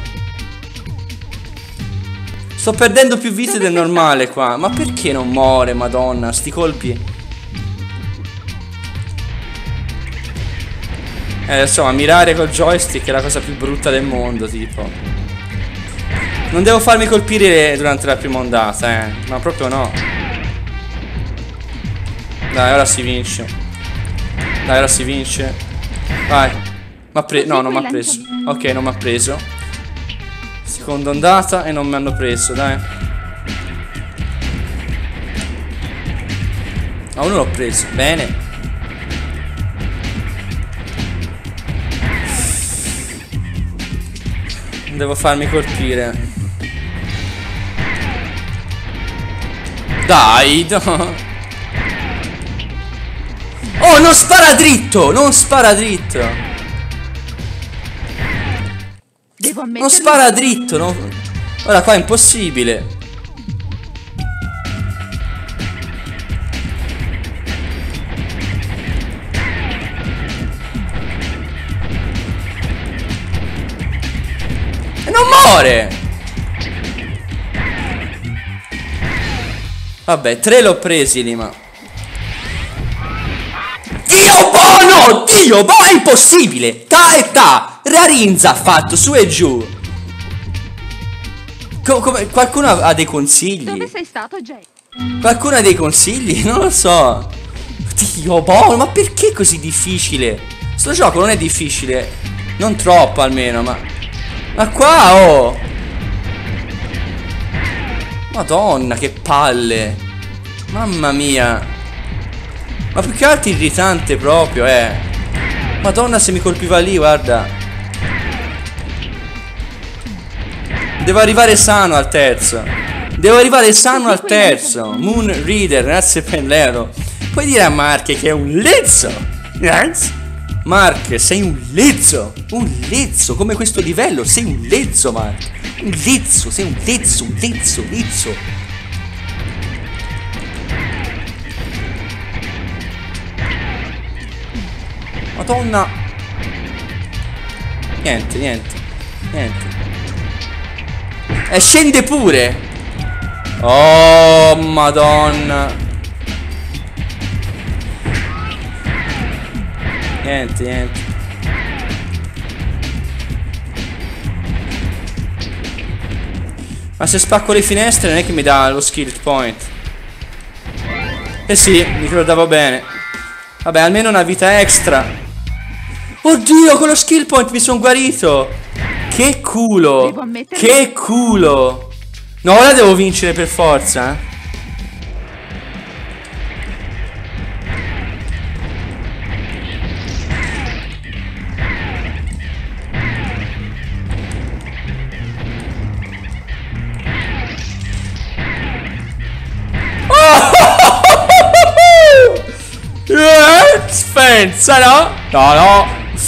Sto perdendo più vite del normale qua. Ma perché non muore, madonna? Sti colpi. Eh, insomma, mirare col joystick è la cosa più brutta del mondo, tipo. Non devo farmi colpire durante la prima ondata, eh. Ma proprio no. Dai, ora si vince. Dai, ora si vince. Vai. M'ha preso. No, non mi ha preso. Ok, non mi ha preso. Seconda ondata e non mi hanno preso, dai. A uno l'ho preso. Bene. Devo farmi colpire. Dai, no. Oh, non spara dritto. Non spara dritto. Devo ammettere. Non spara dritto, no? Ora qua è impossibile. E non muore. Vabbè, tre l'ho presi lì, ma Dio buono! Dio buono! È impossibile! Ta e ta! Rarinza ha fatto su e giù. Co come qualcuno ha dei consigli? Dove sei stato, Jay? Qualcuno ha dei consigli? Non lo so. Dio buono, ma perché è così difficile? Sto gioco non è difficile. Non troppo almeno, ma Ma qua, oh! Madonna, che palle! Mamma mia! Ma più che altro irritante proprio, eh! Madonna, se mi colpiva lì, guarda! Devo arrivare sano al terzo! Devo arrivare sano al terzo! Moon Reader, grazie per l'euro! Puoi dire a Mark che è un lezzo! Mark, sei un lezzo! Un lezzo! Come questo livello! Sei un lezzo, Mark! Un lezzo! Sei un lezzo! Un lezzo! Lezzo! Madonna! Niente, niente. Niente. E scende pure! Oh, Madonna! Niente, niente. Ma se spacco le finestre non è che mi dà lo skill point. Eh sì, mi ricordavo bene. Vabbè, almeno una vita extra. Oddio, con lo skill point mi sono guarito. Che culo. Che culo. No, ora devo vincere per forza, eh. Pensa, no? No, no.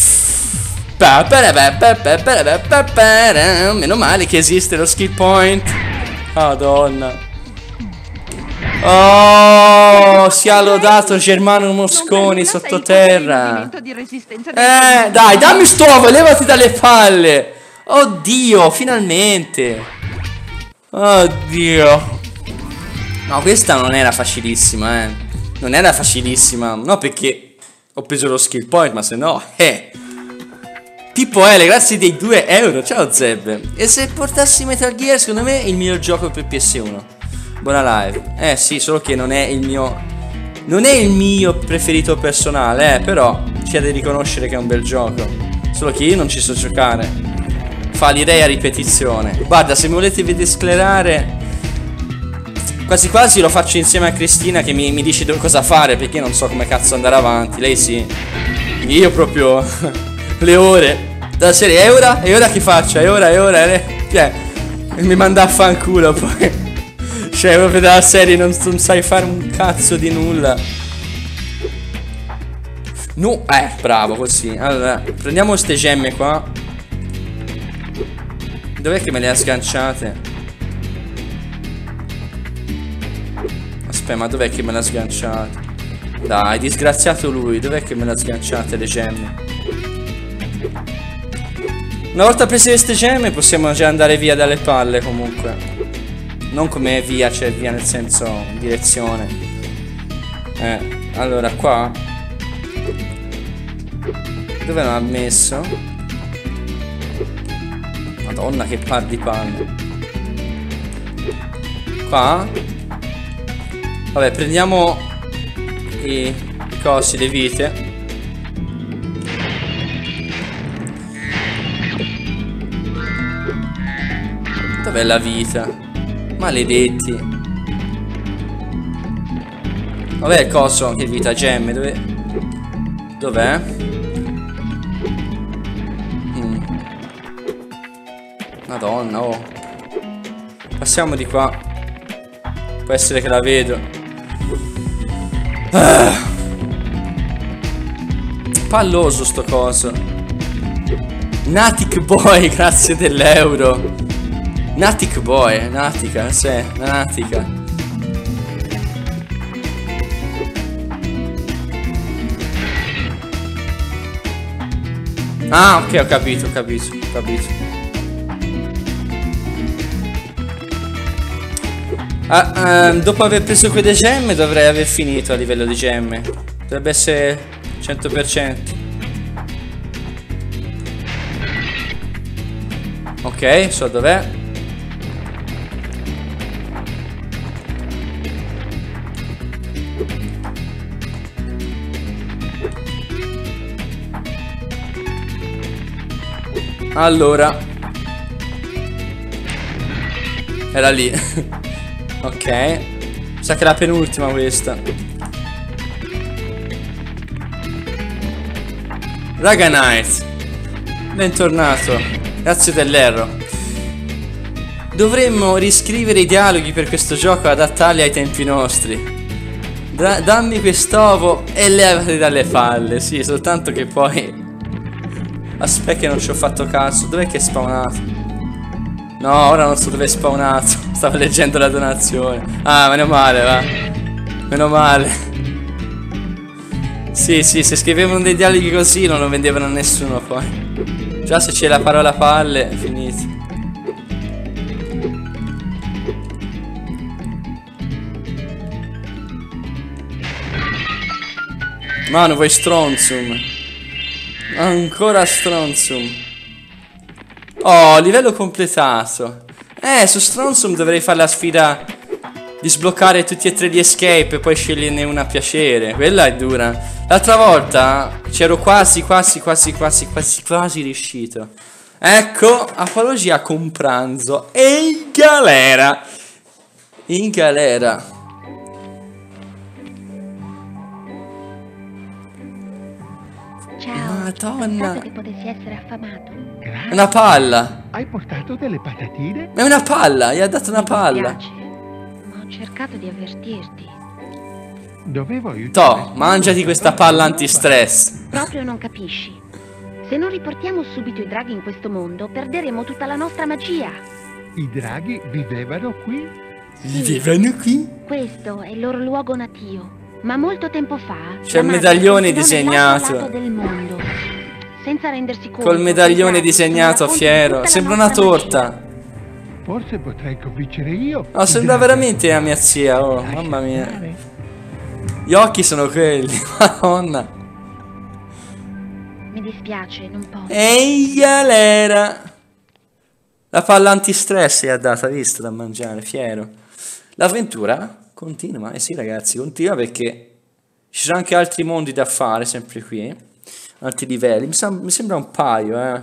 Meno male che esiste lo skill point. Madonna. Oh, si è lodato Germano Mosconi sottoterra. Eh, dai, dammi sto ovo, levati dalle palle. Oddio, finalmente. Oddio. No, questa non era facilissima, eh. Non era facilissima. No, perché ho preso lo skill point, ma se no, eh. Pippo L, grazie dei due euro. Ciao Zeb. E se portassi Metal Gear, secondo me è il miglior gioco per P S uno. Buona live. Eh sì, solo che non è il mio Non è il mio preferito personale, eh. Però c'è da riconoscere che è un bel gioco. Solo che io non ci so giocare. Fallirei a ripetizione. Guarda, se mi volete vedere sclerare, quasi quasi lo faccio insieme a Cristina, che mi, mi dice cosa fare, perché io non so come cazzo andare avanti. Lei sì. Io proprio le ore da serie. E ora? E ora che faccio? E ora? E ora? E cioè, mi manda a fanculo poi. Cioè, proprio dalla serie non, non sai fare un cazzo di nulla. No, eh, bravo, così. Allora, prendiamo queste gemme qua. Dov'è che me le ha sganciate? Aspetta, ma dov'è che me le ha sganciate? Dai, disgraziato lui. Dov'è che me l'ha sganciate le gemme? Una volta prese queste gemme possiamo già andare via dalle palle comunque. Non come via, cioè via nel senso direzione. Eh, allora qua. Dove l'ha messo? Madonna che par di palle. Qua. Vabbè, prendiamo i, i cosi, le vite. Dov'è la vita? Maledetti. Dov'è il coso? Che vita? Gemme? Dove? Dov'è? Mm. Madonna, oh. Passiamo di qua. Può essere che la vedo. Ah. Palloso sto coso. Natic Boy, grazie dell'euro. Natic Boy, Natica, sì, Natica. Ah, ok, ho capito, ho capito, ho capito. Ah, um, dopo aver preso quelle gemme dovrei aver finito a livello di gemme. Dovrebbe essere cento per cento. Ok, so dov'è. Allora, era lì. Ok, sa che è la penultima questa. Raga Knight, bentornato. Grazie dell'erro. Dovremmo riscrivere i dialoghi per questo gioco, adattarli ai tempi nostri. Da dammi quest'ovo e levati dalle palle. Sì, soltanto che poi aspetta che non ci ho fatto caso. Dov'è che è spawnato? No, ora non so dove è spawnato. Stavo leggendo la donazione. Ah, meno male, va. Meno male. Sì, sì, se scrivevano dei dialoghi così non lo vendevano a nessuno poi. Già se c'è la parola palle è finito. Mano, vuoi stronzum? Ancora stronzum. Oh, livello completato. Eh, su stronzum dovrei fare la sfida di sbloccare tutti e tre gli escape e poi sceglierne una a piacere. Quella è dura. L'altra volta c'ero quasi, quasi, quasi, quasi, quasi, quasi riuscito. Ecco, apologia con pranzo. E in galera. In galera. Ciao, Madonna. pensato che potessi essere affamato. Grazie. Una palla. Hai portato delle patatine? È una palla, gli ha dato una palla. Mi dispiace, ma ho cercato di avvertirti. Dovevo aiutare. Toh, mangiati questa palla antistress. Proprio non capisci. Se non riportiamo subito i draghi in questo mondo, perderemo tutta la nostra magia. I draghi vivevano qui? Vivevano qui? Questo è il loro luogo natio. Ma molto tempo fa C'è il la medaglione madre disegnato. lato del mondo, senza rendersi conto. Col medaglione che i draghi disegnato sono la fonte di fiero. tutta la Sembra una nostra torta. Forse potrei convincere io. No, sembra veramente la mia zia. Oh, mamma mia. Gli occhi sono quelli. Madonna. Mi dispiace, non posso. Ehi, galera. La palla antistress gli ha data, visto, da mangiare, fiero. L'avventura continua. Eh sì, ragazzi, continua perché ci sono anche altri mondi da fare, sempre qui. Altri livelli. Mi, sem mi sembra un paio, eh.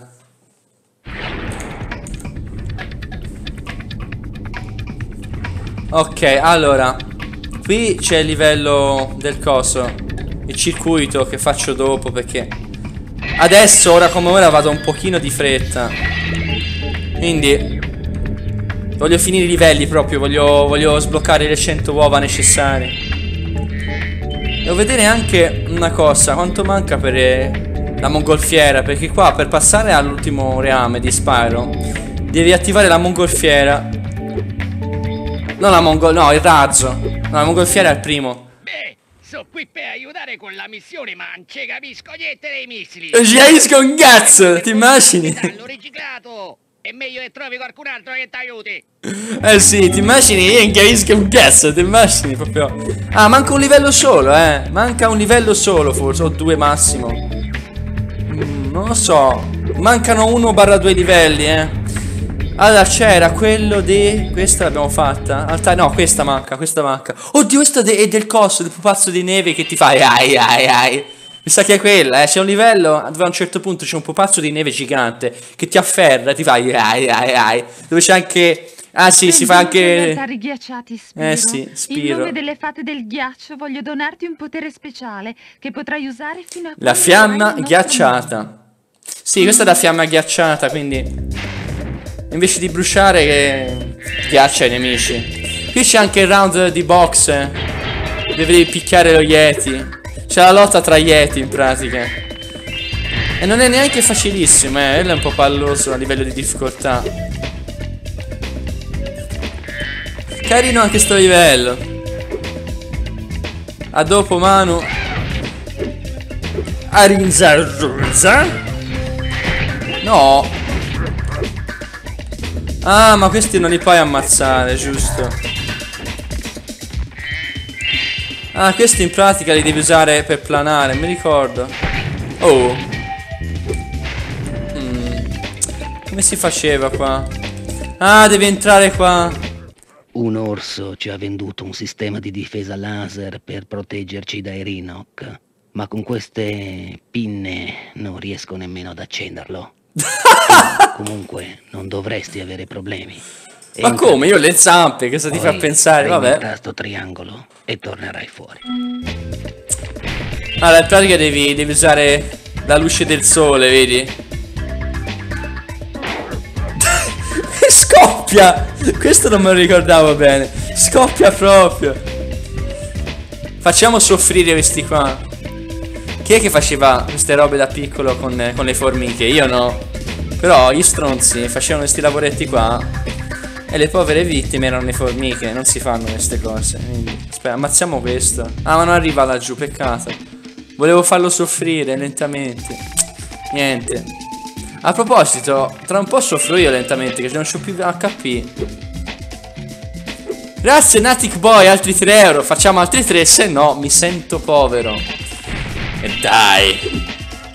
Ok, allora. Qui c'è il livello del coso. Il circuito che faccio dopo perché adesso, ora come ora, vado un pochino di fretta. Quindi voglio finire i livelli proprio. Voglio, voglio sbloccare le cento uova necessarie. Devo vedere anche una cosa. Quanto manca per eh, la mongolfiera. Perché qua per passare all'ultimo reame di Spyro devi attivare la mongolfiera. No, la mongol... no, il razzo. No, la mongolfiera è il primo. Beh, so qui per aiutare con la missione, ma non ci capisco niente dei missili. Non ci capisco un cazzo, ti immagini? L'ho riciclato. È meglio che trovi qualcun altro che ti aiuti. Eh sì, ti immagini? Io non capisco un cazzo, ti immagini proprio. Ah, manca un livello solo, eh. Manca un livello solo, forse, o due massimo. Mm, non lo so. Mancano uno barra due livelli, eh. Allora c'era quello di... Questa l'abbiamo fatta. Alta... No, questa manca, questa manca. Oddio, questo è del coso, del pupazzo di neve che ti fai. Ai ai ai. Mi sa che è quella, eh. C'è un livello dove a un certo punto c'è un pupazzo di neve gigante che ti afferra, ti fai ai ai ai. Dove c'è anche... Ah sì, si fa anche... Ghiacciati, Spiro. Eh sì, Spiro. In nome delle fate del ghiaccio voglio donarti un potere speciale che potrai usare fino a... La fiamma ghiacciata. Sì, questa è la fiamma ghiacciata, quindi... Invece di bruciare che ghiaccia i nemici. Qui c'è anche il round di box. Devi picchiare lo Yeti. C'è la lotta tra Yeti in pratica. E non è neanche facilissimo, eh. Quello è un po' palloso a livello di difficoltà. Carino anche sto livello. A dopo Manu. Arinzarruzza. No. Ah, ma questi non li puoi ammazzare, giusto? Ah, questi in pratica li devi usare per planare, mi ricordo. Oh. Mm. Come si faceva qua? Ah, devi entrare qua. Un orso ci ha venduto un sistema di difesa laser per proteggerci dai Rhinoc, ma con queste pinne non riesco nemmeno ad accenderlo. Comunque non dovresti avere problemi. Ma entra, come? Io ho le zampe, cosa ti fa pensare? Vabbè. Tasto triangolo e tornerai fuori. Allora, in pratica devi, devi usare la luce del sole, vedi? Scoppia! Questo non me lo ricordavo bene. Scoppia proprio. Facciamo soffrire questi qua. Chi è che faceva queste robe da piccolo con, con le formiche? Io no. Però gli stronzi facevano questi lavoretti qua e le povere vittime erano le formiche. Non si fanno queste cose. Quindi, aspetta, ammazziamo questo. Ah, ma non arriva laggiù, peccato. Volevo farlo soffrire lentamente. Niente. A proposito, tra un po' soffro io lentamente, che non c'ho più H P. Grazie Natic Boy, altri tre euro. Facciamo altri tre, se no mi sento povero. E dai.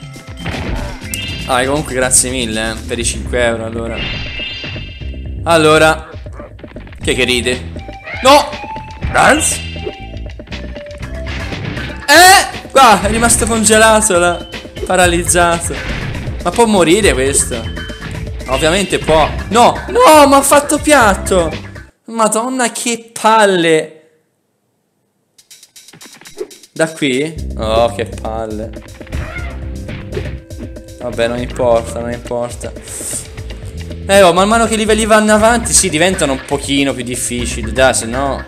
Ah, comunque grazie mille, eh, per i cinque euro, allora. Allora. Che che ride? No! Dance? Eh! Qua, è rimasto congelato là. Paralizzato. Ma può morire questo? Ovviamente può. No! No, mi ha fatto piatto! Madonna, che palle! Da qui? Oh, che palle. Vabbè, non importa, non importa. Eh, oh, man mano che i livelli vanno avanti, sì, diventano un pochino più difficili, dai, se no...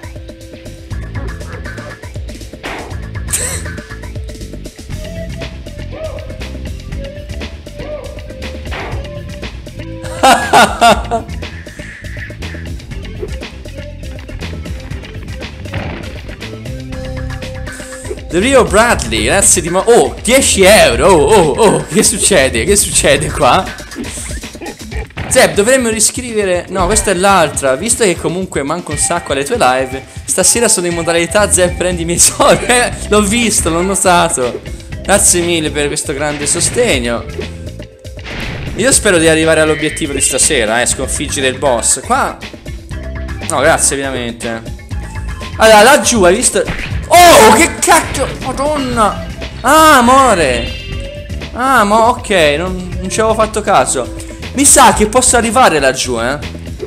The Rio Bradley, grazie di... Oh, dieci euro, oh, oh, oh, che succede? Che succede qua? Zeb, dovremmo riscrivere... No, questa è l'altra. Visto che comunque manco un sacco alle tue live, stasera sono in modalità Zeb prendi i miei soldi. Eh, l'ho visto, l'ho notato. Grazie mille per questo grande sostegno. Io spero di arrivare all'obiettivo di stasera, eh, sconfiggere il boss. Qua... No, grazie veramente. Allora, laggiù, hai visto... Oh, che cacchio! Madonna! Ah, amore! Ah, ma ok, non, non ci avevo fatto caso. Mi sa che posso arrivare laggiù, eh?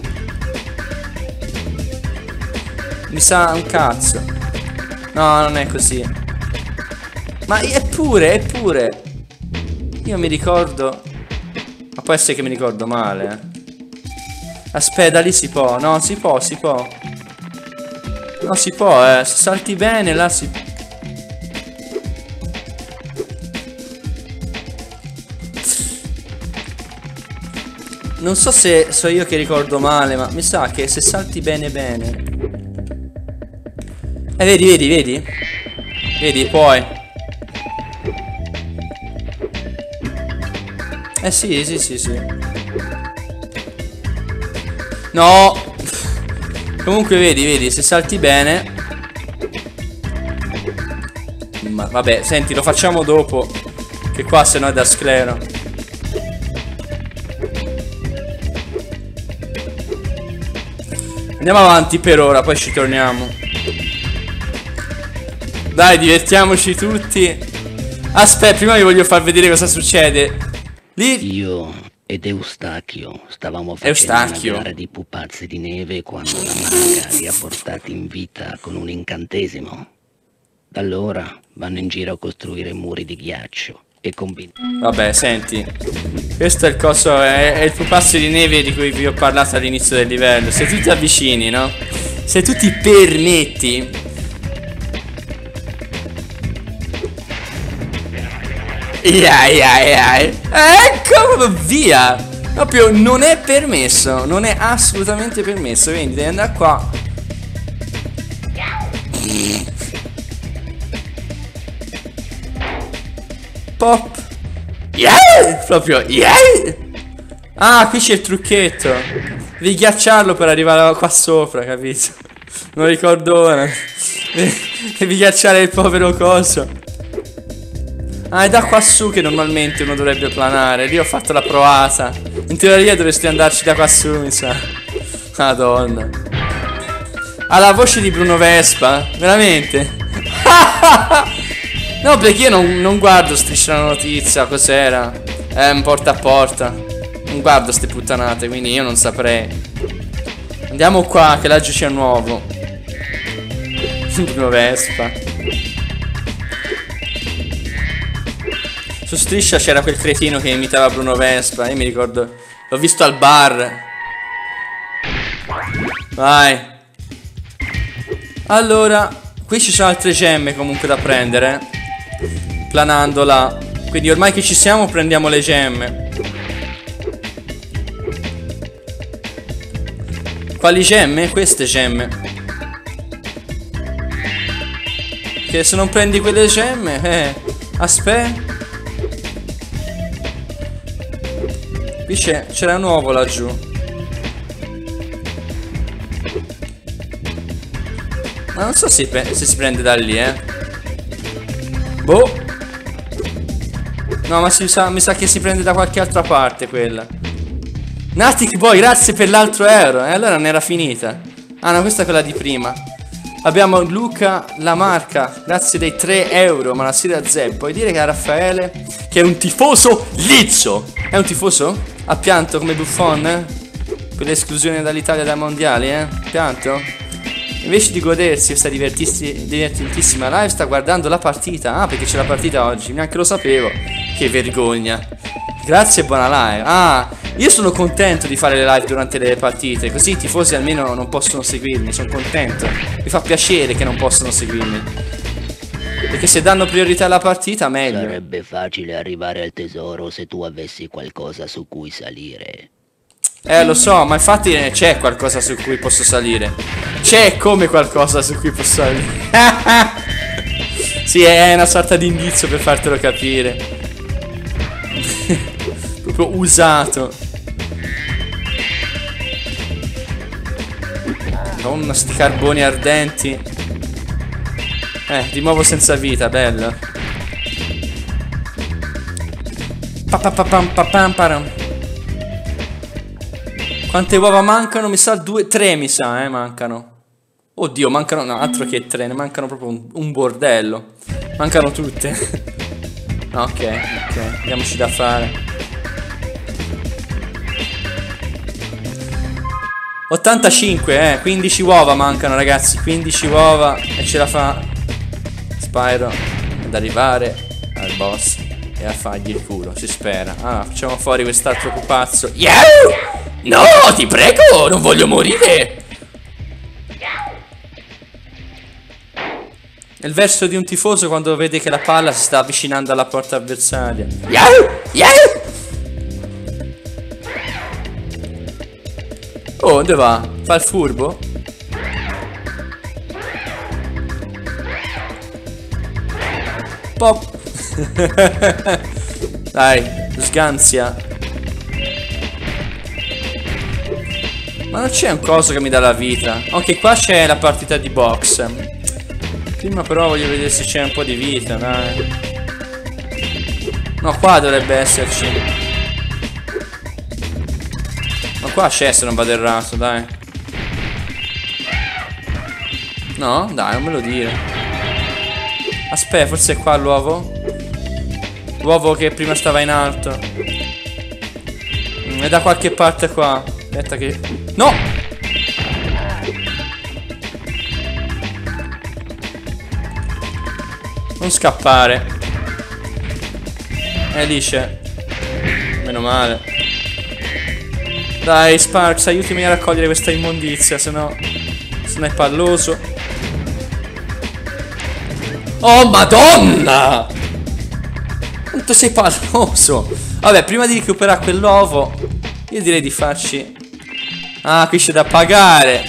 Mi sa un cazzo. No, non è così. Ma eppure, eppure. Io mi ricordo. Ma può essere che mi ricordo male, eh? Aspetta, lì si può. No, si può, si può. No, si può, eh. Se salti bene, là si... Non so se so io che ricordo male, ma mi sa che se salti bene bene... Eh, vedi, vedi, vedi? Vedi, puoi. Eh sì, sì, sì, sì. No. Comunque vedi, vedi, se salti bene. Ma vabbè, senti, lo facciamo dopo, che qua se no è da sclero. Andiamo avanti per ora, poi ci torniamo. Dai, divertiamoci tutti. Aspetta, prima vi voglio far vedere cosa succede. Lì Io ed Eustachio stavamo facendo Eustachio. una gara di pupazzi di neve quando la maga li ha portati in vita con un incantesimo. Da allora vanno in giro a costruire muri di ghiaccio e combinare. Vabbè, senti, questo è il coso, è, è il pupazzo di neve di cui vi ho parlato all'inizio del livello. Se tu ti avvicini, no? Se tu ti permetti, ia, ia, ia. Ecco, via. Proprio non è permesso, non è assolutamente permesso. Quindi devi andare qua. Pop. Yeah! Proprio yeah! Ah, qui c'è il trucchetto. Devi ghiacciarlo per arrivare qua sopra, capito? Non ricordo ora. Devi ghiacciare il povero coso. Ah, è da qua su che normalmente uno dovrebbe planare. Lì ho fatto la provata. In teoria dovresti andarci da qua su, mi sa. Madonna. Ha la voce di Bruno Vespa. Veramente? No, perché io non, non guardo Striscia la Notizia, cos'era? È un porta a porta. Non guardo ste puttanate, quindi io non saprei. Andiamo qua, che laggiù c'è nuovo. Bruno Vespa. Su Striscia c'era quel cretino che imitava Bruno Vespa. Io mi ricordo, l'ho visto al bar. Vai. Allora, qui ci sono altre gemme comunque da prendere, planando là. Quindi ormai che ci siamo prendiamo le gemme. Quali gemme? Queste gemme. Che se non prendi quelle gemme, eh, aspetta. Qui c'era nuovo laggiù. Ma non so se, se si prende da lì, eh. Boh. No, ma si sa, mi sa che si prende da qualche altra parte quella. Natic Boy, grazie per l'altro euro. E eh, allora non era finita. Ah no, questa è quella di prima. Abbiamo Luca La Marca, grazie dei tre euro. Ma la sera Zeb, puoi dire che è Raffaele, che è un tifoso lizzo. È un tifoso? Ha pianto come Buffon, eh? Per l'esclusione dall'Italia dai mondiali, eh? Pianto? Invece di godersi questa divertentissima live, sta guardando la partita. Ah, perché c'è la partita oggi, neanche lo sapevo. Che vergogna. Grazie e buona live. Ah, io sono contento di fare le live durante le partite, così i tifosi almeno non possono seguirmi. Sono contento. Mi fa piacere che non possono seguirmi, perché se danno priorità alla partita meglio. Sarebbe facile arrivare al tesoro se tu avessi qualcosa su cui salire. Eh, lo so, ma infatti c'è qualcosa su cui posso salire. C'è come qualcosa su cui posso salire. Sì, è una sorta di indizio per fartelo capire. Proprio usato. Madonna, sti carboni ardenti. Eh, di nuovo senza vita, bello. Pa pa pa pam pa pam param. Quante uova mancano? Mi sa due, tre mi sa, eh, mancano. Oddio, mancano, no, altro che tre, ne mancano proprio un, un bordello. Mancano tutte. Ok, ok, diamoci da fare. ottantacinque, eh, quindici uova mancano, ragazzi, quindici uova e ce la fa Spyro ad arrivare al boss e a fargli il culo, si spera. Ah, facciamo fuori quest'altro pupazzo. Yeah! No, ti prego, non voglio morire. È il verso di un tifoso quando vede che la palla si sta avvicinando alla porta avversaria. Yeah! Yeah! Oh, dove va? Fa il furbo? Pop. Dai, sganzia. Ma non c'è un coso che mi dà la vita. Ok, qua c'è la partita di box. Prima però voglio vedere se c'è un po' di vita, dai. No, qua dovrebbe esserci. Ma qua c'è, se non vado errato, dai. No? Dai, non me lo dire. Aspetta, forse è qua l'uovo? L'uovo che prima stava in alto. Mm, è da qualche parte qua. Aspetta che... No! Non scappare. Eh, lì c'è. Meno male. Dai, Sparks, aiutami a raccogliere questa immondizia, se no... Se no è palloso. Oh, madonna! Quanto sei palloso! Vabbè, prima di recuperare quell'uovo, io direi di farci... Ah, qui c'è da pagare.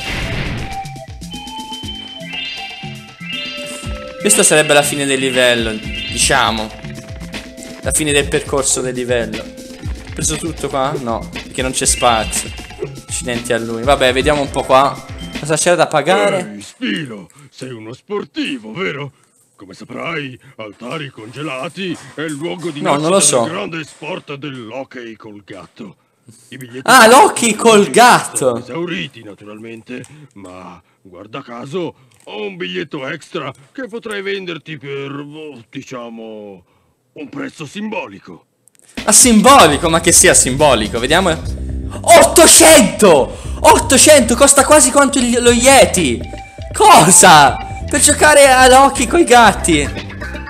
Questa sarebbe la fine del livello, diciamo. La fine del percorso del livello. Ho preso tutto qua? No, perché non c'è spazio. Accidenti a lui. Vabbè, vediamo un po' qua. Cosa c'era da pagare? Ehi, Spiro, sei uno sportivo, vero? Come saprai, altari congelati è il luogo di no, non lo so. del grande sport dell'hockey col gatto. I biglietti ah, l'hockey col gatto! Esauriti, naturalmente, ma guarda caso ho un biglietto extra che potrei venderti per, diciamo, un prezzo simbolico. Ah, simbolico? Ma che sia simbolico? Vediamo. ottocento! ottocento! Costa quasi quanto il, lo Yeti! Cosa? Per giocare all'hockey coi gatti!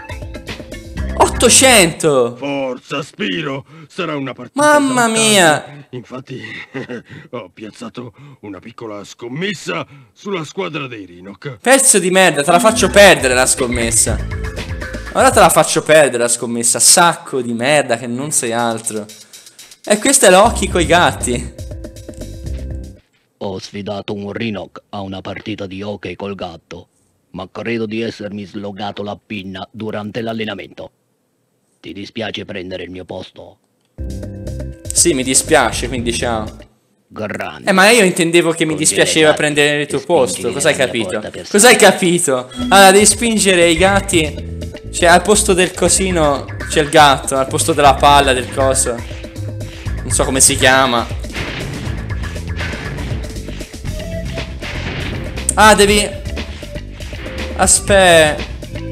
ottocento! Forza, Spiro! Sarà una partita. Mamma mia! Infatti, ho piazzato una piccola scommessa sulla squadra dei Rhinoc. Pezzo di merda, te la faccio perdere la scommessa. Ora te la faccio perdere la scommessa. Sacco di merda che non sei altro. E questo è l'hockey coi gatti. Ho sfidato un Rhinoc a una partita di hockey col gatto, ma credo di essermi slogato la pinna durante l'allenamento. Ti dispiace prendere il mio posto? Sì, mi dispiace, quindi ciao. Grande. Eh, ma io intendevo che mi dispiaceva prendere il tuo posto. Cosa hai capito? Cosa hai capito? Allora, devi spingere i gatti. Cioè, al posto del cosino c'è il gatto. Al posto della palla, del coso. Non so come si chiama. Ah, devi... Aspetta.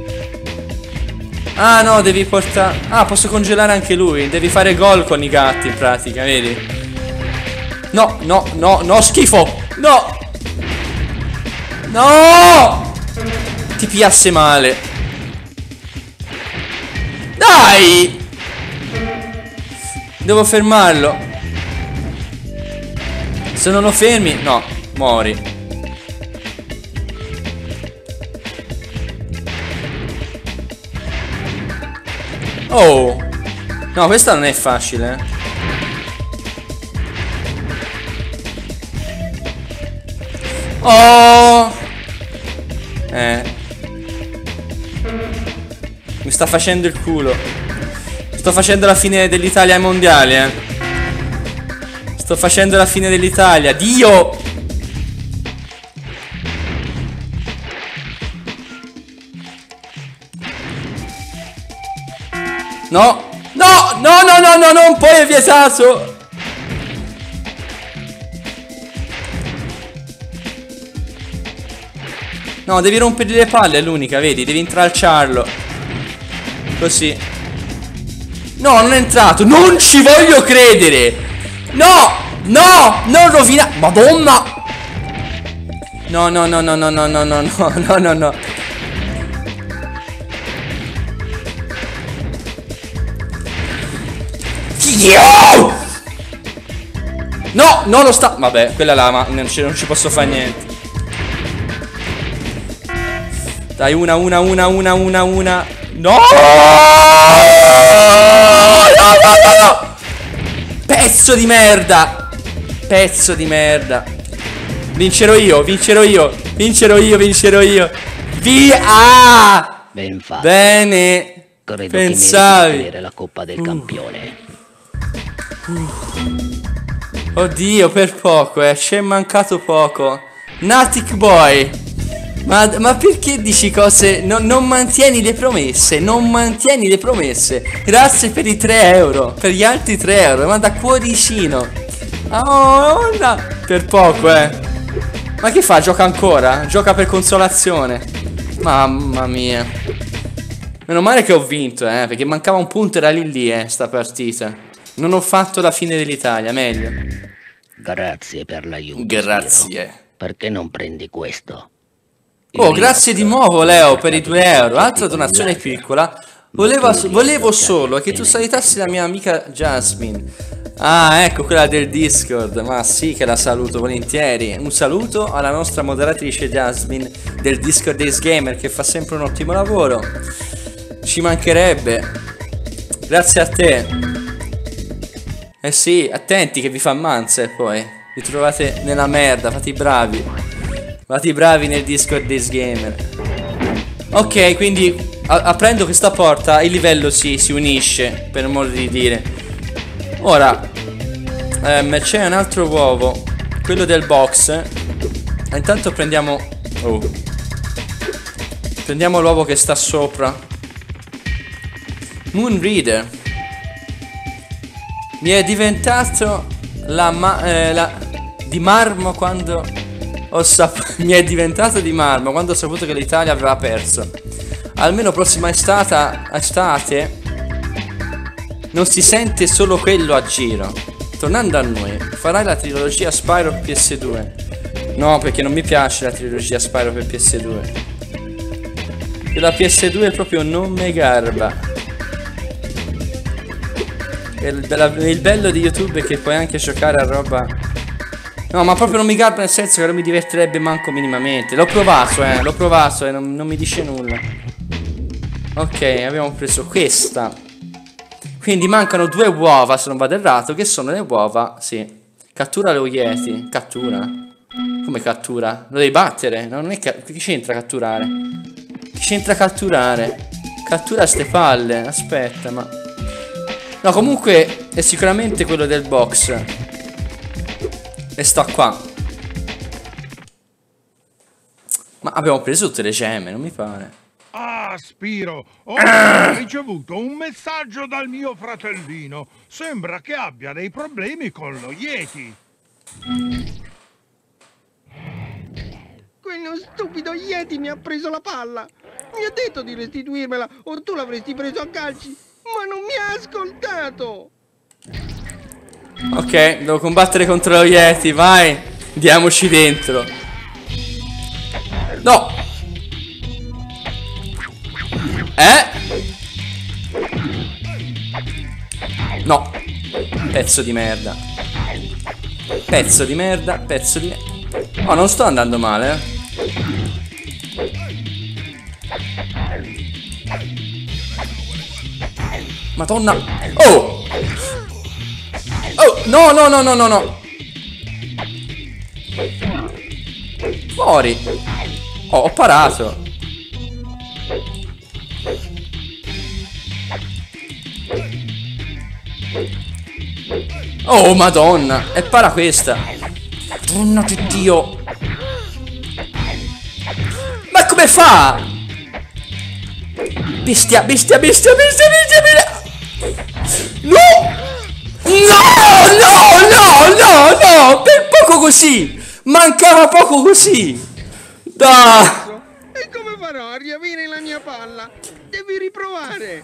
Ah, no, devi portare... Ah, posso congelare anche lui. Devi fare gol con i gatti, in pratica, vedi? No, no, no, no, schifo. No. No. Ti piasse male. Dai. Devo fermarlo. Se non lo fermi, no, muori. Oh. No, questa non è facile, eh. Oh. Eh. Mi sta facendo il culo. Sto facendo la fine dell'Italia ai mondiali, eh. Sto facendo la fine dell'Italia. Dio. No. No, no, no, no, no, non puoi, è vietato. No, devi rompergli le palle, è l'unica, vedi, devi intralciarlo. Così. No, non è entrato, non ci voglio credere. No, no, non rovina. Madonna. No, no, no, no, no, no, no, no, no, no, no, no. No, non lo sta. Vabbè, quella lama, non ci, non ci posso fare niente. Dai, una, una, una, una, una, una. No! No, no, no, no! Pezzo di merda! Pezzo di merda! Vincerò io, vincerò io, vincerò io, vincerò io. Via! Ah! Ben fatto. Bene. Credo Pensavi. che meriti di avere la Coppa del Uh. Campione. Oddio, per poco, eh, ci è mancato poco. Natic Boy. Ma, ma perché dici cose? No, non mantieni le promesse, non mantieni le promesse. Grazie per i tre euro, per gli altri tre euro, ma da cuoricino. Oh, no. Per poco, eh. Ma che fa? Gioca ancora? Gioca per consolazione. Mamma mia. Meno male che ho vinto, eh, perché mancava un punto, era lì lì, eh, sta partita. Non ho fatto la fine dell'Italia, meglio. Grazie per l'aiuto. Grazie. Spiro. Perché non prendi questo? Oh, Il grazie di Rinox nuovo è Leo un per i mercato due euro. di Altra con donazione laser. piccola. Volevo, tu volevo riesci a solo che tu ottenere. salutassi la mia amica Jasmine. Ah, ecco quella del Discord. Ma sì che la saluto volentieri. Un saluto alla nostra moderatrice Jasmine del Discord Days Gamer, che fa sempre un ottimo lavoro. Ci mancherebbe. Grazie a te. Eh sì, attenti che vi fa Manzer poi. Vi trovate nella merda, fate i bravi. Fate i bravi nel Discord Days Gamer. Ok, quindi a- aprendo questa porta il livello si, si unisce, per modo di dire. Ora ehm, c'è un altro uovo, quello del box. Intanto prendiamo oh. Prendiamo l'uovo che sta sopra. Moon Reader. Mi è diventato la, ma eh, la di marmo quando ho saputo. Mi è diventato di marmo quando ho saputo che l'Italia aveva perso. Almeno prossima estate, estate non si sente solo quello a giro. Tornando a noi, farai la trilogia Spyro per P S due? No, perché non mi piace la trilogia Spyro per P S due. E la P S due proprio non me garba. Il, il bello di YouTube è che puoi anche giocare a roba. No, ma proprio non mi garba, nel senso che non mi divertirebbe manco minimamente. L'ho provato, eh, l'ho provato e non, non mi dice nulla. Ok, abbiamo preso questa. Quindi mancano due uova, se non vado errato, che sono le uova, sì. Cattura lo Yeti. Cattura? Come cattura? Lo devi battere? No, non è che... Che c'entra catturare? Che c'entra catturare? Cattura ste palle, aspetta, ma... No, comunque è sicuramente quello del box. E sta qua. Ma abbiamo preso tutte le gemme, non mi pare. Ah, Spiro, ho ah. ricevuto un messaggio dal mio fratellino. Sembra che abbia dei problemi con lo Yeti. Quello stupido Yeti mi ha preso la palla. Mi ha detto di restituirmela o tu l'avresti preso a calci, ma non mi ha ascoltato. Ok, devo combattere contro lo Yeti, vai. Diamoci dentro. No. Eh? No. Pezzo di merda. Pezzo di merda, pezzo di merda. Oh, non sto andando male, eh. Madonna. Oh! Oh, no, no, no, no, no, no. Fuori. Oh, ho parato. Oh, madonna. E para questa. Madonna di Dio. Ma come fa? Bestia, bestia, bestia, bestia, bestia, bestia. No! No, no, no, no, no. Per poco così. Mancava poco così. Dai. E come farò a riavere la mia palla? Devi riprovare.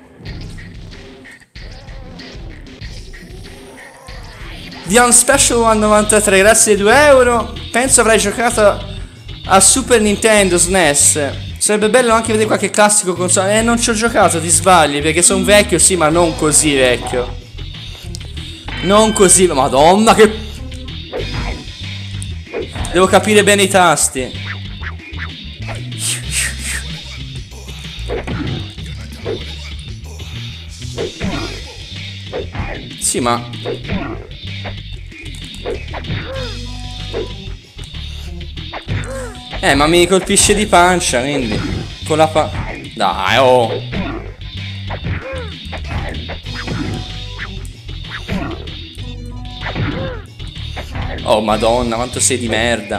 The Unspecial one novantatré, grazie ai due euro. Penso avrai giocato a Super Nintendo S N E S. Sarebbe bello anche vedere qualche classico console. Eh, non ci ho giocato, ti sbagli, perché sono vecchio, sì, ma non così vecchio. Non così, madonna che... Devo capire bene i tasti. Sì, ma... Eh, ma mi colpisce di pancia, quindi... Con la pa... Dai, oh! Oh madonna, quanto sei di merda.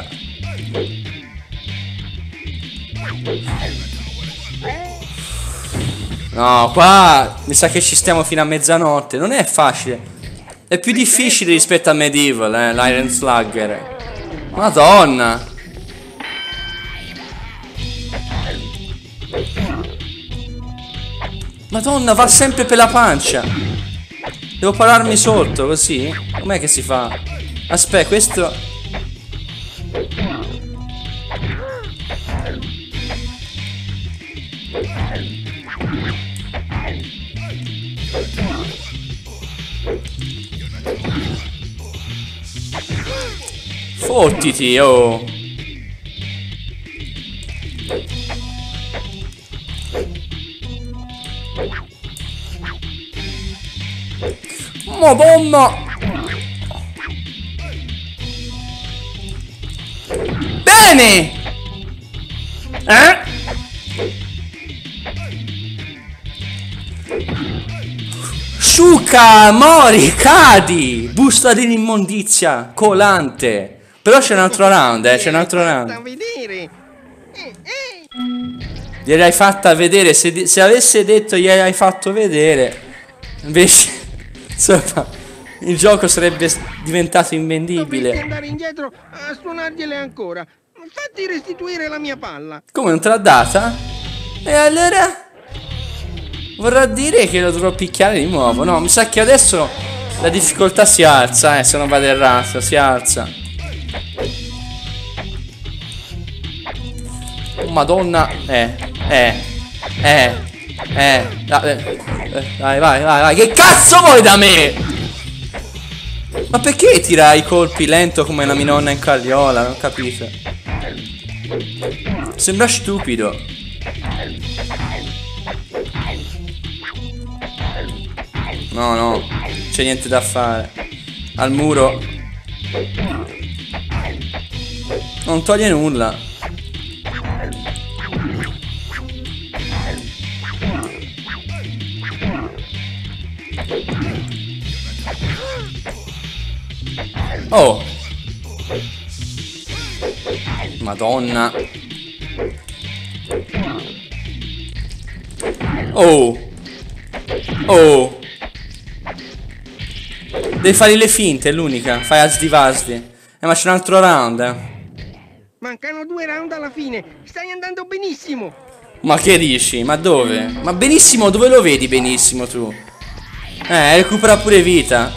No, qua mi sa che ci stiamo fino a mezzanotte. Non è facile. È più difficile rispetto a Medieval, eh, l'Iron Slugger. Madonna. Madonna, va sempre per la pancia. Devo pararmi sotto, così? Com'è che si fa? Aspetta, questo... Fottiti, oh. Madonna. Bene. Eh? Sciuca, mori, cadi. Busta dell'immondizia, colante. Però c'è un altro round, eh, c'è un altro round. Gliel'hai fatta vedere, se, se avesse detto gliel'hai fatto vedere, invece, insomma, il gioco sarebbe diventato invendibile. Dovresti andare indietro a suonargliele ancora. Fatti restituire la mia palla. Come, non te l'ha data? E allora? Vorrà dire che lo dovrò picchiare di nuovo. No, mi sa che adesso la difficoltà si alza, eh, se non vado errato, si alza. Oh, Madonna. Eh, eh, eh, eh, eh, vai, vai, vai, vai. Che cazzo vuoi da me? Ma perché tira i colpi lento come una minonna in cagliola? Non ho capito. Sembra stupido. No, no, c'è niente da fare. Al muro. Non toglie nulla. Oh. Madonna. Oh. Oh. Devi fare le finte, è l'unica. Fai asdi vasdi. Eh, ma c'è un altro round, eh. Mancano due round alla fine. Stai andando benissimo. Ma che dici? Ma dove? Ma benissimo, dove lo vedi benissimo tu? Eh, recupera pure vita.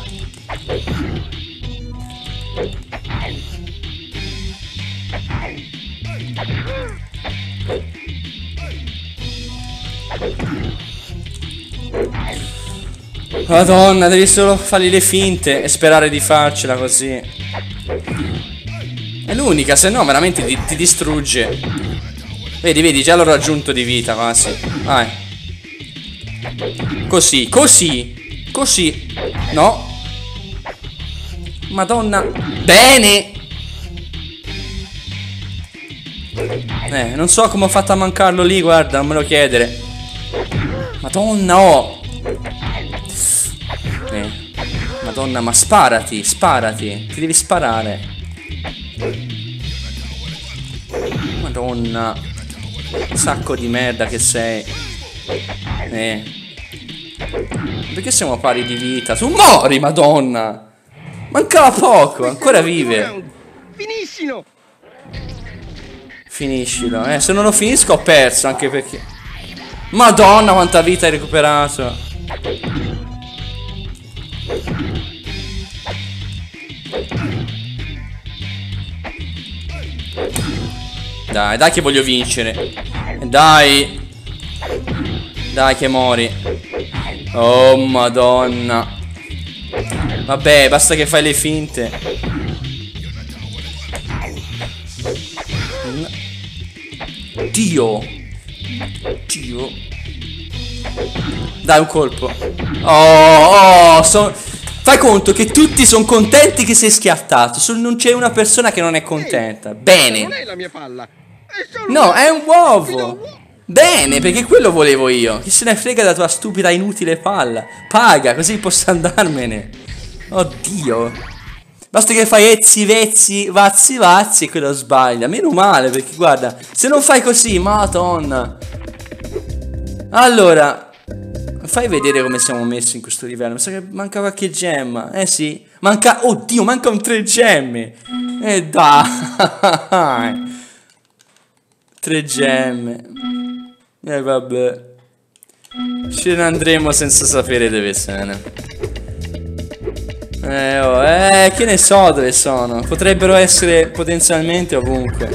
Madonna, devi solo fargli le finte e sperare di farcela così. È l'unica, se no veramente ti, ti distrugge. Vedi, vedi, già l'ho raggiunto di vita quasi. Vai. Così, così, così. No. Madonna. Bene. Eh, non so come ho fatto a mancarlo lì, guarda, non me lo chiedere. Madonna, oh. Eh. Madonna, ma sparati, sparati. Ti devi sparare. Madonna. Sacco di merda che sei. Eh. Perché siamo pari di vita? Tu mori, madonna. Mancava poco, ancora vive. Finiscilo. Finiscilo, eh. Se non lo finisco ho perso, anche perché... Madonna, quanta vita hai recuperato. Dai, dai che voglio vincere. Dai. Dai che mori. Oh madonna. Vabbè, basta che fai le finte. Dio. Dio. Dai un colpo. Oh, oh so... Fai conto che tutti sono contenti che sei schiattato. Non c'è una persona che non è contenta. Bene. Non è la mia palla. È solo No, è un uovo. Bene, perché quello volevo io. Chi se ne frega della tua stupida inutile palla. Paga, così posso andarmene. Oddio. Basta che fai ezzi, vezzi, vazzi, vazzi e quello sbaglia. Meno male, perché guarda, se non fai così, madonna. Allora, fai vedere come siamo messi in questo livello. Mi sa che manca qualche gemma. Eh sì, manca... Oddio, mancano tre gemme. E dai. Tre gemme. E eh, vabbè. Ce ne andremo senza sapere dove sono. Eh, oh, eh, che ne so dove sono. Potrebbero essere potenzialmente ovunque.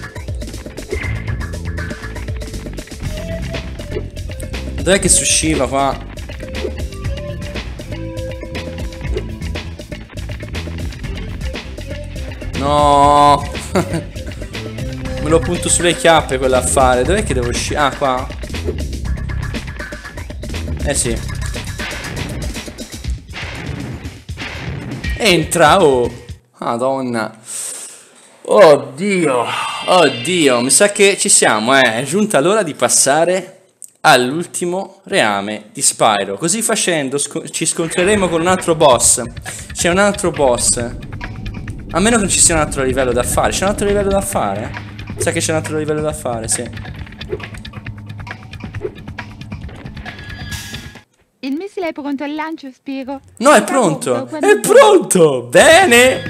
Dov'è che si usciva qua? No. Me lo punto sulle chiappe quell'affare. Dov'è che devo uscire? Ah, qua. Eh sì. Entra, oh. Madonna. Oddio. Oddio. Mi sa che ci siamo, eh. È giunta l'ora di passare all'ultimo reame di Spyro. Così facendo sc ci scontreremo con un altro boss. C'è un altro boss. A meno che non ci sia un altro livello da fare. C'è un altro livello da fare? Sa che c'è un altro livello da fare, sì. Il missile è pronto al lancio, spiego. No, è pronto. È pronto. Bene.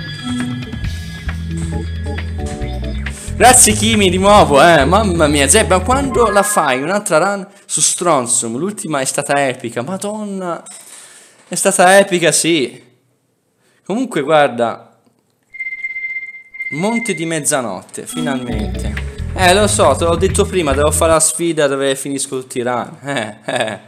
Grazie Kimi di nuovo, eh. Mamma mia, Zebra, quando la fai un'altra run su Stronzum? L'ultima è stata epica. Madonna. È stata epica, sì. Comunque, guarda. Monte di mezzanotte, finalmente. Eh, lo so, te l'ho detto prima, devo fare la sfida dove finisco tutti i run. Eh, eh.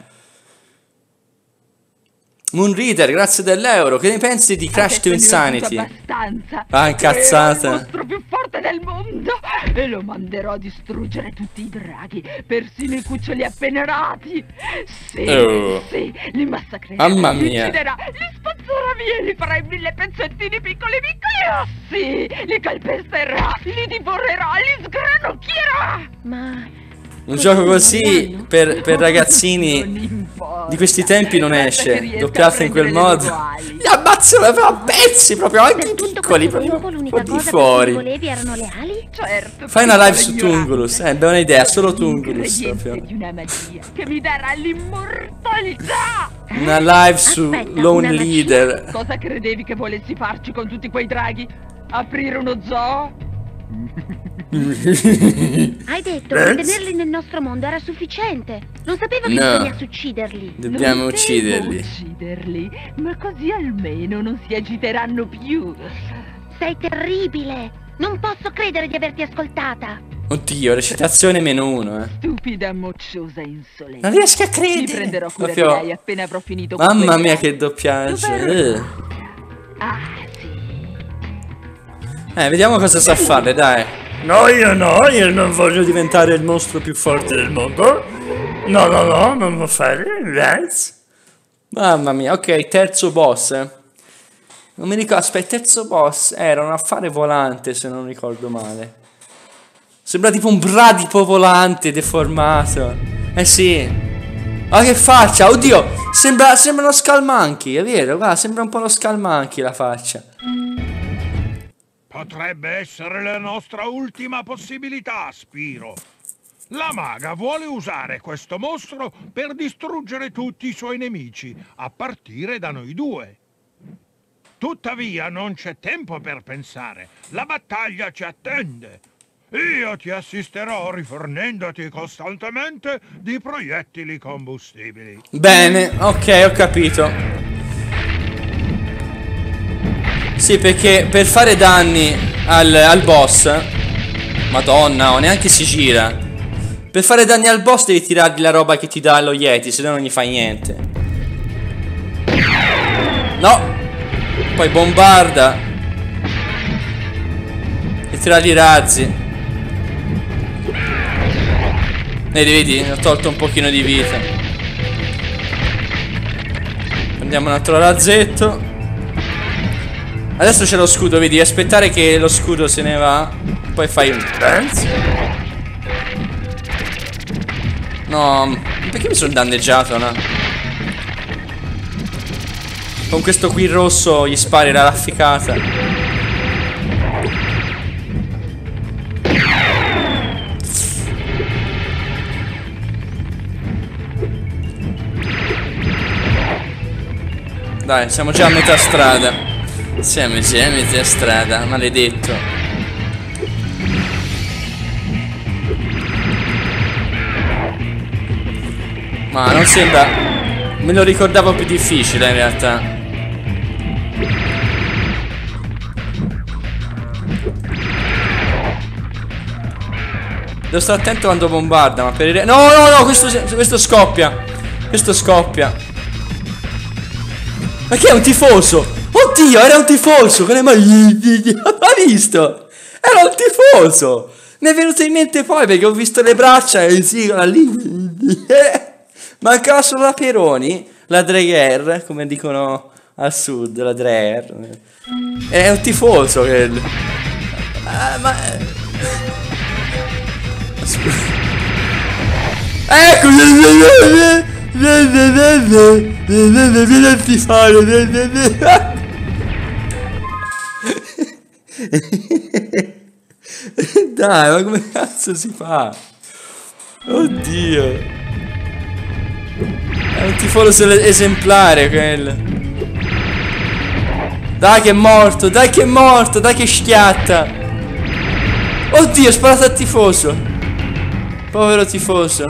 Moonreader, grazie dell'euro. Che ne pensi di Crash to Insanity? Abbastanza. Ah, incazzata. È il mostro più forte del mondo e lo manderò a distruggere tutti i draghi, persino i cuccioli appena nati. Sì, oh. sì, li massacrerà. Mamma li mia. ucciderà, li spazzerà via e li farà in mille pezzettini piccoli piccoli. Oh sì, li calpesterà, li divorerà, li sgranocchierà. Ma... Un gioco così per, per ragazzini di questi tempi non esce. Doppiato in quel modo. Li ammazzano a pezzi proprio, anche piccoli, proprio un po' di fuori. volevi erano le ali? Certo. Fai una live su Tungulus, eh, buona idea, solo Tungulus proprio. Di una magia che mi darà l'immortalità. Una live su Aspetta, Lone una Leader. Cosa credevi che volessi farci con tutti quei draghi? Aprire uno zoo? Hai detto che tenerli nel nostro mondo era sufficiente. Non sapevo che No. bisognasse ucciderli. Dobbiamo Non ucciderli. devo ucciderli, ma così almeno non si agiteranno più. Sei terribile. Non posso credere di averti ascoltata. Oddio, recitazione meno uno, eh. Stupida, mocciosa, insolente. Non riesco a Mi credere. prenderò cura Proprio- di lei appena avrò finito con Mamma quei mia draghi. che doppiaggio. Dov'è Eh. Rosa? Ah, sì. Eh, vediamo cosa sa fare, dai. No, io no, io non voglio diventare il mostro più forte del mondo. No, no, no, non lo fare. Yes. Mamma mia, ok, terzo boss. eh. Non mi ricordo, aspetta, terzo boss era un affare volante, se non ricordo male. Sembra tipo un bradipo volante deformato. Eh sì. Ma che faccia, oddio, sembra, sembra uno Scalmanchi, è vero, guarda, sembra un po' uno Scalmanchi la faccia. Potrebbe essere la nostra ultima possibilità, Spyro. La maga vuole usare questo mostro per distruggere tutti i suoi nemici, a partire da noi due. Tuttavia non c'è tempo per pensare. La battaglia ci attende. Io ti assisterò rifornendoti costantemente di proiettili combustibili. Bene, ok, ho capito. Sì, perché per fare danni al, al boss, Madonna, oh, neanche si gira. Per fare danni al boss devi tirargli la roba che ti dà lo Yeti, se no non gli fai niente. No. Poi bombarda. E tirargli i razzi. Vedi, vedi, ho tolto un pochino di vita. Prendiamo un altro razzetto. Adesso c'è lo scudo, vedi, aspettare che lo scudo se ne va. Poi fai un dance. No, perché mi sono danneggiato, no? Con questo qui rosso gli spari la rafficata. Dai, siamo già a metà strada. Siamo già a metà strada, maledetto. Ma non sembra... Me lo ricordavo più difficile in realtà. Devo stare attento quando bombarda, ma per il... No, no, no, questo, questo scoppia. Questo scoppia. Ma che è un tifoso? Oddio, era un tifoso. Con le mani... Hai visto? Era un tifoso. Mi è venuto in mente poi perché ho visto le braccia e si lì. Mancava solo la Peroni, la Dreger, come dicono al sud, la Dreger. È un tifoso quello. Ah, ma... Ecco! Vieni a tifare! Dai, ma come cazzo si fa? Oddio! È un tifoso esemplare quello. Dai che è morto, dai che è morto, dai che schiatta. Oddio, ho sparato al tifoso. Povero tifoso.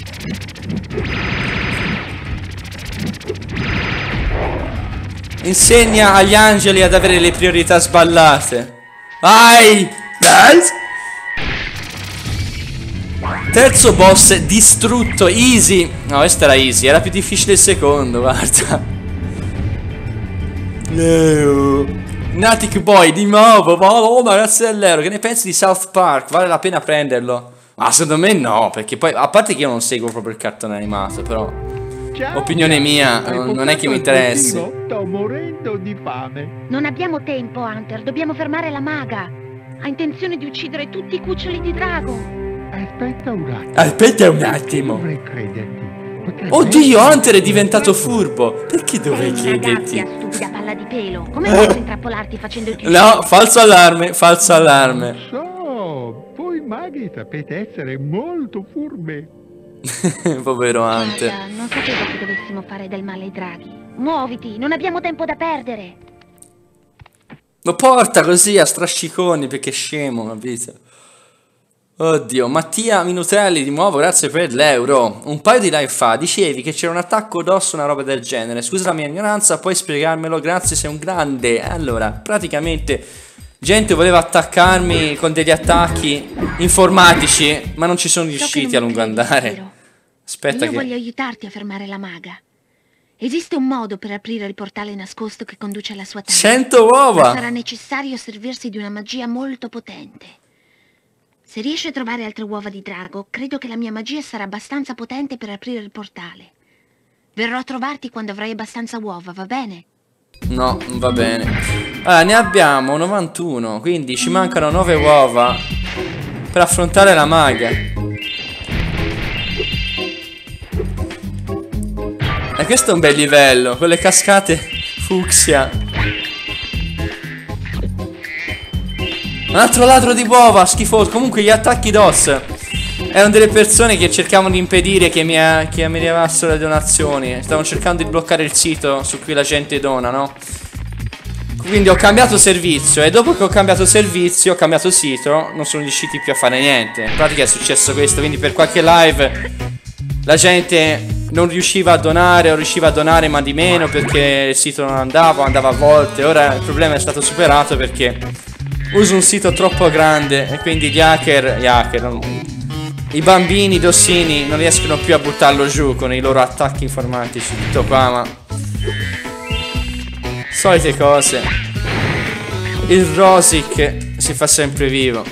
Insegna agli angeli ad avere le priorità sballate. Vai! Guys! Terzo boss distrutto, easy. No, questo era easy, era più difficile il secondo, guarda. No. Natic Boy di nuovo. Oh, ma grazie all'euro. Che ne pensi di South Park? Vale la pena prenderlo? Ma secondo me no, perché poi, a parte che io non seguo proprio il cartone animato, però ciao, opinione mia, non, non è che mi interessi. Sto morendo di fame. Non abbiamo tempo, Hunter, dobbiamo fermare la maga. Ha intenzione di uccidere tutti i cuccioli di drago. Aspetta un attimo. Aspetta un attimo. Dovrei crederti. Potrebbe Oddio, essere- Hunter è diventato furbo. Perché dovrei Sei una chiederti? gabbia, stupida palla di pelo. Come posso intrappolarti facendoti No, falso allarme, falso allarme. So, voi maghi sapete essere molto furbe. Povero Hunter. Guarda, non sapevo che dovessimo fare del male ai draghi. Muoviti, non abbiamo tempo da perdere. Lo porta così a strasciconi perché è scemo, capito? Oddio, Mattia Minutrelli di nuovo, grazie per l'euro. Un paio di live fa dicevi che c'era un attacco d'osso, una roba del genere. Scusa la mia ignoranza, puoi spiegarmelo? Grazie, sei un grande. Allora, praticamente gente voleva attaccarmi con degli attacchi informatici, ma non ci sono So che riusciti a non mi lungo credi, andare. vero? Aspetta Io che... voglio aiutarti a fermare la maga. Esiste un modo per aprire il portale nascosto che conduce alla sua tenda. cento Ma uova! sarà necessario servirsi di una magia molto potente. Se riesci a trovare altre uova di drago, credo che la mia magia sarà abbastanza potente per aprire il portale. Verrò a trovarti quando avrai abbastanza uova, va bene? No, non va bene. Allora, ne abbiamo novantuno, quindi ci mancano nove uova per affrontare la maga. E questo è un bel livello, con le cascate fucsia. Un altro ladro di uova, schifoso. Comunque gli attacchi D O S erano delle persone che cercavano di impedire che mi, che mi arrivassero le donazioni. Stavano cercando di bloccare il sito su cui la gente dona, no? Quindi ho cambiato servizio e dopo che ho cambiato servizio, ho cambiato sito, non sono riusciti più a fare niente. In pratica è successo questo, quindi per qualche live la gente non riusciva a donare o riusciva a donare ma di meno perché il sito non andava, andava a volte. Ora il problema è stato superato perché uso un sito troppo grande e quindi gli hacker, gli hacker, non, i bambini, i dossini non riescono più a buttarlo giù con i loro attacchi informatici. Tutto qua, ma solite cose. Il Rosic si fa sempre vivo.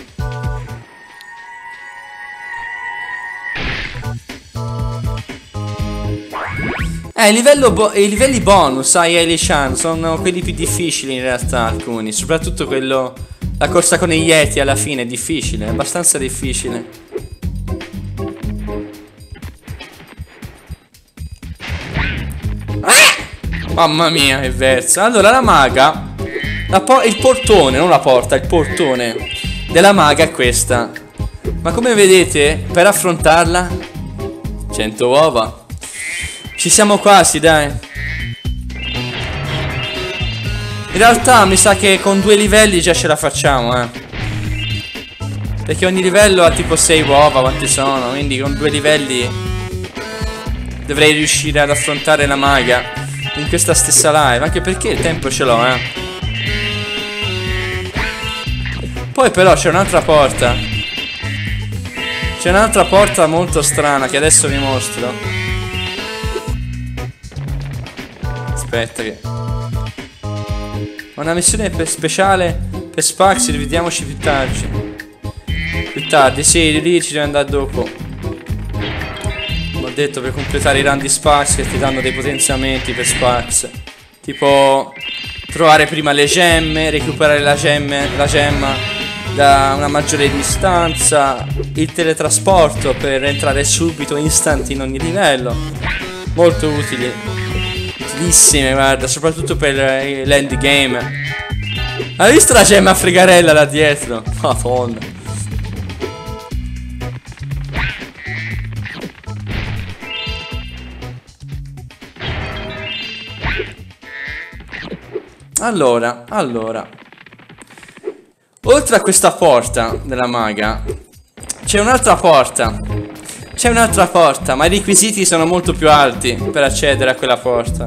Eh, il livello bo i livelli bonus ai Elishan sono quelli più difficili in realtà, alcuni. Soprattutto quello, la corsa con i Yeti alla fine è difficile, è abbastanza difficile. Ah! Mamma mia, che versa. Allora, la maga, la po il portone, non la porta, il portone della maga è questa. Ma come vedete, per affrontarla, cento uova. Ci siamo quasi, dai. In realtà mi sa che con due livelli già ce la facciamo, eh. Perché ogni livello ha tipo sei uova, quante sono. Quindi con due livelli dovrei riuscire ad affrontare la maga in questa stessa live. Anche perché il tempo ce l'ho, eh. Poi però c'è un'altra porta. C'è un'altra porta molto strana che adesso vi mostro. Aspetta che... Una missione per speciale per Spax, rivediamoci più tardi. Più tardi, sì, lì ci devo andare dopo. Ho detto per completare i run di Spax che ti danno dei potenziamenti per Spax. Tipo trovare prima le gemme, recuperare la, gemme, la gemma da una maggiore distanza, il teletrasporto per entrare subito instant in ogni livello. Molto utili, utilissime, guarda, soprattutto per l'endgame. Hai visto la gemma fregarella là dietro? Madonna. Allora, allora oltre a questa porta della maga c'è un'altra porta. C'è un'altra porta, ma i requisiti sono molto più alti per accedere a quella porta.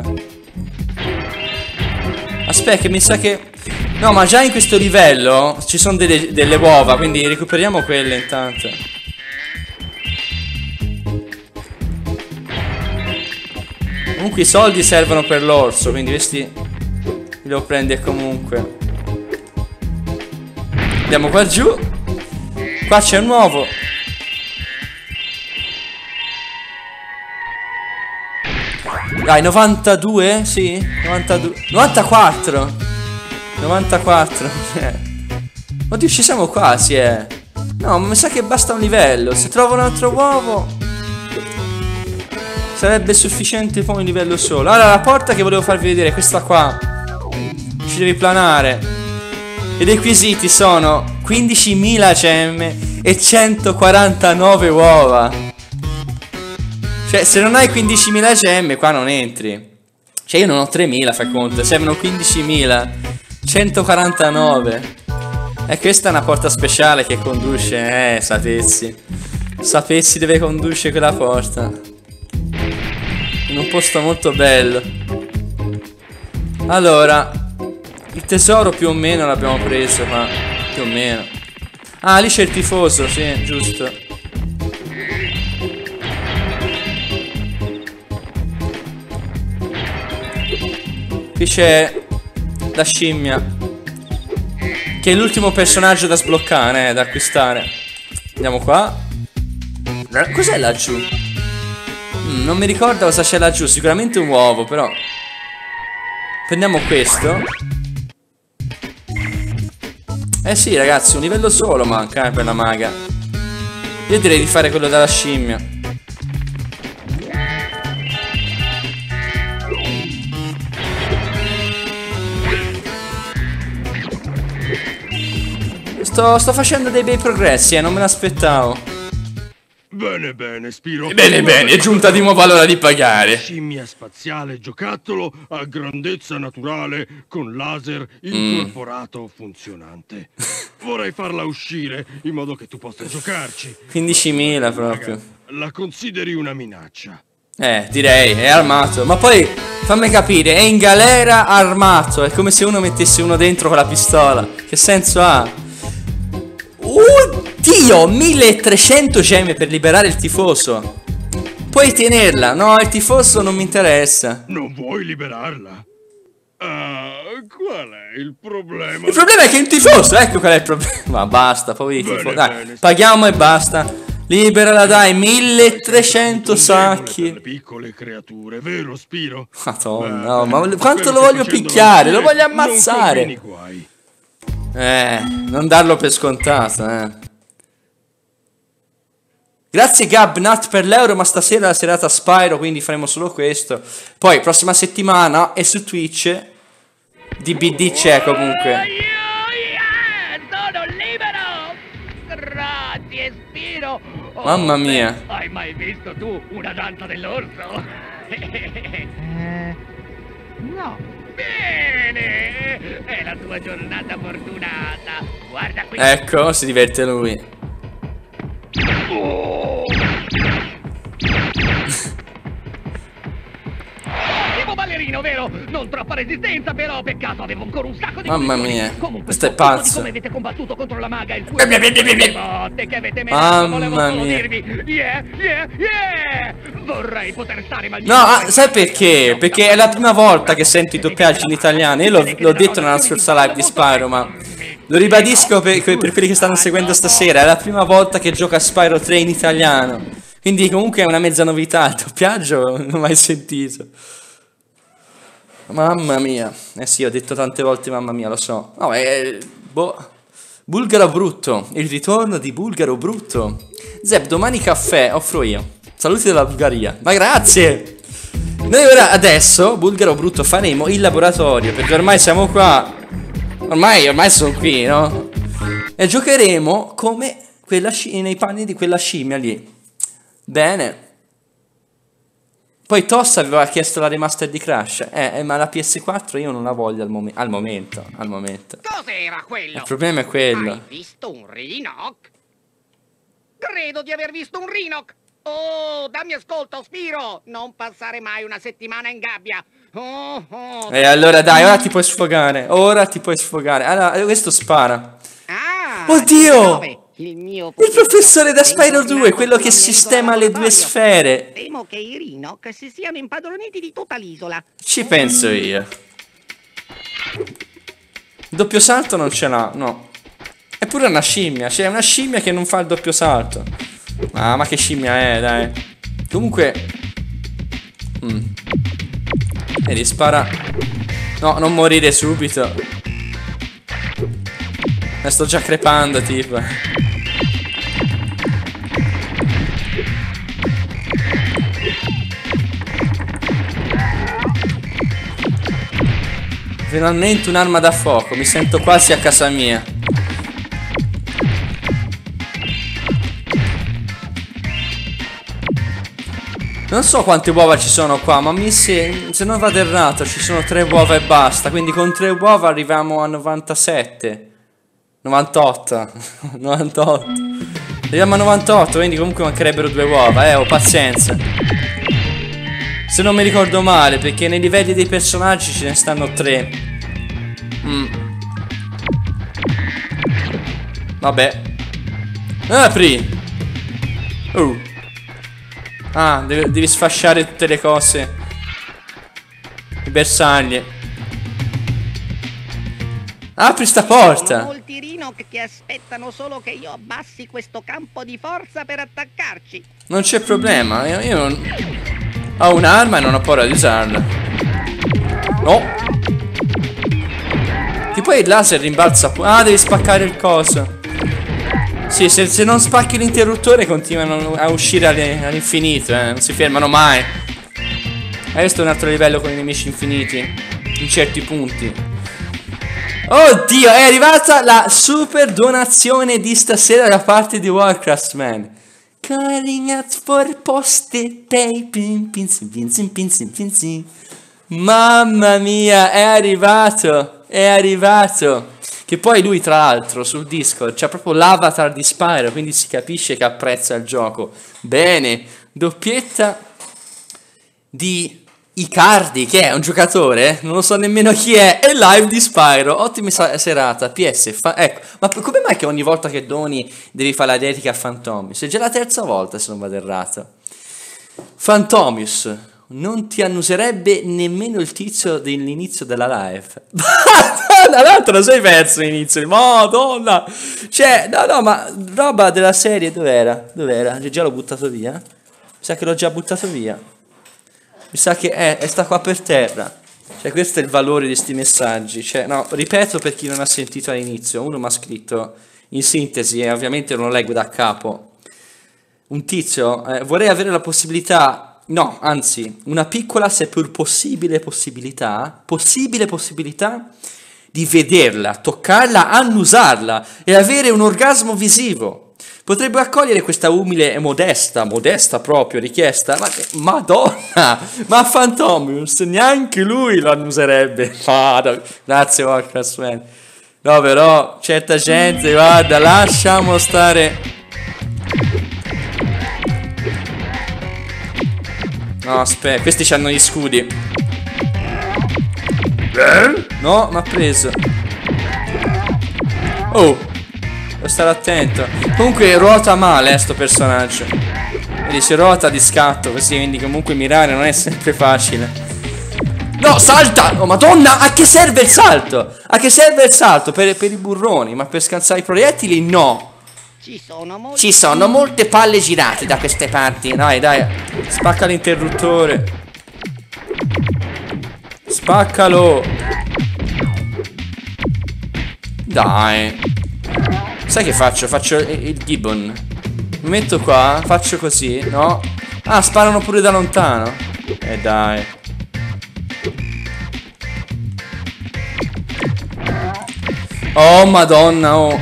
Aspetta, che mi sa che... No, ma già in questo livello ci sono delle, delle uova, quindi recuperiamo quelle intanto. Comunque i soldi servono per l'orso, quindi questi li devo prendere comunque. Andiamo qua giù. Qua c'è un nuovo. Dai, novantadue? Sì, novantadue. novantaquattro. novantaquattro. Oddio, ci siamo quasi, eh. No, ma mi sa che basta un livello. Se trovo un altro uovo sarebbe sufficiente poi un livello solo. Allora, la porta che volevo farvi vedere è questa qua. Ci devi planare. I requisiti sono quindicimila gemme e centoquarantanove uova. Cioè, se non hai quindicimila gemme qua non entri. Cioè, io non ho tremila, fai conto. Servono quindicimila centoquarantanove. E questa è una porta speciale che conduce. Eh, sapessi. Sapessi dove conduce quella porta. In un posto molto bello. Allora, il tesoro più o meno l'abbiamo preso qua. Più o meno. Ah, lì c'è il tifoso, sì, giusto. Qui c'è la scimmia, che è l'ultimo personaggio da sbloccare, eh, da acquistare. Andiamo qua. Cos'è laggiù? Mm, non mi ricordo cosa c'è laggiù. Sicuramente un uovo, però. Prendiamo questo. Eh sì, ragazzi, un livello solo manca, eh, per la maga. Io direi di fare quello della scimmia. Sto, sto facendo dei bei progressi, eh, non me l'aspettavo. Bene, bene, Spiro. Bene, bene, è giunta di nuovo l'ora di pagare. Scimmia spaziale giocattolo a grandezza naturale con laser incorporato mm. funzionante. Vorrei farla uscire in modo che tu possa giocarci. quindicimila proprio. La consideri una minaccia? Eh, direi, è armato. Ma poi, fammi capire, è in galera armato. È come se uno mettesse uno dentro con la pistola. Che senso ha? Oddio, milletrecento gemme per liberare il tifoso. Puoi tenerla. No, il tifoso non mi interessa. Non vuoi liberarla? Ah, qual è il problema? Il problema è che è un tifoso. Ecco qual è il problema. Ma basta, poi tifo... Dai, bene, paghiamo e basta. Liberala, dai, milletrecento sacchi. Per le piccole creature, vero Spiro? Madonna, no, ma quanto lo voglio picchiare? Lo voglio ammazzare. Eh, non darlo per scontato, eh. Grazie Gabnat per l'euro, ma stasera è la serata Spyro, quindi faremo solo questo. Poi prossima settimana è su Twitch. D B D c'è comunque. Sono libero! Grazie Spiro! Oh, Mamma mia. Hai mai visto tu una danza dell'orso? Eh, no. Bene! È la tua giornata fortunata! Guarda qui! Ecco, si diverte lui. Oh. Ottimo ballerino, vero? Non troppa resistenza, però peccato, avevo ancora un sacco di Mamma munizioni. mia, Comunque, questo è sto fiero pazzo. di come avete combattuto contro la maga e il cui Beh, beh, beh, beh, beh. botte che avete menato, volevo Mamma solo mia. dirvi yeah, yeah, yeah! Vorrei poter stare No, ah, sai perché? Perché è la prima volta che sento i doppiaggi in italiano. Io l'ho, l'ho detto nella scorsa live di Spyro, ma lo ribadisco per, per quelli che stanno seguendo stasera. È la prima volta che gioca a Spyro tre in italiano. Quindi comunque è una mezza novità. Il doppiaggio non l'ho mai sentito. Mamma mia. Eh sì, ho detto tante volte mamma mia, lo so. No, è... boh. Bulgaro Brutto. Il ritorno di Bulgaro Brutto. Zeb, domani caffè, offro io. Saluti dalla Bulgaria. Ma grazie! Noi ora, adesso, Bulgaro Brutto, faremo il laboratorio. Perché ormai siamo qua. Ormai, ormai sono qui, no? E giocheremo come quella sci- nei panni di quella scimmia lì. Bene. Poi Toss aveva chiesto la remaster di Crash. Eh, eh, ma la P S quattro io non la voglio al, mom- al momento. Al momento. Cos'era quello? Il problema è quello. Hai visto un Rinoc? Credo di aver visto un Rinoc. Oh, dammi ascolto, Spiro. Non passare mai una settimana in gabbia. Oh, oh. E allora dai, ora ti puoi sfogare. Ora ti puoi sfogare. Allora, questo spara. Ah, Oddio! dove? Il mio Il professore da Spyro due, quello che sistema le due sfere. Temo che i Rinoc si siano impadroniti di tutta l'isola. Ci penso io. Doppio salto non ce l'ha, no. Eppure è una scimmia, cioè è una scimmia che non fa il doppio salto. Ah, ma che scimmia è, dai. Comunque mm. Vedi, spara. No, non morire subito. Ne sto già crepando, tipo. Finalmente un'arma da fuoco, mi sento quasi a casa mia. Non so quante uova ci sono qua, ma mi se, se non vado errato ci sono tre uova e basta. Quindi con tre uova arriviamo a novantasette. novantotto. novantotto. Arriviamo a novantotto, quindi comunque mancherebbero due uova. Eh, ho pazienza. Se non mi ricordo male, perché nei livelli dei personaggi ce ne stanno tre. Mm. Vabbè. Apri. Uh. Ah, devi, devi sfasciare tutte le cose. I bersagli. Apri sta porta. Sono molti Rinoc che aspettano solo che io abbassi questo campo di forza per attaccarci. Non c'è problema. Io, io non... ho un'arma e non ho paura di usarla. No. Che poi il laser rimbalza. Ah, devi spaccare il coso. Sì, se, se non spacchi l'interruttore continuano a uscire all'infinito, eh. Non si fermano mai. E questo è un altro livello con i nemici infiniti in certi punti. Oddio, è arrivata la super donazione di stasera da parte di Warcraftsman. Calling out for post-it tape. Mamma mia, è arrivato. È arrivato. Che poi lui tra l'altro sul Discord c'ha proprio l'avatar di Spyro, quindi si capisce che apprezza il gioco. Bene, doppietta di Icardi, che è un giocatore, non lo so nemmeno chi è, è live di Spyro. Ottima serata, P S, fa ecco, ma come mai che ogni volta che doni devi fare la dedica a Fantomius? È già la terza volta se non vado errato. Fantomius, non ti annuserebbe nemmeno il tizio dell'inizio della live. Madonna, l'altro lo sei perso all'inizio. Madonna. Cioè, no, no, ma roba della serie dov'era? Dov'era? Già l'ho buttato via. Mi sa che l'ho già buttato via. Mi sa che è, è sta qua per terra. Cioè, questo è il valore di sti messaggi. Cioè, no, ripeto per chi non ha sentito all'inizio. Uno mi ha scritto in sintesi e ovviamente non lo leggo da capo. un tizio, eh, vorrei avere la possibilità, no, anzi, una piccola seppur possibile possibilità, possibile possibilità di vederla, toccarla, annusarla e avere un orgasmo visivo. Potrebbe accogliere questa umile e modesta, modesta proprio richiesta, ma che, madonna, ma Phantomius neanche lui lo annuserebbe. Ah, grazie Warcraft, man. No, però, certa gente, guarda, lasciamo stare. No, aspetta, questi hanno gli scudi. No, mi ha preso. Oh, devo stare attento. Comunque ruota male, eh, sto personaggio. Vedi, si ruota di scatto così, quindi comunque mirare non è sempre facile. No, salta! Oh, madonna, a che serve il salto? A che serve il salto? Per, per i burroni, ma per scansare i proiettili no. Ci sono, molti... Ci sono molte palle girate da queste parti. Dai, dai, spacca l'interruttore. Spaccalo. Dai. Sai che faccio? Faccio il, il gibbon. Mi metto qua, faccio così, no? Ah, sparano pure da lontano. Eh dai. Oh madonna, oh.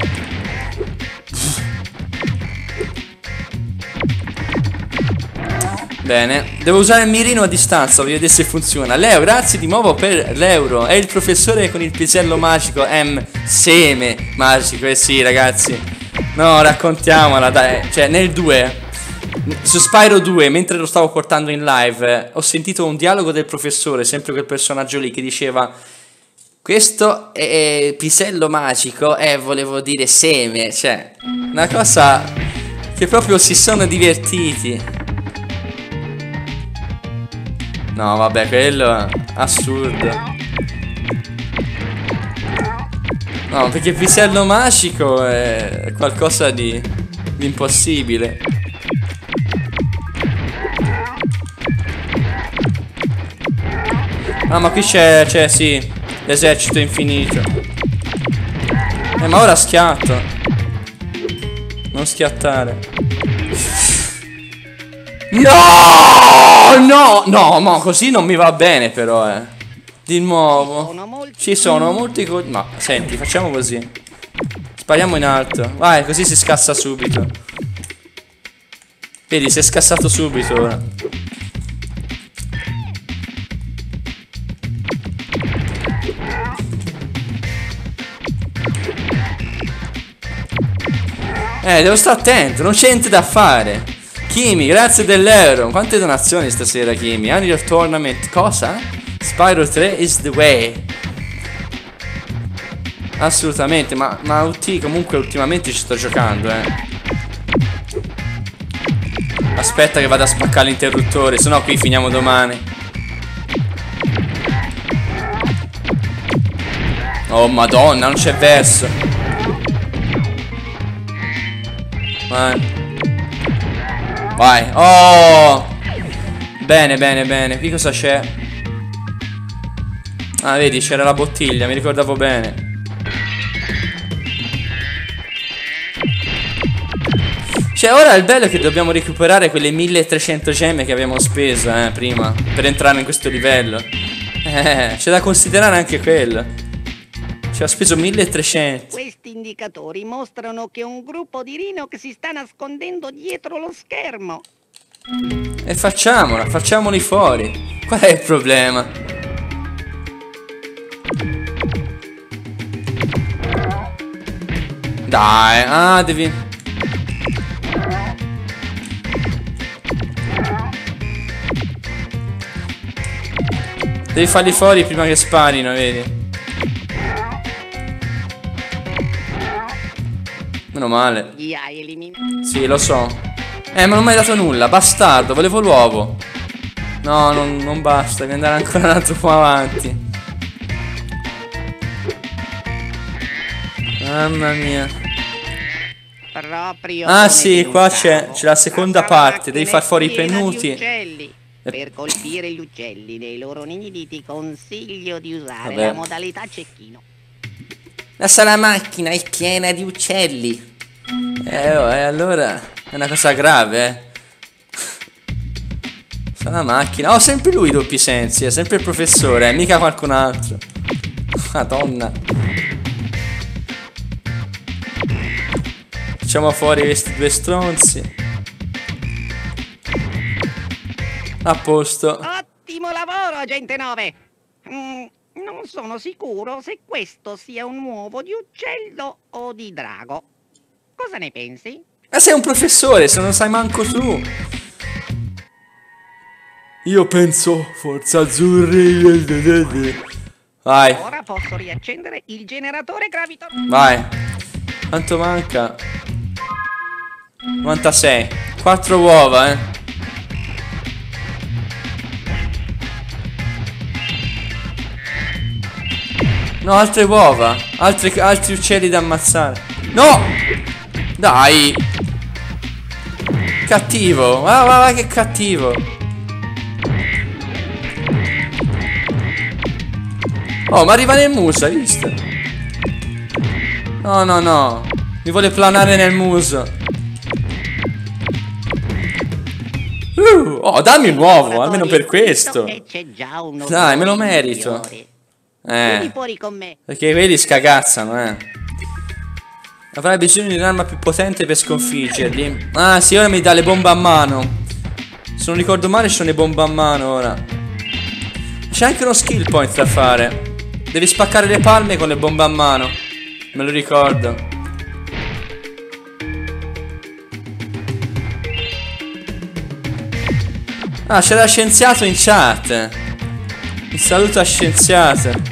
Bene, devo usare il mirino a distanza, voglio vedere se funziona. Leo, grazie di nuovo per l'euro. È il professore con il pisello magico. M. Seme magico, eh sì ragazzi. No, raccontiamola, dai. Cioè, nel due, su Spyro due, mentre lo stavo portando in live, eh, ho sentito un dialogo del professore, sempre quel personaggio lì, che diceva: questo è pisello magico, eh, volevo dire seme. Cioè, una cosa che proprio si sono divertiti. No, vabbè, quello è assurdo. No, perché il pisello magico è qualcosa di, di impossibile. Ah, ma qui c'è, c'è, sì, l'esercito infinito. Eh, ma ora schiatto. Non schiattare. No, no, no, ma così non mi va bene però, eh. Di nuovo. Ci sono molti co... Ma, senti, facciamo così. Spariamo in alto. Vai, così si scassa subito. Vedi, si è scassato subito ora. Eh, devo stare attento, non c'è niente da fare. Kimi, grazie dell'euro. Quante donazioni stasera, Kimi? Annual Tournament, cosa? Spyro tre is the way. Assolutamente, ma, ma U T comunque ultimamente ci sto giocando, eh. Aspetta che vado a spaccare l'interruttore, sennò qui finiamo domani. Oh madonna, non c'è verso. Vai. Vai. Oh. Bene, bene, bene. Qui cosa c'è? Ah, vedi, c'era la bottiglia, mi ricordavo bene. Cioè, ora il bello è che dobbiamo recuperare quelle milletrecento gemme che abbiamo speso, eh, prima, per entrare in questo livello. Eh, c'è da considerare anche quello. Ci ho speso milletrecento. Questi indicatori mostrano che un gruppo di Rhinoc si sta nascondendo dietro lo schermo. E facciamola, facciamoli fuori. Qual è il problema? Dai, ah, devi... Devi farli fuori prima che sparino, vedi? Meno male. Li hai eliminati? Sì, lo so. Eh, ma non mi hai dato nulla, bastardo, volevo l'uovo. No, non, non basta, devi andare ancora un altro po' avanti. Mamma mia. Proprio ah sì, qua c'è la seconda parte, devi far fuori i pennuti. Per colpire gli uccelli nei loro nidi ti consiglio di usare Vabbè. la modalità cecchino. La sala macchina è piena di uccelli. Eh, oh, e allora è una cosa grave, eh. Sta la macchina. Oh, sempre lui i doppi sensi, è sempre il professore, eh, mica qualcun altro. Madonna. Facciamo fuori questi due stronzi. A posto. Ottimo lavoro, agente nove. Mm, non sono sicuro se questo sia un uovo di uccello o di drago. Cosa ne pensi? Ma sei un professore, se non sai manco tu. Io penso Forza Azzurri. Vai. Ora posso riaccendere il generatore gravitatorio. Vai. Quanto manca? novantasei. Quattro uova, eh. No, altre uova. Altri, altri uccelli da ammazzare. No! Dai. Cattivo. Va, va, va, che cattivo. Oh, ma arriva nel muso, hai visto? No, no, no. Mi vuole planare nel muso. Uh, oh, dammi un uovo, almeno per questo. Dai, me lo merito. Eh, fuori con me. perché quelli scagazzano, eh. Avrai bisogno di un'arma più potente per sconfiggerli. Ah, sì, ora mi dà le bombe a mano. Se non ricordo male, ci sono le bombe a mano ora. C'è anche uno skill point da fare. Devi spaccare le palme con le bombe a mano. Me lo ricordo. Ah, c'era scienziato in chat. Un saluto a scienziato.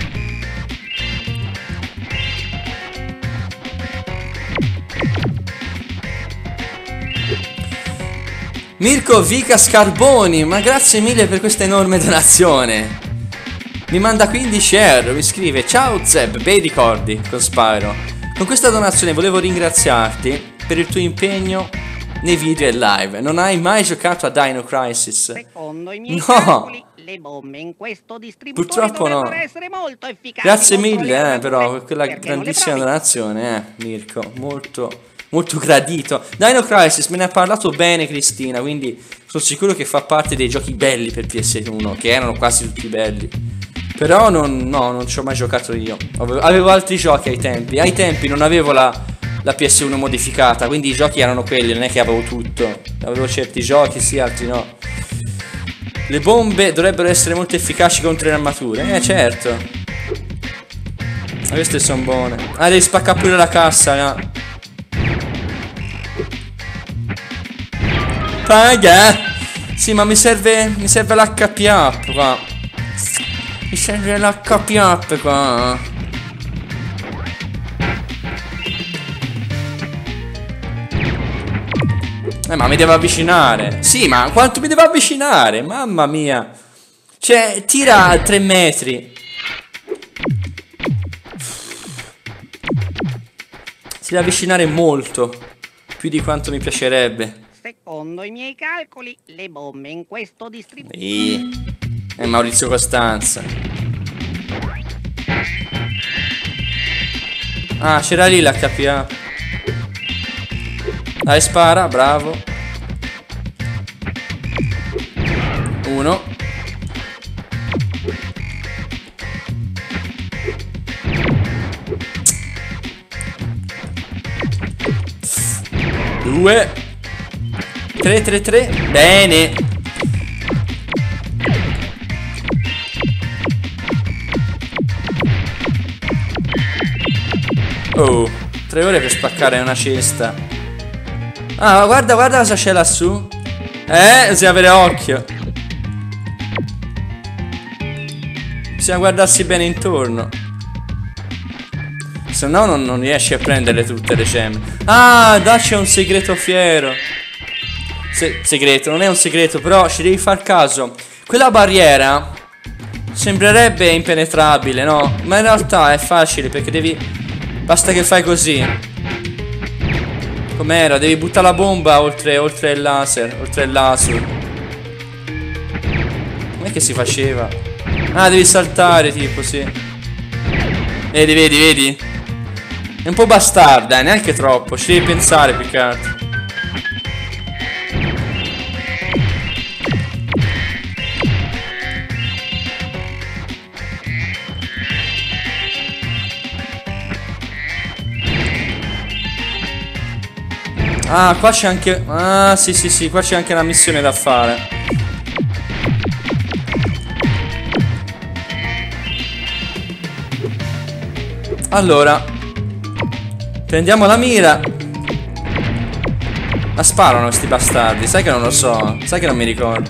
Mirko Vica Scarboni, ma grazie mille per questa enorme donazione. Mi manda quindici euro, mi scrive: ciao Zeb, bei ricordi con Spyro. Con questa donazione volevo ringraziarti per il tuo impegno nei video e live. Non hai mai giocato a Dino Crisis? Secondo i miei No. calcoli, le bombe in questo distributore Purtroppo no. dovrebbero essere molto efficaci. Grazie contro le mille, eh, armature. però, per quella Perché non le grandissima provi? donazione, eh, Mirko. Molto, molto gradito. Dino Crisis me ne ha parlato bene Cristina, quindi sono sicuro che fa parte dei giochi belli per P S uno, che erano quasi tutti belli. Però non, no, non ci ho mai giocato io. Avevo, avevo altri giochi ai tempi. Ai tempi non avevo la, la P S uno modificata, quindi i giochi erano quelli, non è che avevo tutto. Avevo certi giochi, sì, altri no. Le bombe dovrebbero essere molto efficaci contro le armature. Eh, certo. Ma queste sono buone. Ah, devi spaccare pure la cassa, no? Paga! Sì, ma mi serve. Mi serve l'H P up qua. Mi serve l'H P up qua. Eh, ma mi devo avvicinare. Sì, ma quanto mi devo avvicinare? Mamma mia. Cioè, tira a tre metri. Si deve avvicinare molto. Più di quanto mi piacerebbe. Secondo i miei calcoli, le bombe in questo distributore. Sì. È Maurizio Costanza. Ah, c'era lì l'H P A. Dai, spara, bravo. Uno. Due. Tre, tre, tre. Bene. Oh, tre ore per spaccare una cesta. Ah, guarda, guarda cosa c'è lassù. Eh, bisogna avere occhio. Bisogna guardarsi bene intorno. Se no non, non riesci a prenderle tutte le gemme. Ah, là c'è un segreto fiero. Se segreto, non è un segreto, però ci devi far caso. Quella barriera sembrerebbe impenetrabile, no? Ma in realtà è facile perché devi... Basta che fai così. Com'era? Devi buttare la bomba oltre, oltre il laser. Oltre il laser. Com'è che si faceva? Ah, devi saltare tipo, sì. Vedi, vedi, vedi? È un po' bastarda, eh, neanche troppo. Ci devi pensare più che altro. Ah, qua c'è anche... Ah, sì, sì, sì, qua c'è anche una missione da fare. Allora, prendiamo la mira. Ma sparano sti bastardi, sai che non lo so. Sai che non mi ricordo.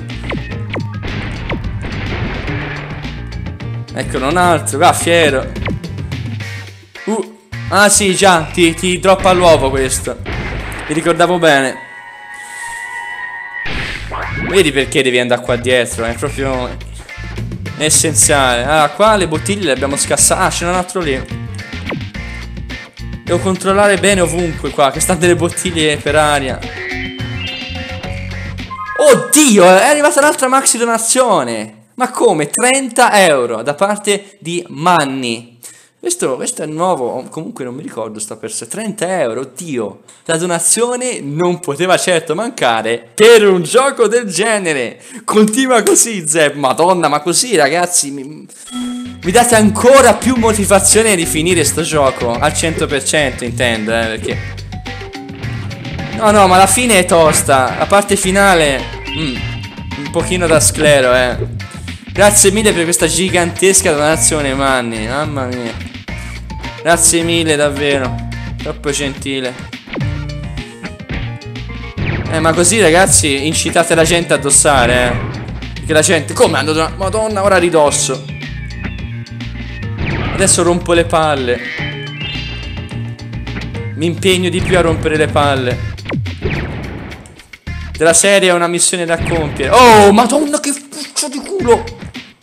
Eccolo un altro, va fiero. Uh, ah sì, già, ti, ti droppa l'uovo questo. Mi ricordavo bene. Vedi perché devi andare qua dietro, è proprio essenziale. Allora, qua le bottiglie le abbiamo scassate. Ah, c'è un altro lì. Devo controllare bene ovunque qua, che stanno delle bottiglie per aria. Oddio, è arrivata un'altra maxi donazione. Ma come? trenta euro da parte di Manni. Questo, questo è nuovo, comunque non mi ricordo sta per sé. trenta euro, oddio. La donazione non poteva certo mancare per un gioco del genere. Continua così, Zeb. Madonna, ma così ragazzi mi, mi date ancora più motivazione di finire sto gioco. Al cento per cento intendo, eh, perché... No, no, ma la fine è tosta. La parte finale... Mm, un pochino da sclero, eh. Grazie mille per questa gigantesca donazione, Manni. Mamma mia. Grazie mille, davvero. Troppo gentile. Eh, ma così, ragazzi, incitate la gente a dossare, eh. Perché la gente... Come hanno donato? Madonna, ora ridosso. Adesso rompo le palle. Mi impegno di più a rompere le palle. Della serie è una missione da compiere. Oh, madonna, che puccio di culo.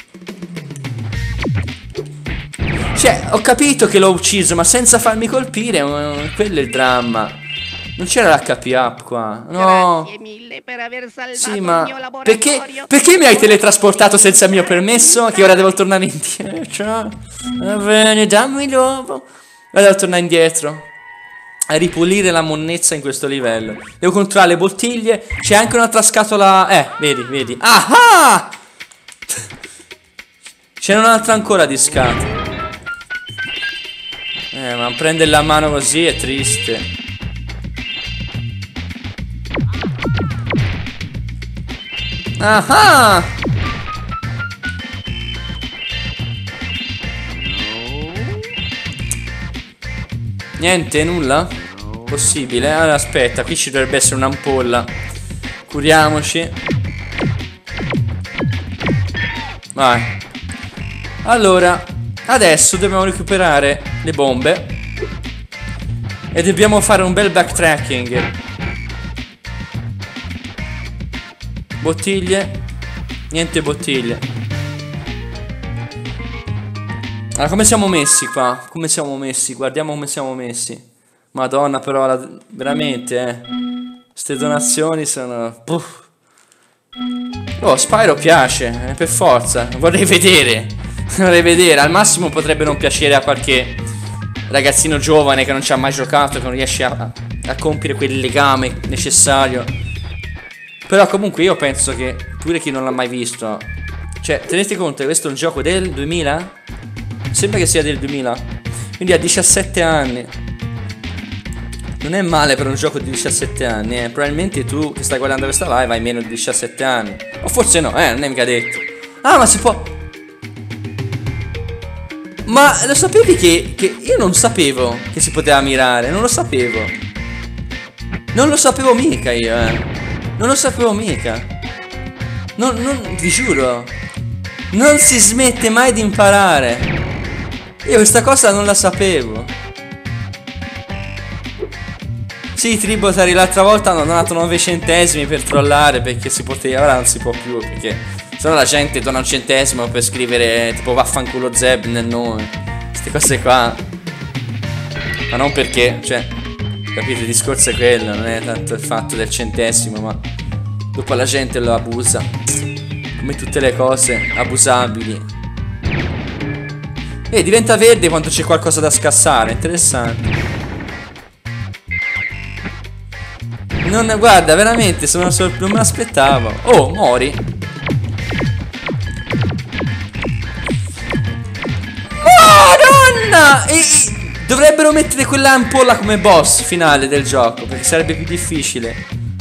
Cioè, ho capito che l'ho ucciso, ma senza farmi colpire, uh, quello è il dramma. Non c'era l'H P up qua, no. Grazie mille per aver salvato sì, ma il mio laboratorio. Perché, perché mi hai teletrasportato senza mio permesso? Che ora devo tornare indietro. Va bene, dammi l'uovo. Ora devo tornare indietro a ripulire la monnezza in questo livello. Devo controllare le bottiglie. C'è anche un'altra scatola. Eh, vedi, vedi. Ah! C'è un'altra ancora di scatola. Eh, ma prendere la mano così è triste. Ah! Niente, nulla? Possibile? Allora aspetta, qui ci dovrebbe essere un'ampolla. Curiamoci. Vai. Allora, adesso dobbiamo recuperare le bombe e dobbiamo fare un bel backtracking. Bottiglie. Niente bottiglie. Allora, come siamo messi qua? Come siamo messi? Guardiamo come siamo messi. Madonna, però, la... veramente, eh. Queste donazioni sono... Puff. Oh, Spyro piace, eh, per forza. Vorrei vedere. Vorrei vedere. Al massimo potrebbe non piacere a qualche ragazzino giovane che non ci ha mai giocato, che non riesce a, a compiere quel legame necessario. Però comunque io penso che pure chi non l'ha mai visto, cioè, tenete conto che questo è un gioco del duemila? Sembra che sia del duemila. Quindi ha diciassette anni. Non è male per un gioco di diciassette anni, eh. Probabilmente tu che stai guardando questa live hai meno di diciassette anni. O forse no, eh, non è mica detto. Ah, ma si può... Ma lo sapevi che, che io non sapevo che si poteva mirare? Non lo sapevo. Non lo sapevo mica io, eh. Non lo sapevo mica. Non, non, vi giuro. Non si smette mai di imparare. Io questa cosa non la sapevo. Sì, Tributary l'altra volta hanno donato nove centesimi per trollare, perché si poteva, ora non si può più, perché sennò la gente dona un centesimo per scrivere tipo vaffanculo Zeb nel nome. Queste cose qua. Ma non perché, cioè, capite, il discorso è quello, non è tanto il fatto del centesimo, ma dopo la gente lo abusa. Come tutte le cose abusabili. E diventa verde quando c'è qualcosa da scassare, interessante. Non, guarda, veramente, sono sor- non me l'aspettavo. Oh, mori. Madonna! E, e, dovrebbero mettere quell'ampolla come boss finale del gioco, perché sarebbe più difficile.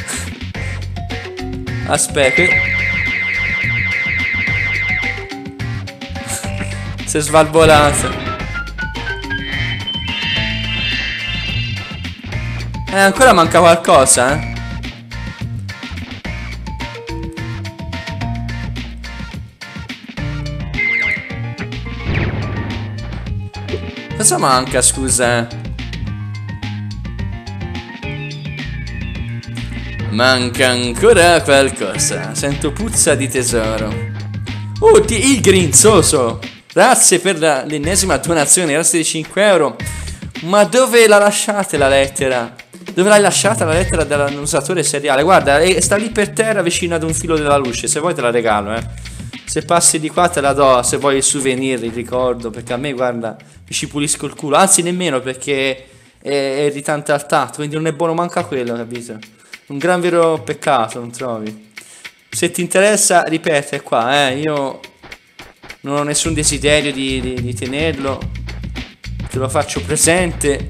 Aspetta. Si è svalvolato. Eh, ancora manca qualcosa, eh. Cosa manca, scusa? Manca ancora qualcosa. Sento puzza di tesoro. Oh, il grinzoso. Grazie per l'ennesima donazione, grazie di cinque euro. Ma dove la lasciate la lettera? Dove l'hai lasciata la lettera dell'annusatore seriale? Guarda, sta lì per terra vicino ad un filo della luce. Se vuoi te la regalo, eh. Se passi di qua te la do, se vuoi il souvenir, il ricordo. Perché a me, guarda, mi ci pulisco il culo. Anzi, nemmeno, perché è, è irritante al tatto. Quindi non è buono manca quello, capito? Un gran vero peccato, non trovi? Se ti interessa, ripeto, è qua, eh. Io non ho nessun desiderio di, di, di tenerlo. Te lo faccio presente.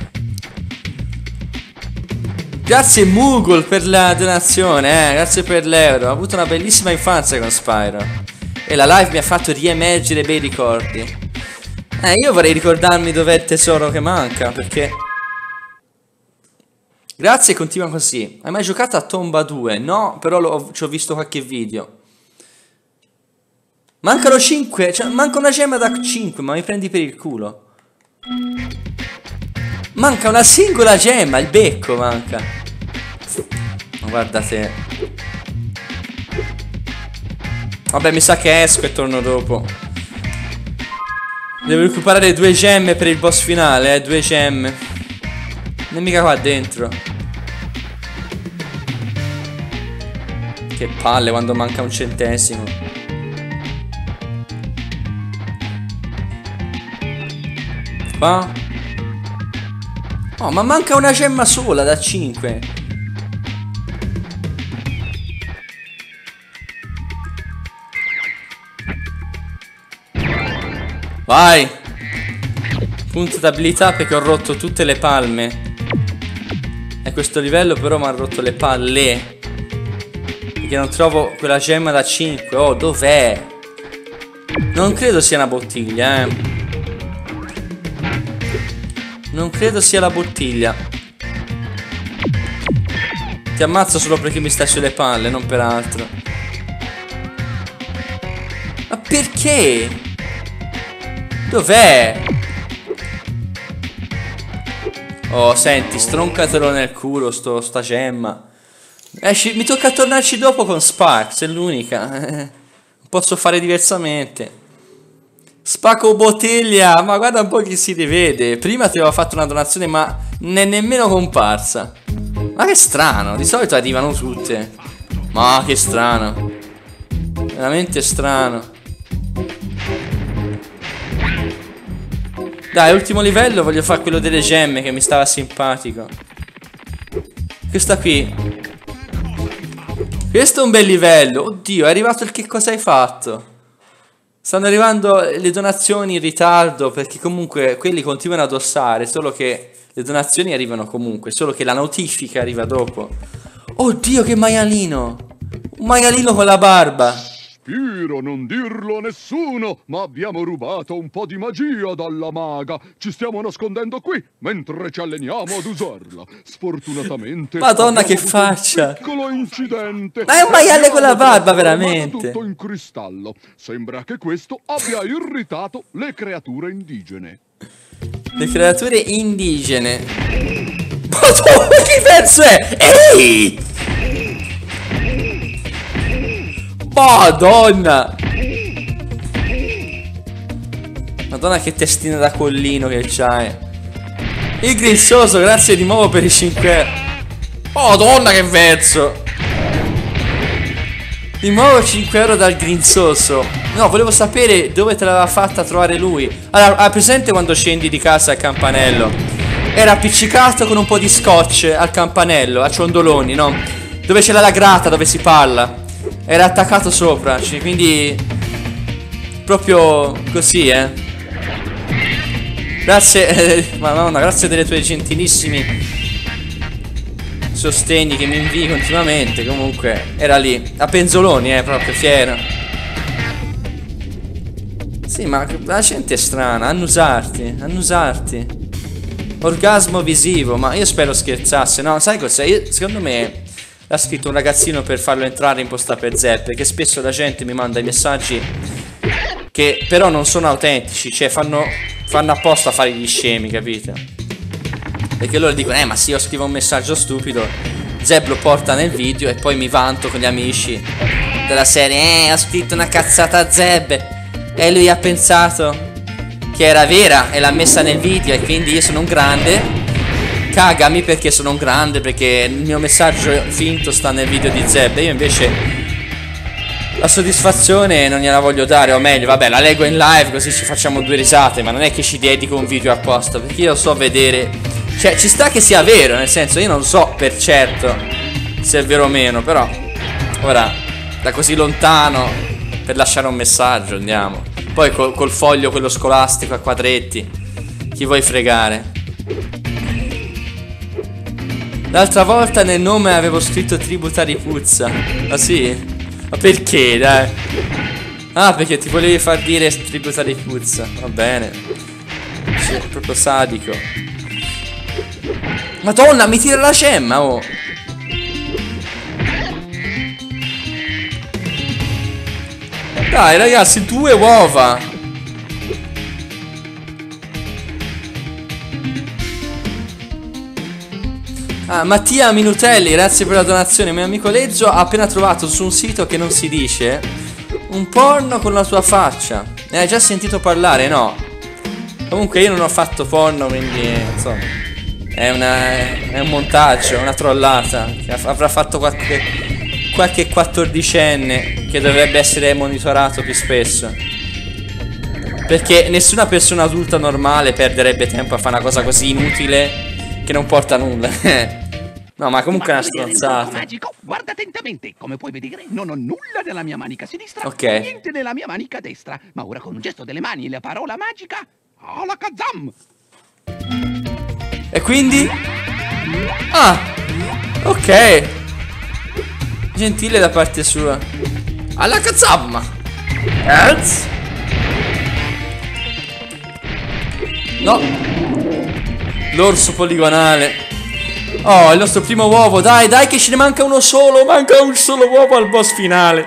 Grazie Moogle per la donazione, eh. Grazie per l'euro. Ho avuto una bellissima infanzia con Spyro. E la live mi ha fatto riemergere bei ricordi. Eh, io vorrei ricordarmi dov'è il tesoro che manca, perché... Grazie, continua così. Hai mai giocato a Tomba due? No, però ci ho visto qualche video. Mancano cinque, cioè manca una gemma da cinque, ma mi prendi per il culo. Manca una singola gemma, il becco manca. Ma guarda te. Vabbè, mi sa che esco e torno dopo. Devo recuperare due gemme per il boss finale, eh, due gemme. Non è mica qua dentro. Che palle quando manca un centesimo. Qua. Oh, ma manca una gemma sola da cinque. Vai. Punto d'abilità perché ho rotto tutte le palme. E questo livello però mi ha rotto le palle. Perché non trovo quella gemma da cinque. Oh, dov'è? Non credo sia una bottiglia, eh. Non credo sia la bottiglia. Ti ammazzo solo perché mi stai sulle palle, non per altro. Ma perché? Dov'è? Oh, senti, stroncatelo nel culo sto, sta gemma. Esci, mi tocca tornarci dopo con Sparks, è l'unica. Non posso fare diversamente. Spacco bottiglia, ma guarda un po' chi si rivede. Prima ti avevo fatto una donazione ma non è nemmeno comparsa. Ma che strano, di solito arrivano tutte. Ma che strano. Veramente strano. Dai, ultimo livello, voglio fare quello delle gemme che mi stava simpatico. Questa qui. Questo è un bel livello. Oddio, è arrivato il che cosa hai fatto. Stanno arrivando le donazioni in ritardo perché comunque quelli continuano ad ossare, solo che le donazioni arrivano comunque, solo che la notifica arriva dopo. Oddio, che maialino! Un maialino con la barba! Spiro, non dirlo a nessuno, ma abbiamo rubato un po' di magia dalla maga. Ci stiamo nascondendo qui, mentre ci alleniamo ad usarla. Sfortunatamente... Madonna, che faccia! Un piccolo incidente. Ma è un maiale con la barba, veramente! Tutto in cristallo. Sembra che questo abbia irritato le creature indigene. Le creature indigene. Madonna, che verso è? Ehi! Madonna! Madonna, che testina da collino che c'hai. Il grinzoso, grazie di nuovo per i cinque. Madonna, che verso! Di nuovo cinque euro dal grinzoso. No, volevo sapere dove te l'aveva fatta trovare lui. Allora, hai presente quando scendi di casa al campanello era appiccicato con un po' di scotch al campanello, a ciondoloni, no? Dove c'era la grata, dove si parla. Era attaccato sopra, cioè, quindi proprio così, eh. Grazie, eh, madonna, grazie delle tue gentilissimi sostegni che mi invii continuamente. Comunque era lì, a penzoloni, eh, proprio fiero. Sì, ma la gente è strana, annusarti, annusarti. Orgasmo visivo, ma io spero scherzasse, no? Sai cos'è? Io, secondo me l'ha scritto un ragazzino per farlo entrare in Posta per Zeb, perché spesso la gente mi manda i messaggi che però non sono autentici, cioè fanno, fanno apposta a fare gli scemi, capite? Perché loro dicono, eh ma se io scrivo un messaggio stupido, Zeb lo porta nel video e poi mi vanto con gli amici della serie, eh ho scritto una cazzata a Zeb e lui ha pensato che era vera e l'ha messa nel video e quindi io sono un grande, cagami perché sono un grande, perché il mio messaggio finto sta nel video di Zeb. E io invece la soddisfazione non gliela voglio dare, o meglio, vabbè, la leggo in live così ci facciamo due risate, ma non è che ci dedico un video apposta, perché io so vedere, cioè ci sta che sia vero, nel senso io non so per certo se è vero o meno, però ora da così lontano per lasciare un messaggio andiamo. Poi col, col foglio quello scolastico a quadretti, chi vuoi fregare? L'altra volta nel nome avevo scritto Tributari Puzza. Ah sì? Ma perché, dai? Ah, perché ti volevi far dire Tributari Puzza. Va bene. Sei proprio sadico. Madonna, mi tira la cemma, oh. Dai, ragazzi, due uova. Ah, Mattia Minutelli, grazie per la donazione. Mio amico Leggio ha appena trovato su un sito che non si dice un porno con la tua faccia. Ne hai già sentito parlare? No. Comunque io non ho fatto porno, quindi insomma è, una, è un montaggio, una trollata che avrà fatto qualche, qualche quattordicenne che dovrebbe essere monitorato più spesso, perché nessuna persona adulta normale perderebbe tempo a fare una cosa così inutile che non porta a nulla. No, ma comunque è una stronzata. Magico, guarda attentamente. Come puoi vedere, non ho nulla nella mia manica sinistra, ok, e niente nella mia manica destra. Ma ora con un gesto delle mani e la parola magica, Alakazam. E quindi? Ah, ok. Gentile da parte sua. Alakazam. Ez? No. L'orso poligonale. Oh, il nostro primo uovo. Dai, dai che ce ne manca uno solo. Manca un solo uovo al boss finale.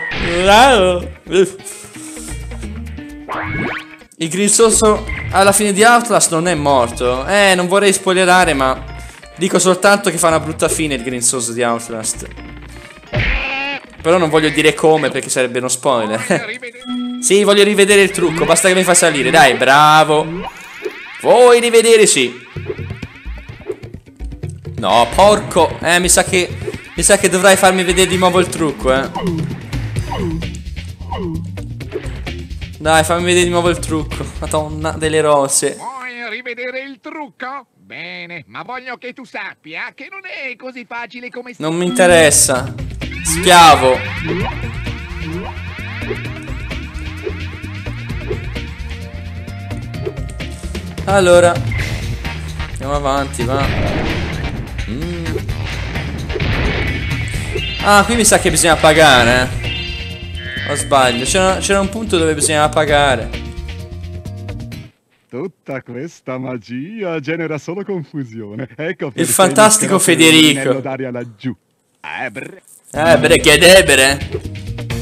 Il grinzoso alla fine di Outlast non è morto. Eh, non vorrei spoilerare, ma dico soltanto che fa una brutta fine il grinzoso di Outlast. Però non voglio dire come, perché sarebbe uno spoiler. Sì, voglio rivedere il trucco. Basta che mi fa salire. Dai, bravo. Vuoi rivedere? Sì. No, porco. Eh, mi sa che Mi sa che dovrai farmi vedere di nuovo il trucco, eh. Dai, fammi vedere di nuovo il trucco. Madonna delle rose. Vuoi rivedere il trucco? Bene, ma voglio che tu sappia che non è così facile come... Non mi interessa. Schiavo. Allora, andiamo avanti, va. Mm. Ah, qui mi sa che bisogna pagare, eh. O sbaglio? C'era un punto dove bisognava pagare. Tutta questa magia genera solo confusione. Ecco il fantastico Federico. D'aria laggiù. Ebre. Ebre, che debere.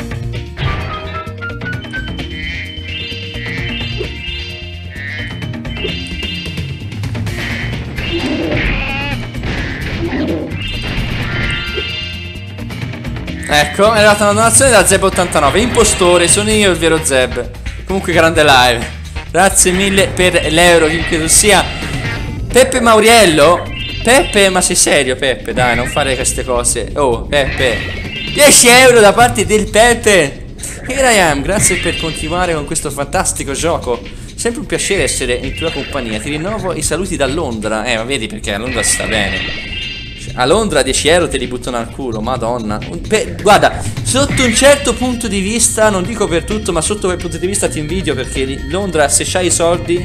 Ecco, è arrivata una donazione da Zeb ottantanove. Impostore, sono io il vero Zeb. Comunque grande live. Grazie mille per l'euro, chi credo sia Peppe Mauriello. Peppe, ma sei serio Peppe? Dai, non fare queste cose. Oh, Peppe, dieci euro da parte del Peppe. Here I am, grazie per continuare con questo fantastico gioco Sempre un piacere essere in tua compagnia. Ti rinnovo i saluti da Londra. Eh, ma vedi perché a Londra sta bene. Cioè, a Londra dieci euro te li buttano al culo, madonna. Beh, guarda, sotto un certo punto di vista, non dico per tutto, ma sotto quel punto di vista ti invidio, perché Londra, se c'hai i soldi...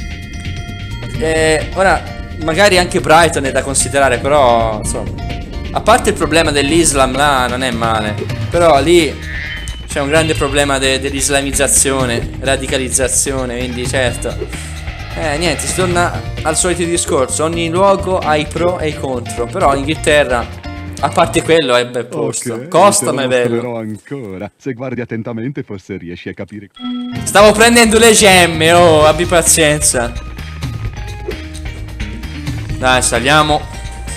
Eh, ora, magari anche Brighton è da considerare, però, insomma... A parte il problema dell'Islam là, non è male. Però lì c'è un grande problema de dell'islamizzazione, radicalizzazione, quindi certo. Eh, niente, si torna al solito discorso. Ogni luogo ha i pro e i contro. Però l'Inghilterra, a parte quello, è bel posto. Okay, costa ma è bello. Però ancora. Se guardi attentamente forse riesci a capire. Stavo prendendo le gemme, oh, abbi pazienza. Dai, saliamo.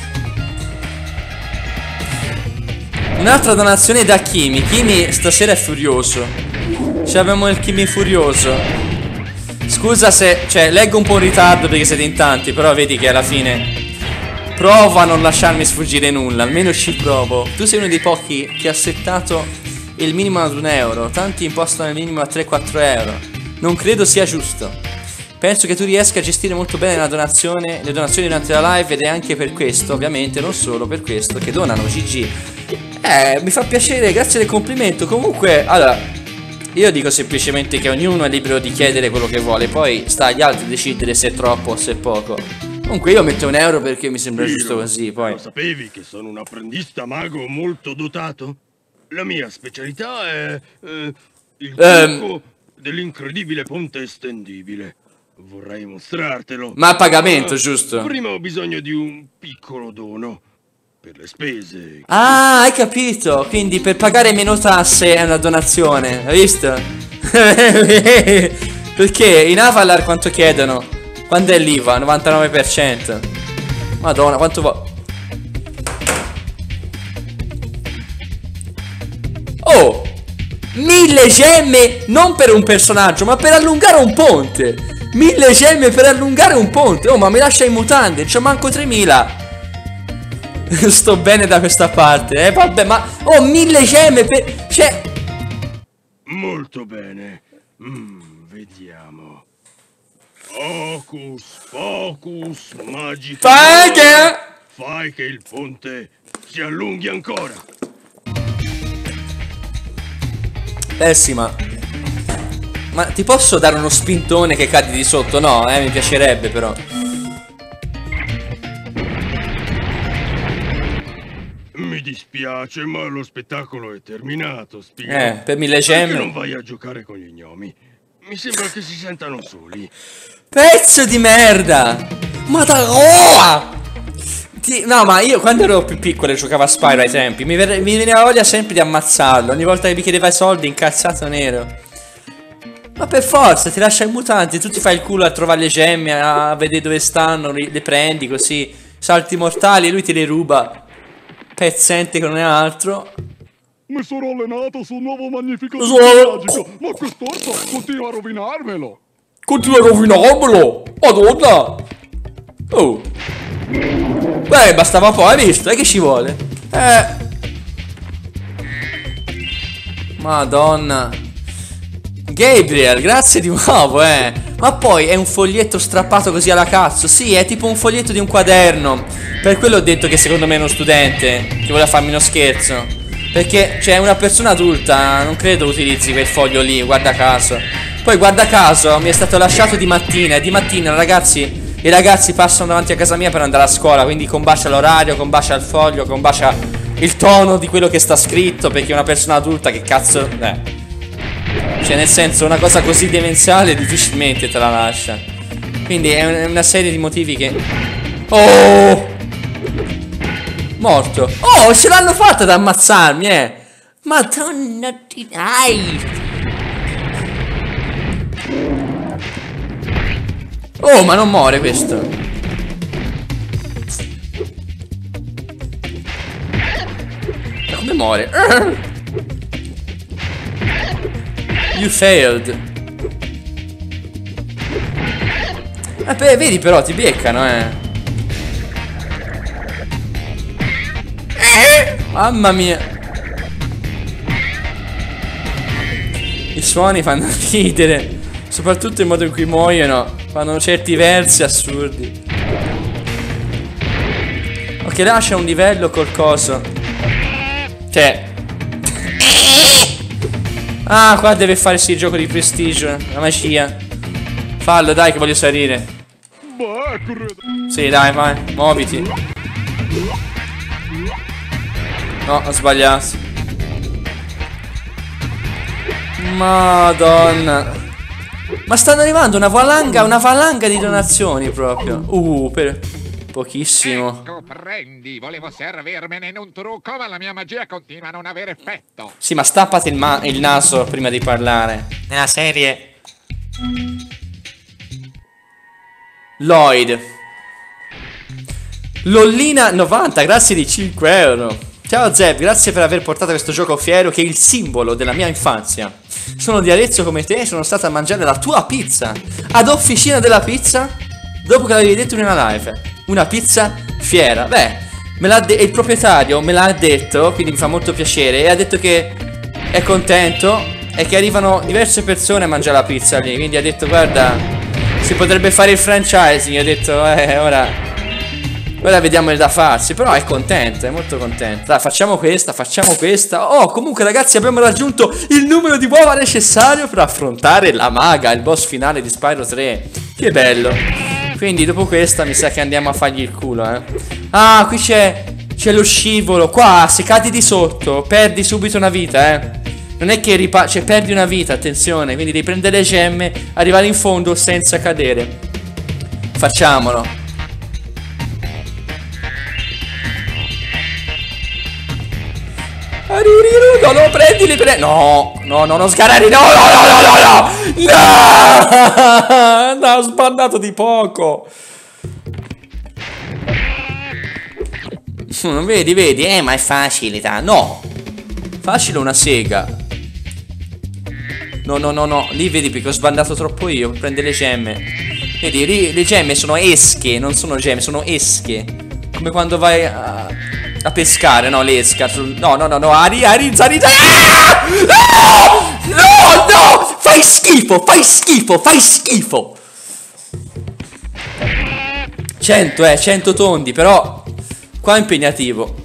Un'altra donazione da Kimi. Kimi stasera è furioso. Ci abbiamo il Kimi furioso. Scusa se, cioè, leggo un po' in ritardo perché siete in tanti, però vedi che alla fine prova a non lasciarmi sfuggire nulla. Almeno ci provo. Tu sei uno dei pochi che ha settato il minimo ad un euro. Tanti impostano il minimo a tre quattro euro. Non credo sia giusto. Penso che tu riesca a gestire molto bene la donazione, le donazioni durante la live, ed è anche per questo, ovviamente, non solo per questo, che donano. G G. Eh, mi fa piacere, grazie del complimento. Comunque, allora, io dico semplicemente che ognuno è libero di chiedere quello che vuole. Poi sta agli altri decidere se è troppo o se è poco. Comunque io metto un euro perché mi sembra giusto così. Poi lo sapevi che sono un apprendista mago molto dotato? La mia specialità è eh, il um, trucco dell'incredibile ponte estendibile. Vorrei mostrartelo. Ma a pagamento, uh, giusto? Prima ho bisogno di un piccolo dono per le spese. Ah, hai capito? Quindi per pagare meno tasse è una donazione, hai visto? Perché in Avalar quanto chiedono? Quando è l'I V A? novantanove per cento. Madonna, quanto va? Oh! Mille gemme non per un personaggio, ma per allungare un ponte. Mille gemme per allungare un ponte. Oh, ma mi lascia in mutande, c'ho manco tremila. Sto bene da questa parte. Eh vabbè, ma oh, mille gemme per... Cioè... Molto bene. Mm, vediamo. Focus, focus, magica. Fai che... Fai che il ponte si allunghi ancora. Pessima. Ma ti posso dare uno spintone che cadi di sotto? No, eh, mi piacerebbe però. Mi dispiace, ma lo spettacolo è terminato, Spiro. Eh, per mille gemme. Perché non vai a giocare con gli gnomi? Mi sembra che si sentano soli. Pezzo di merda! Ma da roa! Ti... No, ma io quando ero più piccolo e giocavo a Spyro ai tempi, mi, ver... mi veniva voglia sempre di ammazzarlo. Ogni volta che mi chiedeva i soldi, incazzato nero. Ma per forza, ti lascia in mutante, tu ti fai il culo a trovare le gemme, a vedere dove stanno, le prendi così, salti mortali e lui te le ruba. Pezzente che non è altro. Mi sono allenato sul nuovo magnifico So... magico, ma quest'orso continua a rovinarmelo. Continua a rovinarmelo? Madonna! Oh. Beh, bastava poi, hai visto? E che ci vuole? Eh. Madonna. Gabriel, grazie di nuovo, eh. Ma poi è un foglietto strappato così alla cazzo. Sì, è tipo un foglietto di un quaderno. Per quello ho detto che secondo me è uno studente che voleva farmi uno scherzo. Perché, cioè, una persona adulta non credo utilizzi quel foglio lì, guarda caso. Poi, guarda caso, mi è stato lasciato di mattina. E di mattina, ragazzi, i ragazzi passano davanti a casa mia per andare a scuola. Quindi combacia l'orario, combacia il foglio, combacia il tono di quello che sta scritto. Perché una persona adulta, che cazzo... Eh... Cioè, nel senso, una cosa così demenziale difficilmente te la lascia. Quindi è una serie di motivi che... Oh! Morto. Oh, ce l'hanno fatta ad ammazzarmi, eh! Madonna di... Ai! Oh, ma non muore questo. Ma come muore? You failed. Eh, beh, vedi però, ti beccano, eh. Mamma mia. I suoni fanno ridere. Soprattutto il modo in cui muoiono. Fanno certi versi assurdi. Ok, là c'è un livello col coso. Cioè. Ah, qua deve fare sì il gioco di prestigio. La magia. Fallo, dai, che voglio salire. Sì, dai, vai, muoviti. No, ho sbagliato. Madonna. Ma stanno arrivando una valanga, una valanga di donazioni proprio. Uh, per pochissimo. Ecco, prendi, volevo servirmene in un trucco, ma la mia magia continua a non avere effetto. Sì, ma stappati il, ma il naso prima di parlare. Nella serie Lloyd. Lollina novanta, grazie di cinque euro. Ciao Zeb, grazie per aver portato questo gioco fiero che è il simbolo della mia infanzia. Sono di Arezzo come te e sono stato a mangiare la tua pizza ad Officina della Pizza dopo che l'avevi detto in una live. Una pizza fiera. Beh, me l'ha il proprietario me l'ha detto, quindi mi fa molto piacere. E ha detto che è contento e che arrivano diverse persone a mangiare la pizza lì. Quindi ha detto, guarda, si potrebbe fare il franchising. Ho detto, eh, ora Ora vediamo il da farsi. Però è contento, è molto contento. Dai, facciamo questa, facciamo questa. Oh, comunque ragazzi, abbiamo raggiunto il numero di uova necessario per affrontare la maga, il boss finale di Spyro tre. Che bello. Quindi dopo questa mi sa che andiamo a fargli il culo, eh. Ah, qui c'è C'è lo scivolo. Qua, se cadi di sotto, perdi subito una vita, eh. Non è che ripa... cioè, perdi una vita, attenzione. Quindi devi prendere le gemme, arrivare in fondo senza cadere. Facciamolo. No, no, prendili, prendi. No, no, no, non sgarrare. No, no, no, no, no, no. No, ho sbandato di poco. Non vedi, vedi? Eh, ma è facile, no. Facile una sega. No, no, no, no. Lì vedi perché ho sbandato troppo io. Prende le gemme. Vedi, lì le gemme sono esche. Non sono gemme, sono esche. Come quando vai a... a pescare, no, l'esca. No, no, no, no, Ari, Ari, Ari, ah! No! No, no! Fai schifo, fai schifo, fai schifo. cento, eh, cento tondi, però qua è impegnativo.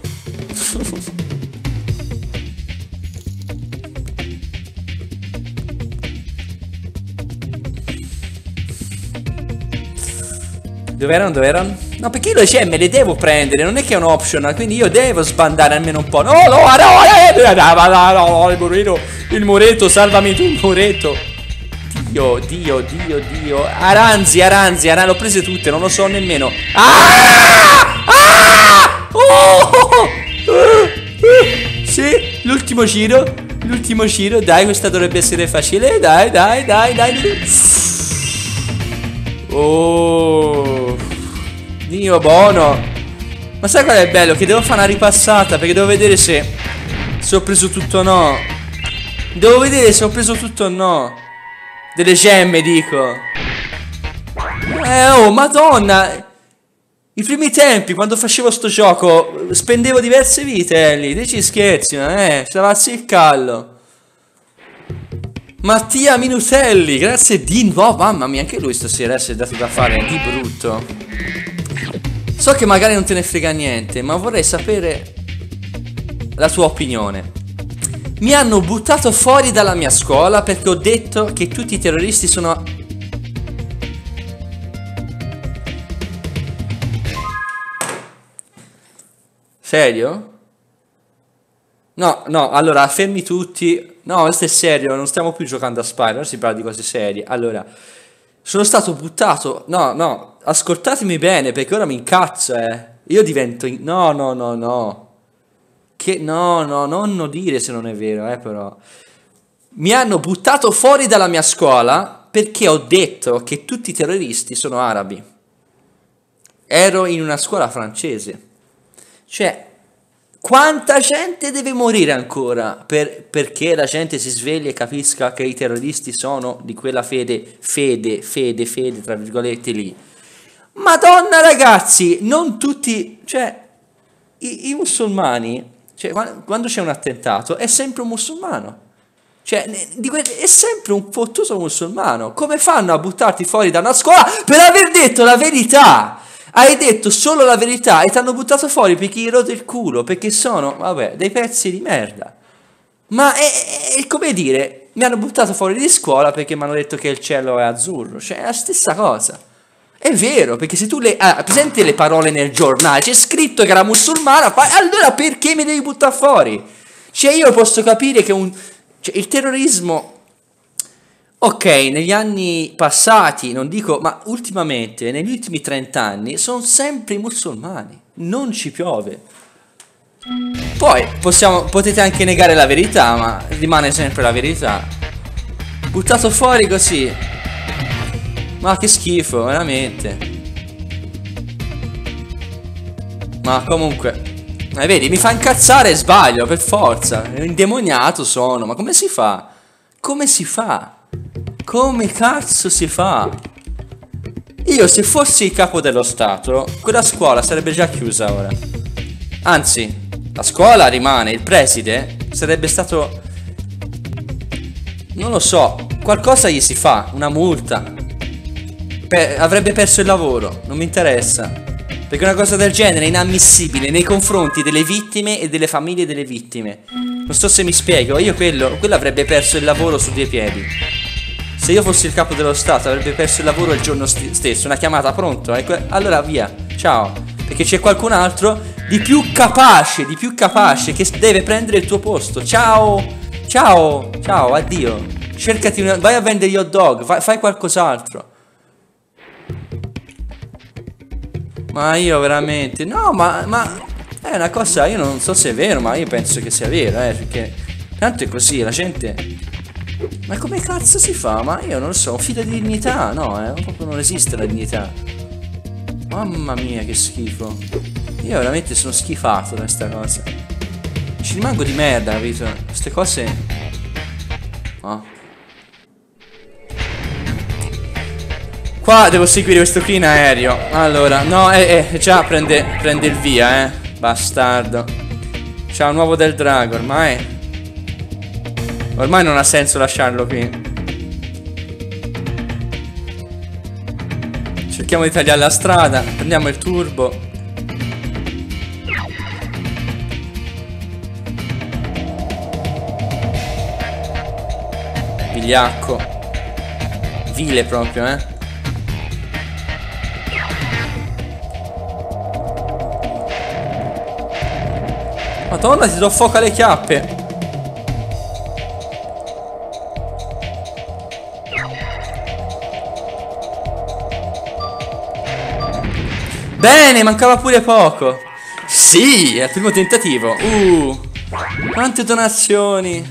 Dove erano, dove erano? No, perché io le gemme le devo prendere, non è che è un optional, quindi io devo sbandare almeno un po'. No, no, no, no, no, il muretto, il muretto, salvami tu, il muretto. Dio, Dio, Dio, Dio. Aranzi, aranzi, aranzi, l'ho prese tutte, non lo so nemmeno. Ah! Ah! Oh! Sì, l'ultimo giro, l'ultimo giro, dai, questa dovrebbe essere facile, dai, dai, dai, dai. Oh, Dio buono. Ma sai qual è bello? Che devo fare una ripassata, perché devo vedere se Se ho preso tutto o no. Devo vedere se ho preso tutto o no. Delle gemme, dico. Eh, oh, madonna. I primi tempi, quando facevo sto gioco, spendevo diverse vite, lì. Dei ci scherzi, eh, stavazzi il callo. Mattia Minutelli, grazie di nuovo. Mamma mia, anche lui stasera si è dato da fare di brutto. So che magari non te ne frega niente, ma vorrei sapere la tua opinione. Mi hanno buttato fuori dalla mia scuola perché ho detto che tutti i terroristi sono... Serio? No, no, allora, fermi tutti. No, questo è serio, non stiamo più giocando a Spyro, ora si parla di cose serie. Allora, sono stato buttato... No, no, ascoltatemi bene, perché ora mi incazzo, eh. Io divento... In... No, no, no, no. Che... No, no, non lo dire se non è vero, eh, però. Mi hanno buttato fuori dalla mia scuola perché ho detto che tutti i terroristi sono arabi. Ero in una scuola francese. Cioè... Quanta gente deve morire ancora per, perché la gente si sveglia e capisca che i terroristi sono di quella fede, fede, fede, fede, tra virgolette lì. Madonna ragazzi, non tutti, cioè, i, i musulmani, cioè, quando c'è un attentato è sempre un musulmano. Cioè, di que- è sempre un fottuto musulmano. Come fanno a buttarti fuori da una scuola per aver detto la verità? Hai detto solo la verità e ti hanno buttato fuori perché gli rode il culo, perché sono, vabbè, dei pezzi di merda. Ma è, è come dire, mi hanno buttato fuori di scuola perché mi hanno detto che il cielo è azzurro. Cioè, è la stessa cosa. È vero, perché se tu le... Ah, presenti le parole nel giornale, c'è scritto che era musulmana, fa, allora perché mi devi buttare fuori? Cioè, io posso capire che un... Cioè, il terrorismo... Ok, negli anni passati, non dico, ma ultimamente, negli ultimi trenta anni, sono sempre i musulmani. Non ci piove. Poi, possiamo, potete anche negare la verità, ma rimane sempre la verità. Buttato fuori così. Ma che schifo, veramente. Ma comunque... Eh, vedi, mi fa incazzare e sbaglio, per forza. Indemoniato sono, ma come si fa? Come si fa? Come cazzo si fa? Io se fossi il capo dello Stato, quella scuola sarebbe già chiusa ora. Anzi, la scuola rimane, il preside sarebbe stato... Non lo so, qualcosa gli si fa, una multa. Pe- avrebbe perso il lavoro, non mi interessa. Perché una cosa del genere è inammissibile nei confronti delle vittime e delle famiglie delle vittime. Non so se mi spiego, io quello, quello avrebbe perso il lavoro su due piedi. Se io fossi il capo dello Stato avrebbe perso il lavoro il giorno st- stesso, una chiamata, pronto? Que- allora via, ciao. Perché c'è qualcun altro di più capace, di più capace, che deve prendere il tuo posto. Ciao, ciao, ciao, addio. Cercati una... vai a vendere gli hot dog, fai, fai qualcos'altro. Ma io veramente, no, ma, ma è una cosa, io non so se è vero, ma io penso che sia vero, eh, perché tanto è così, la gente... Ma come cazzo si fa? Ma io non lo so, un filo di dignità, no, eh, proprio non esiste la dignità. Mamma mia, che schifo. Io veramente sono schifato da questa cosa. Ci rimango di merda, capito? Queste cose... Oh. Qua devo seguire questo qui in aereo. Allora, no, eh, eh, già prende, prende il via, eh. Bastardo. C'ha un uovo del drago, ormai. Ormai non ha senso lasciarlo qui. Cerchiamo di tagliare la strada. Prendiamo il turbo. Vigliacco. Vile proprio, eh. Madonna, ti do fuoco alle chiappe. Bene, mancava pure poco. Sì, è il primo tentativo. Uh, quante donazioni.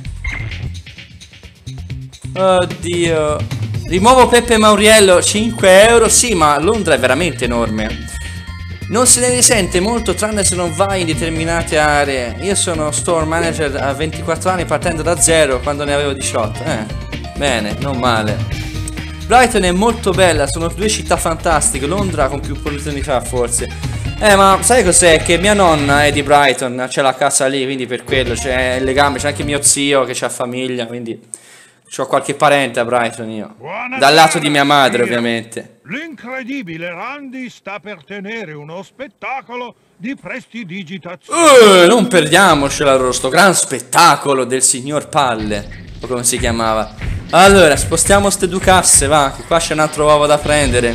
Oddio. Rimuovo Peppe Mauriello, cinque euro. Sì, ma Londra è veramente enorme. Non se ne risente molto tranne se non vai in determinate aree. Io sono store manager a ventiquattro anni partendo da zero quando ne avevo diciotto. Eh, bene, non male. Brighton è molto bella, sono due città fantastiche. Londra con più opportunità forse. Eh, ma sai cos'è? Che mia nonna è di Brighton, c'è la casa lì, quindi per quello c'è il legame. C'è anche mio zio che ha famiglia, quindi c'ho qualche parente a Brighton io. Buonasera, dal lato di mia madre, ovviamente. L'incredibile Randy sta per tenere uno spettacolo di prestidigitazione. Uh, non perdiamocela, loro sto gran spettacolo del signor Palle, o come si chiamava. Allora, spostiamo ste due casse, va, che qua c'è un altro uovo da prendere.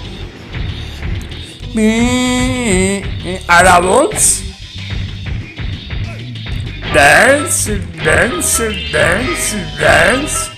Aravons? Dance, dance, dance, dance.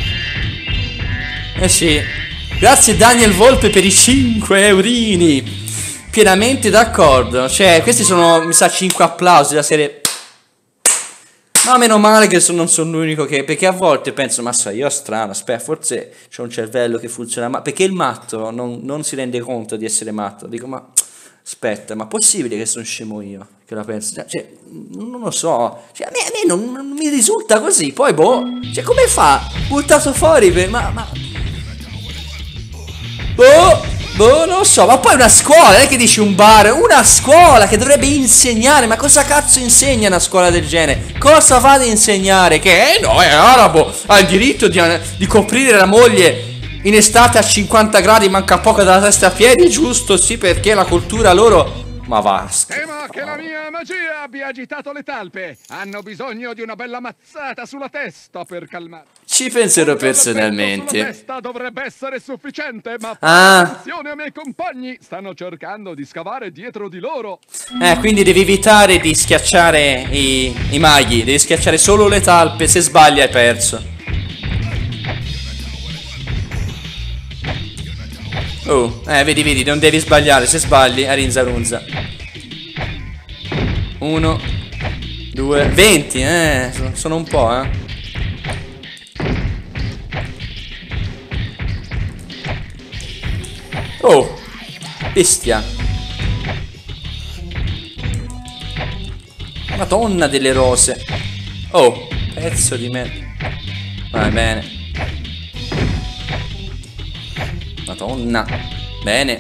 Eh sì. Grazie Daniel Volpe per i cinque eurini. Pienamente d'accordo. Cioè, questi sono, mi sa, cinque applausi da serie... Ma meno male che sono, non sono l'unico che... Perché a volte penso, ma so, io strano, aspetta, forse c'ho un cervello che funziona... Ma perché il matto non, non si rende conto di essere matto? Dico, ma... Aspetta, ma possibile che sono scemo io? Che la penso? Cioè, non lo so. Cioè, a me, a me non, non mi risulta così. Poi, boh... Cioè, come fa? Buttato fuori per... Ma... ma... Boh! Boh, non lo so, ma poi una scuola, non è che dici un bar, una scuola che dovrebbe insegnare, ma cosa cazzo insegna una scuola del genere? Cosa fa ad insegnare? Che eh no, è arabo, ha il diritto di, di coprire la moglie in estate a cinquanta gradi, manca poco dalla testa a piedi, giusto? Sì, perché la cultura loro... Ma va. Temo che la mia magia abbia agitato le talpe. Hanno bisogno di una bella mazzata sulla testa per calmare. Ci penserò personalmente. La testa dovrebbe essere sufficiente, ma ah. attenzione ai miei compagni, stanno cercando di scavare dietro di loro. Eh, quindi devi evitare di schiacciare i, i maghi, devi schiacciare solo le talpe, se sbagli hai perso. Oh, eh, vedi, vedi, non devi sbagliare, se sbagli, a rinzarunza. Uno, due, venti, eh, sono un po', eh. Oh, bestia. Madonna delle rose. Oh, pezzo di me. Va bene. Madonna. Bene.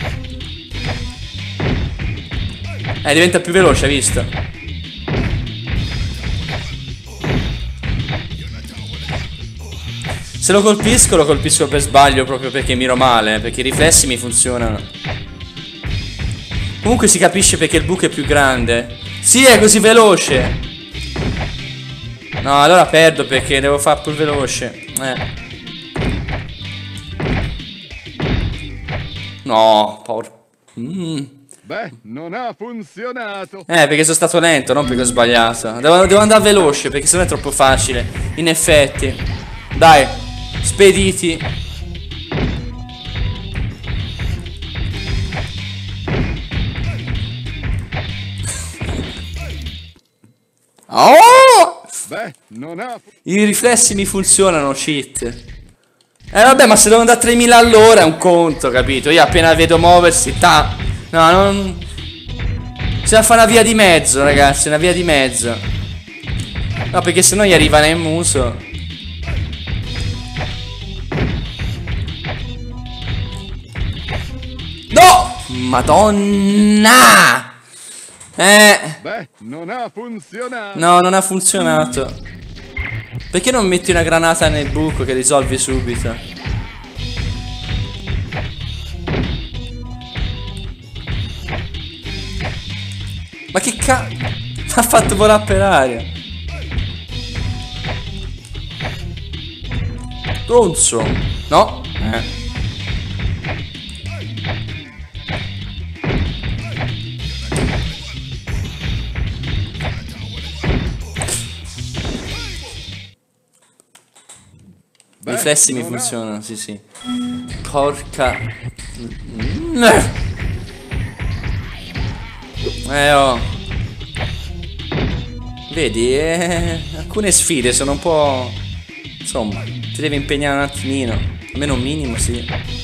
Eh, diventa più veloce, hai visto? Se lo colpisco, lo colpisco per sbaglio, proprio perché miro male, perché i riflessi mi funzionano. Comunque si capisce perché il buco è più grande. Sì, è così veloce. No, allora perdo perché devo fare più veloce. Eh. No, porco. Mm. Beh, non ha funzionato. Eh, perché sono stato lento, non perché ho sbagliato. Devo, devo andare veloce, perché sennò è troppo facile. In effetti. Dai, spediti. Oh! Beh, non ha... I riflessi mi funzionano, cheat. Eh vabbè, ma se devo andare a tremila all'ora è un conto, capito? Io appena vedo muoversi, ta. No, non... Bisogna fare una via di mezzo, ragazzi, una via di mezzo. No, perché sennò gli arriva nel muso. No! Madonna! Eh... Beh, non ha funzionato. No, non ha funzionato. Perché non metti una granata nel buco che risolvi subito? Ma che ca... ha fatto volare per aria. Tronzo. No? Eh. I riflessi mi funzionano, sì sì. Porca. Eh oh. Vedi, eh, alcune sfide sono un po'... Insomma, ti devi impegnare un attimino. Almeno un minimo, sì.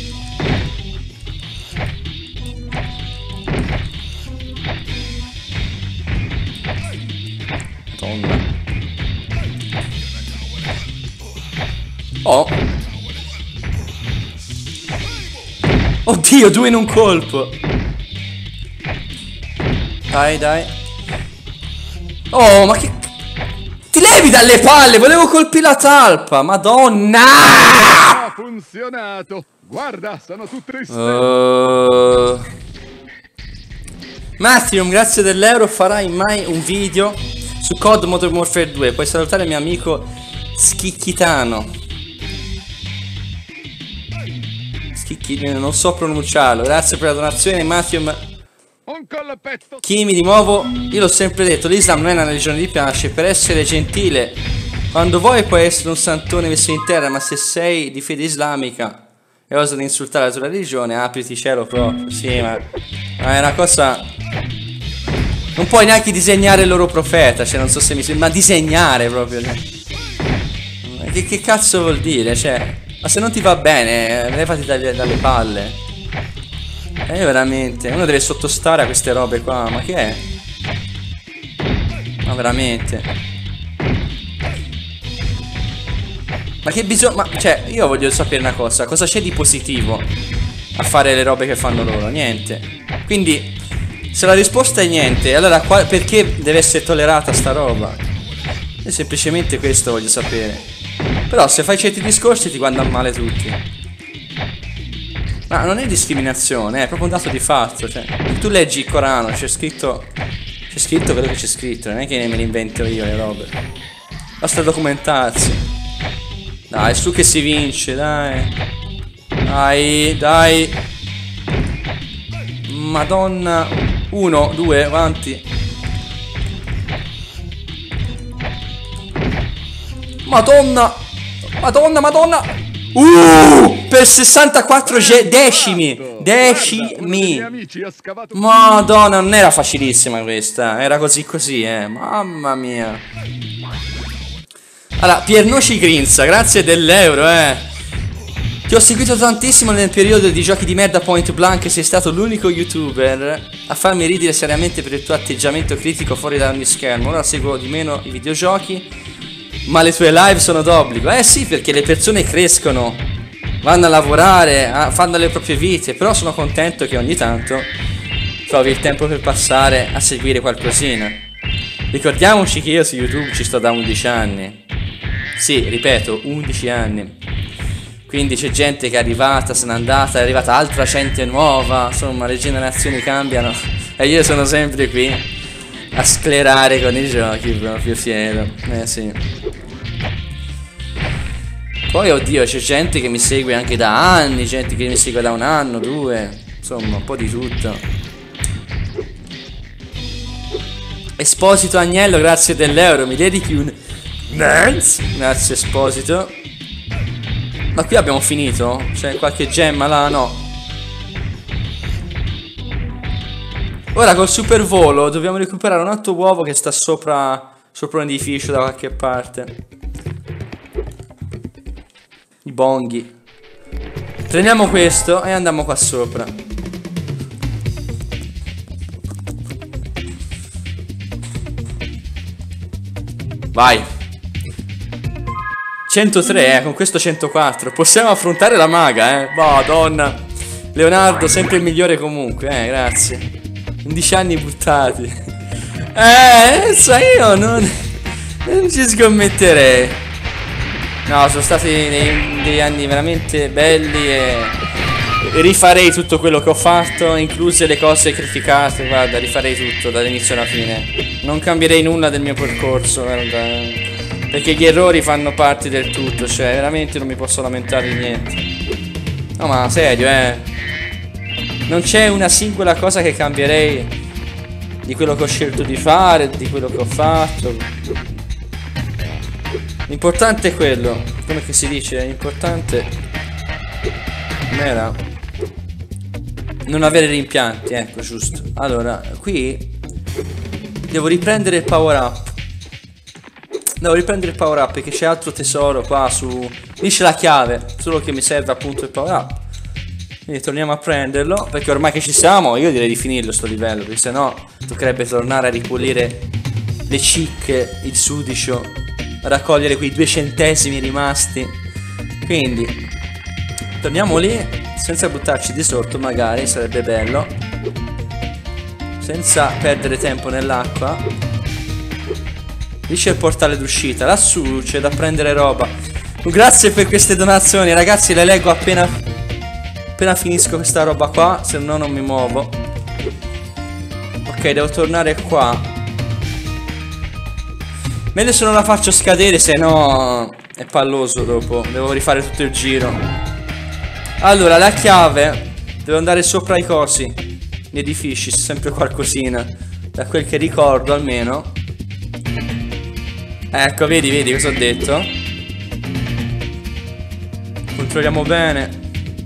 Madonna. Oh. Oddio, due in un colpo. Dai, dai. Oh, ma che... Ti levi dalle palle, volevo colpire la talpa. Madonna. Ha funzionato. Guarda, sono tutte le uh... Matthew, grazie dell'euro. Farai mai un video su C O D Modern Warfare due? Puoi salutare il mio amico Schicchitano. Non so pronunciarlo. Grazie per la donazione, Matthew. Kimi, di nuovo, io l'ho sempre detto, l'Islam non è una religione di piace. Per essere gentile, quando vuoi puoi essere un santone messo in terra, ma se sei di fede islamica e osa di insultare la tua religione, apriti cielo proprio. Sì, ma, ma è una cosa... Non puoi neanche disegnare il loro profeta, cioè non so se mi... Ma disegnare proprio, cioè. Che, che cazzo vuol dire, cioè... Ma se non ti va bene, levati dalle, dalle palle. Eh, veramente. Uno deve sottostare a queste robe qua. Ma che è? Ma veramente. Ma che bisogno... Ma, cioè, io voglio sapere una cosa. Cosa c'è di positivo a fare le robe che fanno loro? Niente. Quindi, se la risposta è niente, allora qua, perché deve essere tollerata sta roba? Io semplicemente questo voglio sapere. Però se fai certi discorsi ti guardano male tutti. Ma non è discriminazione, è proprio un dato di fatto. Cioè, tu leggi il Corano, c'è scritto... C'è scritto quello che c'è scritto, non è che me le invento io le robe. Basta documentarsi. Dai, su che si vince, dai. Dai, dai. Madonna. Uno, due, avanti. Madonna. Madonna, madonna. Uh, per sessantaquattro decimi. Decimi. Madonna, non era facilissima questa. Era così così, eh. Mamma mia. Allora, Piernoci Grinza, grazie dell'euro, eh. Ti ho seguito tantissimo nel periodo di giochi di merda Point Blank e sei stato l'unico youtuber a farmi ridere seriamente per il tuo atteggiamento critico fuori da ogni schermo. Ora seguo di meno i videogiochi, ma le tue live sono d'obbligo. Eh sì, perché le persone crescono, vanno a lavorare, a, fanno le proprie vite. Però sono contento che ogni tanto trovi il tempo per passare a seguire qualcosina. Ricordiamoci che io su YouTube ci sto da undici anni. Sì, ripeto, undici anni. Quindi c'è gente che è arrivata, se n'è andata, è arrivata altra gente nuova. Insomma, le generazioni cambiano. E io sono sempre qui a sclerare con i giochi, proprio fiero. Eh sì. Poi, oddio, c'è gente che mi segue anche da anni, gente che mi segue da un anno, due. Insomma, un po' di tutto. Esposito Agnello, grazie dell'euro. Mi dedichi un... Nance? Grazie Esposito. Ma qui abbiamo finito? C'è qualche gemma là? No. Ora col super volo dobbiamo recuperare un altro uovo che sta sopra Sopra un edificio da qualche parte. I bonghi. Prendiamo questo e andiamo qua sopra. Vai. centotré, eh, con questo centoquattro. Possiamo affrontare la maga, eh. Madonna. Leonardo, sempre il migliore comunque, eh, grazie. undici anni buttati. Eh, sai, io non, non ci scommetterei. No, sono stati dei, dei anni veramente belli e, e rifarei tutto quello che ho fatto, incluse le cose criticate. Guarda, rifarei tutto dall'inizio alla fine. Non cambierei nulla del mio percorso, guarda. Perché gli errori fanno parte del tutto, cioè veramente non mi posso lamentare di niente. No, ma serio, eh. Non c'è una singola cosa che cambierei di quello che ho scelto di fare, di quello che ho fatto. L'importante è quello, come che si dice, l'importante era non avere rimpianti, ecco, giusto. Allora, qui devo riprendere il power up. Devo riprendere il power up perché c'è altro tesoro qua su... Lì c'è la chiave, solo che mi serve appunto il power up. Quindi torniamo a prenderlo, perché ormai che ci siamo io direi di finirlo sto livello, perché sennò toccherebbe tornare a ripulire le cicche, il sudicio, a raccogliere quei due centesimi rimasti. Quindi torniamo lì senza buttarci di sotto, magari sarebbe bello, senza perdere tempo nell'acqua. Lì c'è il portale d'uscita, lassù c'è da prendere roba. Grazie per queste donazioni, ragazzi, le leggo appena appena finisco questa roba qua, se no non mi muovo. Ok, devo tornare qua. Meglio se non la faccio scadere, se no è palloso dopo. Devo rifare tutto il giro. Allora, la chiave, devo andare sopra i cosi, gli edifici, c'è sempre qualcosina, da quel che ricordo almeno. Ecco, vedi, vedi cosa ho detto? Controlliamo bene.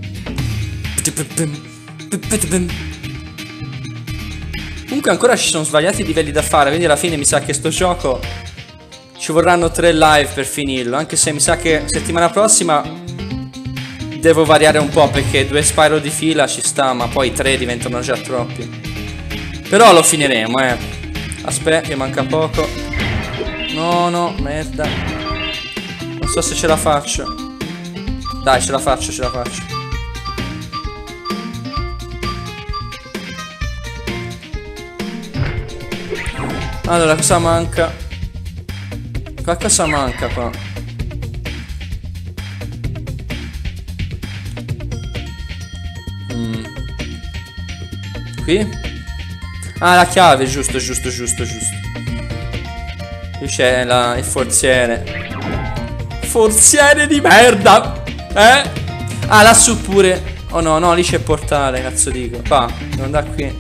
Comunque ancora ci sono svariati livelli da fare, quindi alla fine mi sa che sto gioco ci vorranno tre live per finirlo. Anche se mi sa che settimana prossima devo variare un po', perché due Spyro di fila ci sta, ma poi tre diventano già troppi. Però lo finiremo, eh. Aspetta, che manca poco. No, no, merda. Non so se ce la faccio. Dai, ce la faccio, ce la faccio. Allora, cosa manca? Qualcosa manca qua. Mm. Qui? Ah, la chiave, giusto, giusto, giusto, giusto. Qui c'è la, il forziere. Forziere di merda! Eh? Ah, lassù pure. Oh no, no, lì c'è il portale, cazzo dico. Qua, devo andare qui.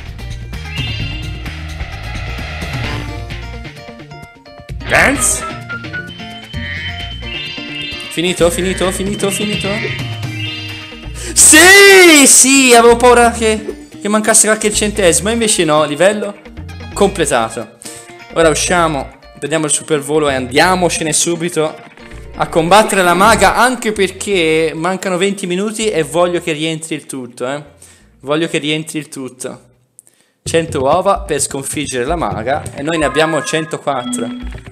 Dance? Finito, finito, finito, finito. Sì, sì, avevo paura che, che mancasse qualche centesimo. Invece no, livello completato. Ora usciamo, prendiamo il supervolo e andiamocene subito a combattere la maga, anche perché mancano venti minuti e voglio che rientri il tutto, eh. Voglio che rientri il tutto. cento uova per sconfiggere la maga e noi ne abbiamo centoquattro.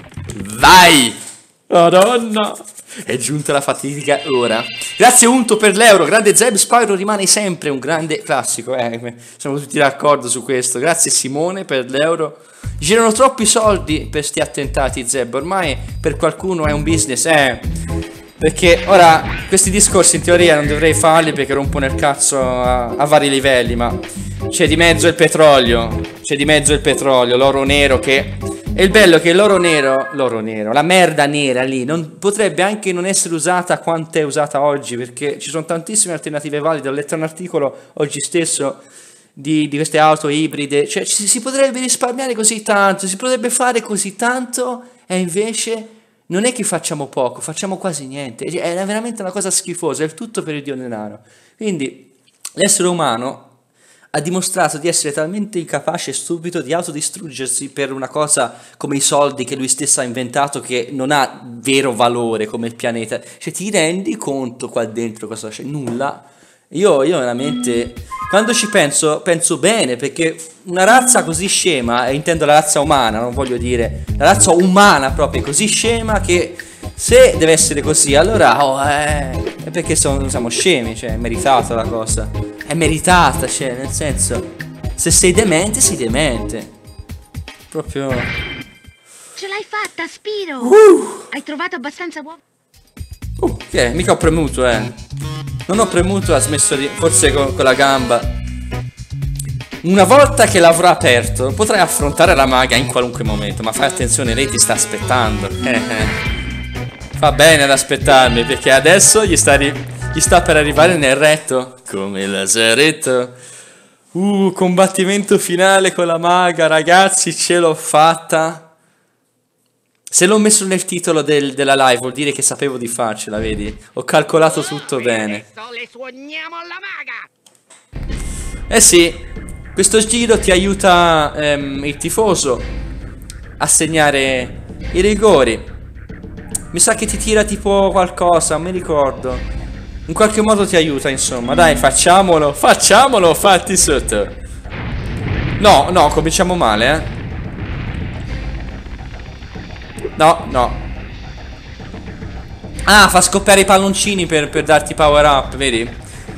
Vai! Madonna! È giunta la fatidica ora. Grazie Unto per l'euro. Grande Zeb, Spyro rimane sempre un grande classico. Eh, siamo tutti d'accordo su questo. Grazie Simone per l'euro. Girano troppi soldi per sti attentati, Zeb. Ormai per qualcuno è un business, eh. Perché ora questi discorsi in teoria non dovrei farli perché rompono il cazzo a, a vari livelli, ma c'è di mezzo il petrolio. C'è di mezzo il petrolio, l'oro nero che... E il bello è che l'oro nero, l'oro nero, la merda nera lì, non, potrebbe anche non essere usata quanto è usata oggi, perché ci sono tantissime alternative valide. Ho letto un articolo oggi stesso di, di queste auto ibride, cioè ci, si potrebbe risparmiare così tanto, si potrebbe fare così tanto, e invece non è che facciamo poco, facciamo quasi niente. È veramente una cosa schifosa, è il tutto per il dio denaro. Quindi l'essere umano ha dimostrato di essere talmente incapace e stupido di autodistruggersi per una cosa come i soldi che lui stesso ha inventato, che non ha vero valore come il pianeta. Cioè, ti rendi conto qua dentro cosa c'è? Nulla. Io, io veramente, quando ci penso, penso bene, perché una razza così scema, e intendo la razza umana, non voglio dire, la razza umana proprio così scema che se deve essere così, allora oh, eh, è perché sono, siamo scemi, cioè è meritata la cosa. È meritata, cioè, nel senso, se sei demente, sei demente. Proprio... Ce l'hai fatta, Spiro! Uh. Hai trovato abbastanza uova? Uh, che? Mica ho premuto, eh. Non ho premuto, ha smesso di... Forse con, con la gamba. Una volta che l'avrò aperto, potrai affrontare la maga in qualunque momento. Ma fai attenzione, lei ti sta aspettando. Eh, eh. Fa bene ad aspettarmi, perché adesso gli sta, gli sta per arrivare nel retto. Come il lazaretto. Uh, combattimento finale con la maga, ragazzi, ce l'ho fatta. Se l'ho messo nel titolo del, della live vuol dire che sapevo di farcela, vedi? Ho calcolato tutto bene. Adesso le suoniamo alla maga. Eh sì, questo giro ti aiuta ehm, il tifoso a segnare i rigori. Mi sa che ti tira tipo qualcosa, non mi ricordo. In qualche modo ti aiuta, insomma. Dai, facciamolo, facciamolo, fatti sotto. No, no, cominciamo male, eh. No, no. Ah, fa scoppiare i palloncini per, per darti power up, vedi?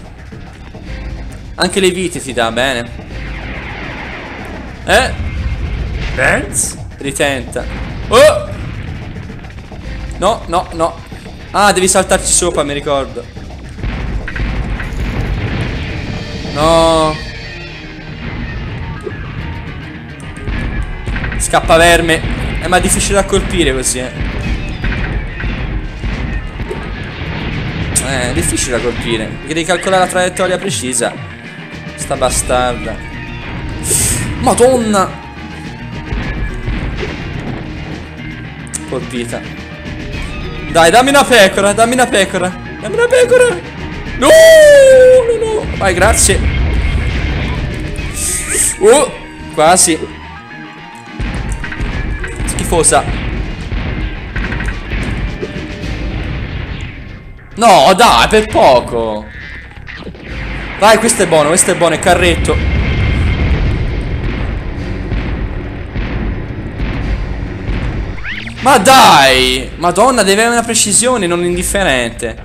Anche le vite ti dà, bene. Eh? Dance? Ritenta. Oh! No, no, no. Ah, devi saltarci sopra, mi ricordo. No. Scappa verme. Eh, ma è difficile da colpire così, eh. Eh, è difficile da colpire, perché devi calcolare la traiettoria precisa. Sta bastarda. Madonna. Colpita. Dai, dammi una pecora, dammi una pecora. Dammi una pecora. No, no, no. Vai, grazie. Uh, quasi. Schifosa. No, dai, per poco. Vai, questo è buono, questo è buono, è carretto. Ma dai! Madonna, deve avere una precisione non indifferente.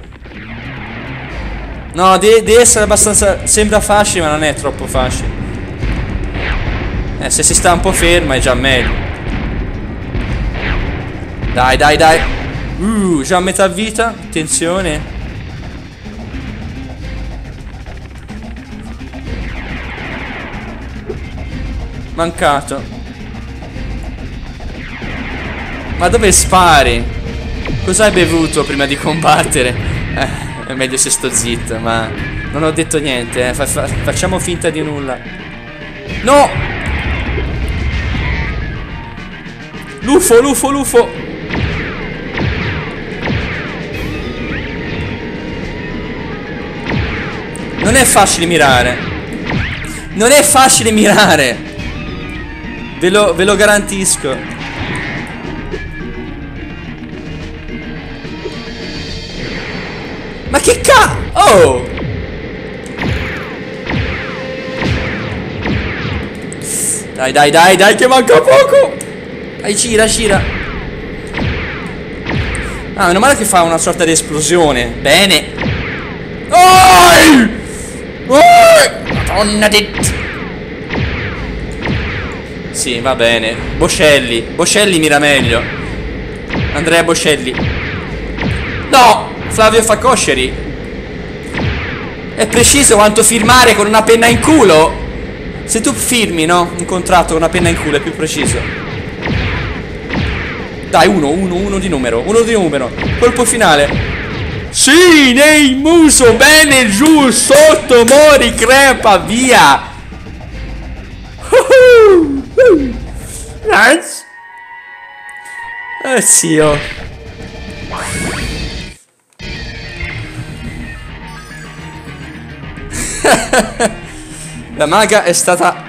No, deve, deve essere abbastanza... Sembra facile, ma non è troppo facile. Eh, se si sta un po' ferma è già meglio. Dai, dai, dai. Uh, già a metà vita. Attenzione. Mancato. Ma dove spari? Cosa hai bevuto prima di combattere? Eh, è meglio se sto zitto, ma non ho detto niente, eh. fa fa facciamo finta di nulla. No! L'U F O, l'U F O, l'U F O! Non è facile mirare. Non è facile mirare. Ve lo, ve lo garantisco. Ma che ca... Oh! Dai, dai, dai, dai, che manca poco! Dai, gira, gira. Ah, meno male che fa una sorta di esplosione. Bene. Oh! Oh! Madonna di... Sì, va bene. Boscelli. Boscelli mira meglio. Andrea Boscelli. No! Flavio Facosceri. È preciso quanto firmare con una penna in culo. Se tu firmi, no? Un contratto con una penna in culo è più preciso. Dai, uno, uno, uno di numero. Uno di numero. Colpo finale. Sì, nei muso, bene, giù, sotto, mori, crepa, via. Nice. Eh, zio. La maga è stata...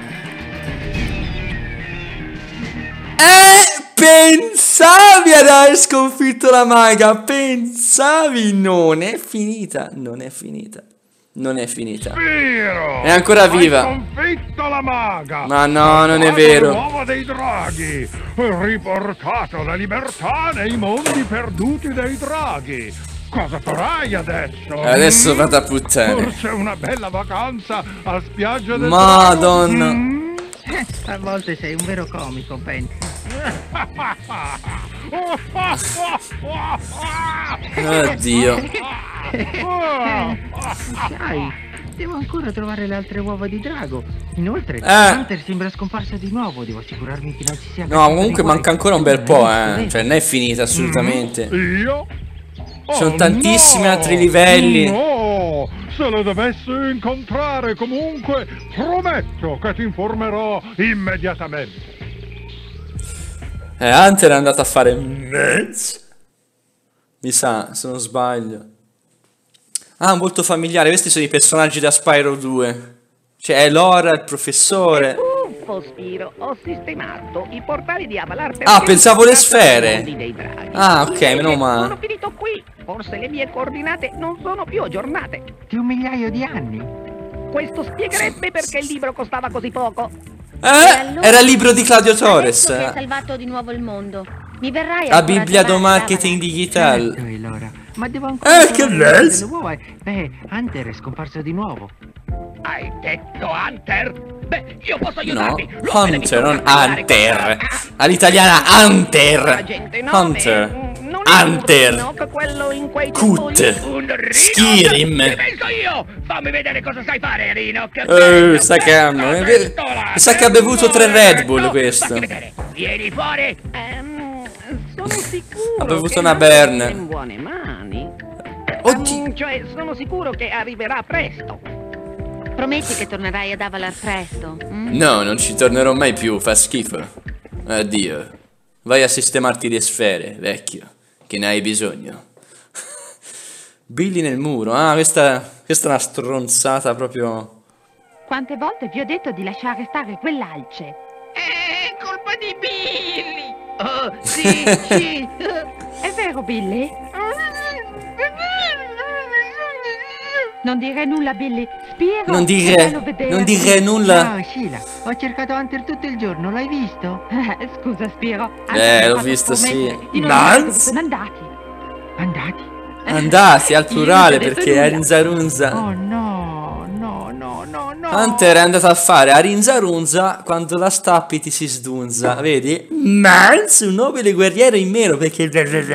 Eh, pensavi ad aver sconfitto la maga? Pensavi? Non è finita. Non è finita. Non è finita. Spiro, è ancora viva. Hai sconfitto la maga. Ma no, non è vero. L'uovo dei draghi. Riportato la libertà nei mondi perduti dei draghi. Cosa farai adesso? Adesso mm? vado a puttane. Forse una bella vacanza a spiaggia del Madonna. Mm? A volte sei un vero comico, pensi. Oddio. Sai, devo ancora trovare le altre uova di drago. Inoltre, eh. Hunter sembra scomparso di nuovo. Devo assicurarmi che non ci sia... No, comunque manca ancora un bel po', eh. Cioè, non è finita assolutamente. Mm? Io? Ci sono oh, tantissimi no, altri livelli. No, se lo dovessi incontrare comunque, prometto che ti informerò immediatamente. Eh, Hunter è andato a fare mezzo. Mi sa, se non sbaglio. Ah, molto familiare. Questi sono i personaggi da Spyro due. Cioè, è Laura, il professore. Uffo, Spiro, ho sistemato i portali di Avalar per... Ah, pensavo le sfere. Ah, ok, meno male. Sono finito qui. Forse le mie coordinate non sono più aggiornate. Di un migliaio di anni. Questo spiegherebbe perché il libro costava così poco. Eh, allora, era il libro di Claudio Torres. Adesso che hai salvato di nuovo il mondo, mi verrai a Bibbia do marketing digital. Certo, ma devo ancora... Eh, che lei? Beh, Hunter è scomparso di nuovo. Hai detto Hunter? Beh, io posso aiutarti. No, Hunter, non Hunter. All'italiana Hunter. Hunter. Hunter. Kut. Skyrim. Io. Fammi vedere cosa sai fare, Rinoc. Eh, sa che hanno. Sa che ha bevuto tre Red Bull questo. Vieni fuori. Um, sono sicuro. Ha bevuto una Bern. In buone mani. Oddio. Um, cioè, sono sicuro che arriverà presto. Prometti che tornerai ad Avalar presto? Mm? No, non ci tornerò mai più, fa schifo. Addio. Vai a sistemarti le sfere, vecchio, che ne hai bisogno. Billy nel muro. Ah, questa, questa è una stronzata proprio. Quante volte vi ho detto di lasciare stare quell'alce? È colpa di Billy. Oh, sì, sì. È vero, Billy? Non dire nulla, Billy. Spiro, non dire, non dire nulla. Ciao, Sheila. Ho cercato Hunter tutto il giorno, l'hai visto? Eh, scusa, Spiro. Eh, l'ho visto, sì. Dance? Sono andati. Andati? Andati, al plurale, perché è Rinzarunza. Oh, no, no, no, no, no. Hunter è andato a fare a Rinza Runza quando la Stappi ti si sdunza, vedi? Mans, un nobile guerriero in meno perché...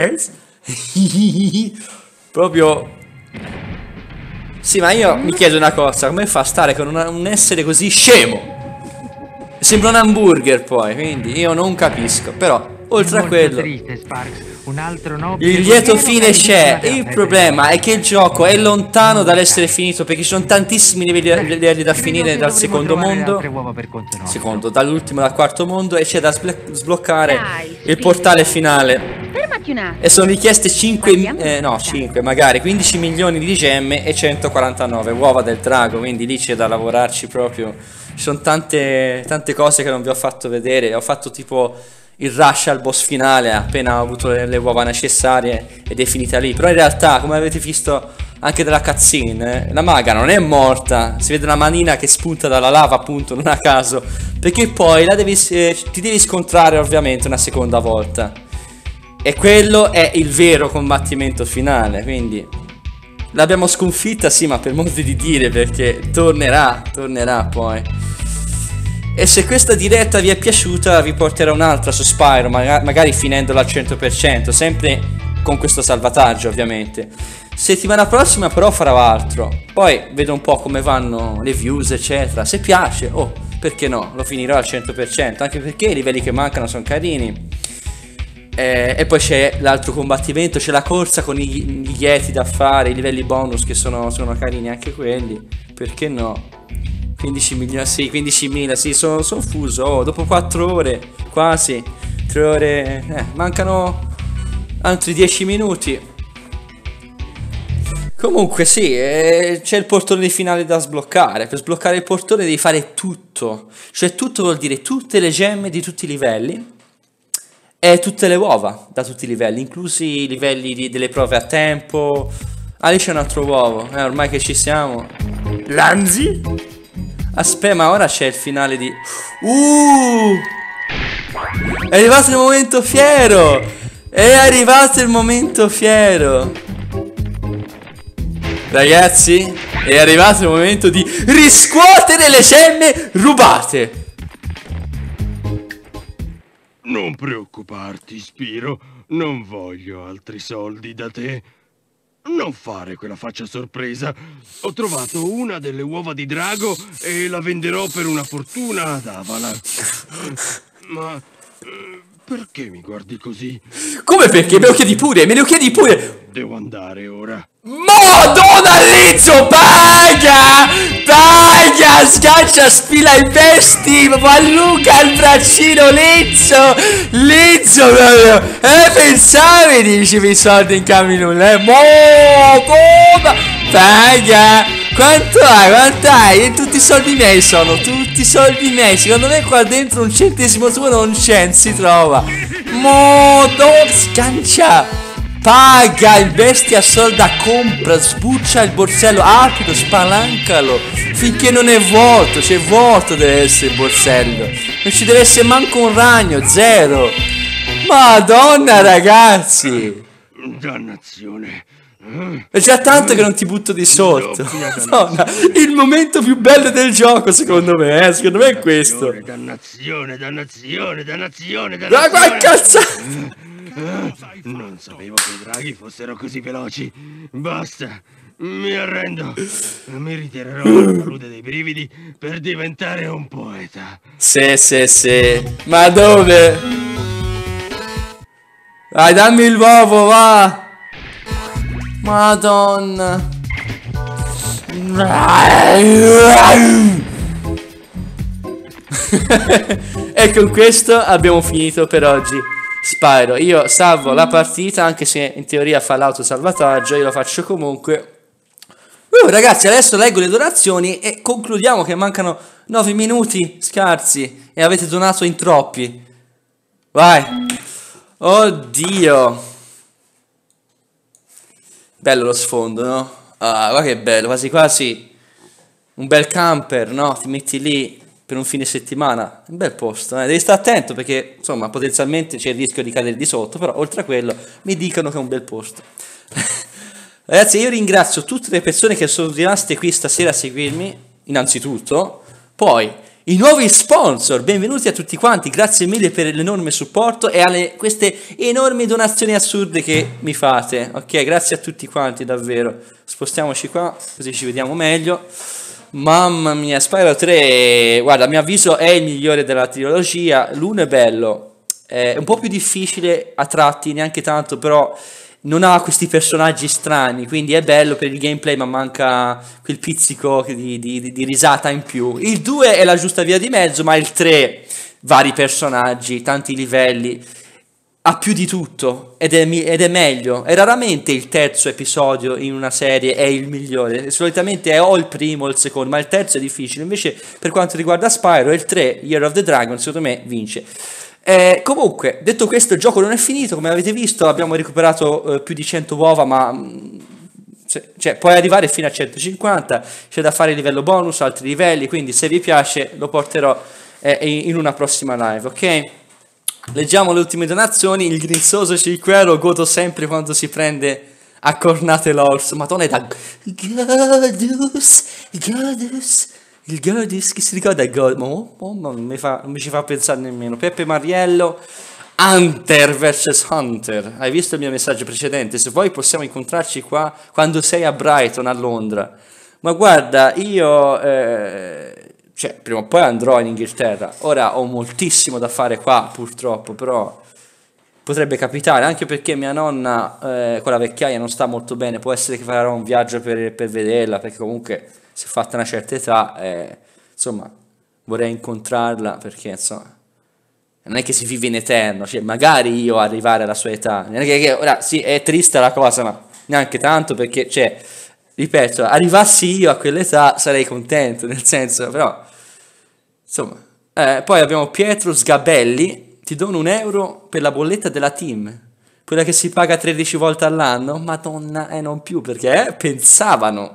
Proprio... Sì, ma io mi chiedo una cosa, come fa a stare con una, un essere così scemo? Sembra un hamburger poi, quindi io non capisco, però, oltre a quello... Un altro nobile il lieto fine c'è. Il problema è che il gioco è lontano dall'essere finito perché ci sono tantissimi livelli, livelli da finire dal secondo mondo, secondo, dall'ultimo dal quarto mondo, e c'è da sbloccare Dai, il portale finale. Fermati un attimo. E sono richieste cinque, eh, no cinque magari quindici milioni di gemme e centoquarantanove uova del drago, quindi lì c'è da lavorarci proprio. Ci sono tante, tante cose che non vi ho fatto vedere. Ho fatto tipo il rush al boss finale appena ho avuto le, le uova necessarie ed è finita lì. Però in realtà, come avete visto anche dalla cutscene, eh, la maga non è morta. Si vede una manina che spunta dalla lava, appunto, non a caso, perché poi la devi, eh, ti devi scontrare ovviamente una seconda volta. E quello è il vero combattimento finale. Quindi l'abbiamo sconfitta, sì, ma per modo di dire, perché tornerà, tornerà poi. E se questa diretta vi è piaciuta, vi porterò un'altra su Spyro, maga magari finendola al cento per cento, sempre con questo salvataggio ovviamente. Settimana prossima però farò altro, poi vedo un po' come vanno le views eccetera. Se piace, oh, perché no, lo finirò al cento per cento, anche perché i livelli che mancano sono carini. E, e poi c'è l'altro combattimento, c'è la corsa con i, gli Yeti da fare, i livelli bonus che sono, sono carini anche quelli, perché no? quindici milioni, sì, quindicimila, sì, sono, sono fuso, oh, dopo quattro ore, quasi, tre ore, eh, mancano altri dieci minuti. Comunque sì, eh, c'è il portone finale da sbloccare. Per sbloccare il portone devi fare tutto, cioè tutto vuol dire tutte le gemme di tutti i livelli e tutte le uova da tutti i livelli, inclusi i livelli di, delle prove a tempo. Ah, lì c'è un altro uovo, eh, ormai che ci siamo. Lanzi? Aspetta, ma ora c'è il finale di... Uh! È arrivato il momento fiero! È arrivato il momento fiero! Ragazzi, è arrivato il momento di riscuotere le gemme rubate! Non preoccuparti, Spiro. Non voglio altri soldi da te. Non fare quella faccia sorpresa. Ho trovato una delle uova di drago e la venderò per una fortuna ad Avala. Ma eh, perché mi guardi così? Come perché? Me lo chiedi pure, me lo chiedi pure! Devo andare ora. Madonna, Lizzo, paga! Paga! Scaccia, spila i pesti! Luca il braccino, Lizzo! Lizzo proprio! Eh, pensavi, dicevi i soldi in cambio nulla, eh? Madonna! Paga! Quanto hai? Quanto hai? E tutti i soldi miei sono, tutti i soldi miei. Secondo me qua dentro un centesimo tuo non c'è, non si trova. Madonna, scancia! Paga, il bestia solda, compra, sbuccia il borsello, aprilo, spalancalo finché non è vuoto, c'è vuoto deve essere il borsello, non ci deve essere manco un ragno, zero. Madonna ragazzi, dannazione, è già tanto che non ti butto di sotto. Madonna, il momento più bello del gioco secondo me, eh? Secondo me è questo. Dannazione, dannazione, dannazione, dannazione. Ma qua cazzo! Non sapevo che i draghi fossero così veloci. Basta, mi arrendo. Mi ritirerò alla palude dei brividi per diventare un poeta. Sì, sì, sì. Ma dove? Vai, dammi il uovo, va. Madonna. E con questo abbiamo finito per oggi Spyro. Io salvo la partita, anche se in teoria fa l'autosalvataggio, io lo faccio comunque. Uh, ragazzi, adesso leggo le donazioni e concludiamo che mancano nove minuti scarsi e avete donato in troppi. Vai. Oddio. Bello lo sfondo, no? Ah, guarda che bello, quasi quasi un bel camper, no? Ti metti lì per un fine settimana, un bel posto, eh? Devi stare attento perché insomma potenzialmente c'è il rischio di cadere di sotto, però oltre a quello mi dicono che è un bel posto. Ragazzi, io ringrazio tutte le persone che sono rimaste qui stasera a seguirmi, innanzitutto, poi i nuovi sponsor, benvenuti a tutti quanti, grazie mille per l'enorme supporto e alle queste enormi donazioni assurde che mi fate, ok? Grazie a tutti quanti, davvero. Spostiamoci qua, così ci vediamo meglio. Mamma mia, Spyro tre, guarda, a mio avviso è il migliore della trilogia, l'uno è bello, è un po' più difficile a tratti, neanche tanto, però non ha questi personaggi strani, quindi è bello per il gameplay, ma manca quel pizzico di, di, di risata in più. Il due è la giusta via di mezzo, ma il tre, vari personaggi, tanti livelli, ha più di tutto ed è, ed è meglio. E raramente il terzo episodio in una serie è il migliore, solitamente è o il primo o il secondo, ma il terzo è difficile. Invece per quanto riguarda Spyro, il tre, Year of the Dragon, secondo me vince. Eh, comunque, detto questo, il gioco non è finito, come avete visto abbiamo recuperato eh, più di cento uova, ma mh, cioè, cioè, puoi arrivare fino a centocinquanta, c'è da fare livello bonus, altri livelli, quindi se vi piace lo porterò eh, in una prossima live, ok? Leggiamo le ultime donazioni. Il grinzoso cinque euro, godo sempre quando si prende a cornate l'orso, madonna, è da Godus, Godus. Il Godus, chi si ricorda il Godus? Oh, oh, non, mi fa, non mi ci fa pensare nemmeno. Peppe Mariello, Hunter versus Hunter. Hai visto il mio messaggio precedente? Se vuoi possiamo incontrarci qua quando sei a Brighton, a Londra. Ma guarda, io... Eh, cioè, prima o poi andrò in Inghilterra. Ora ho moltissimo da fare qua, purtroppo, però... potrebbe capitare, anche perché mia nonna, eh, quella vecchiaia, non sta molto bene. Può essere che farò un viaggio per, per vederla, perché comunque... si è fatta una certa età, eh, insomma, vorrei incontrarla perché, insomma, non è che si vive in eterno, cioè, magari io arrivare alla sua età, non è che, che ora, sì, è triste la cosa, ma neanche tanto perché, cioè, ripeto, arrivassi io a quell'età sarei contento, nel senso, però, insomma, eh, poi abbiamo Pietro Sgabelli, ti dono un euro per la bolletta della team, quella che si paga tredici volte all'anno, madonna, e eh, non più, perché eh, pensavano...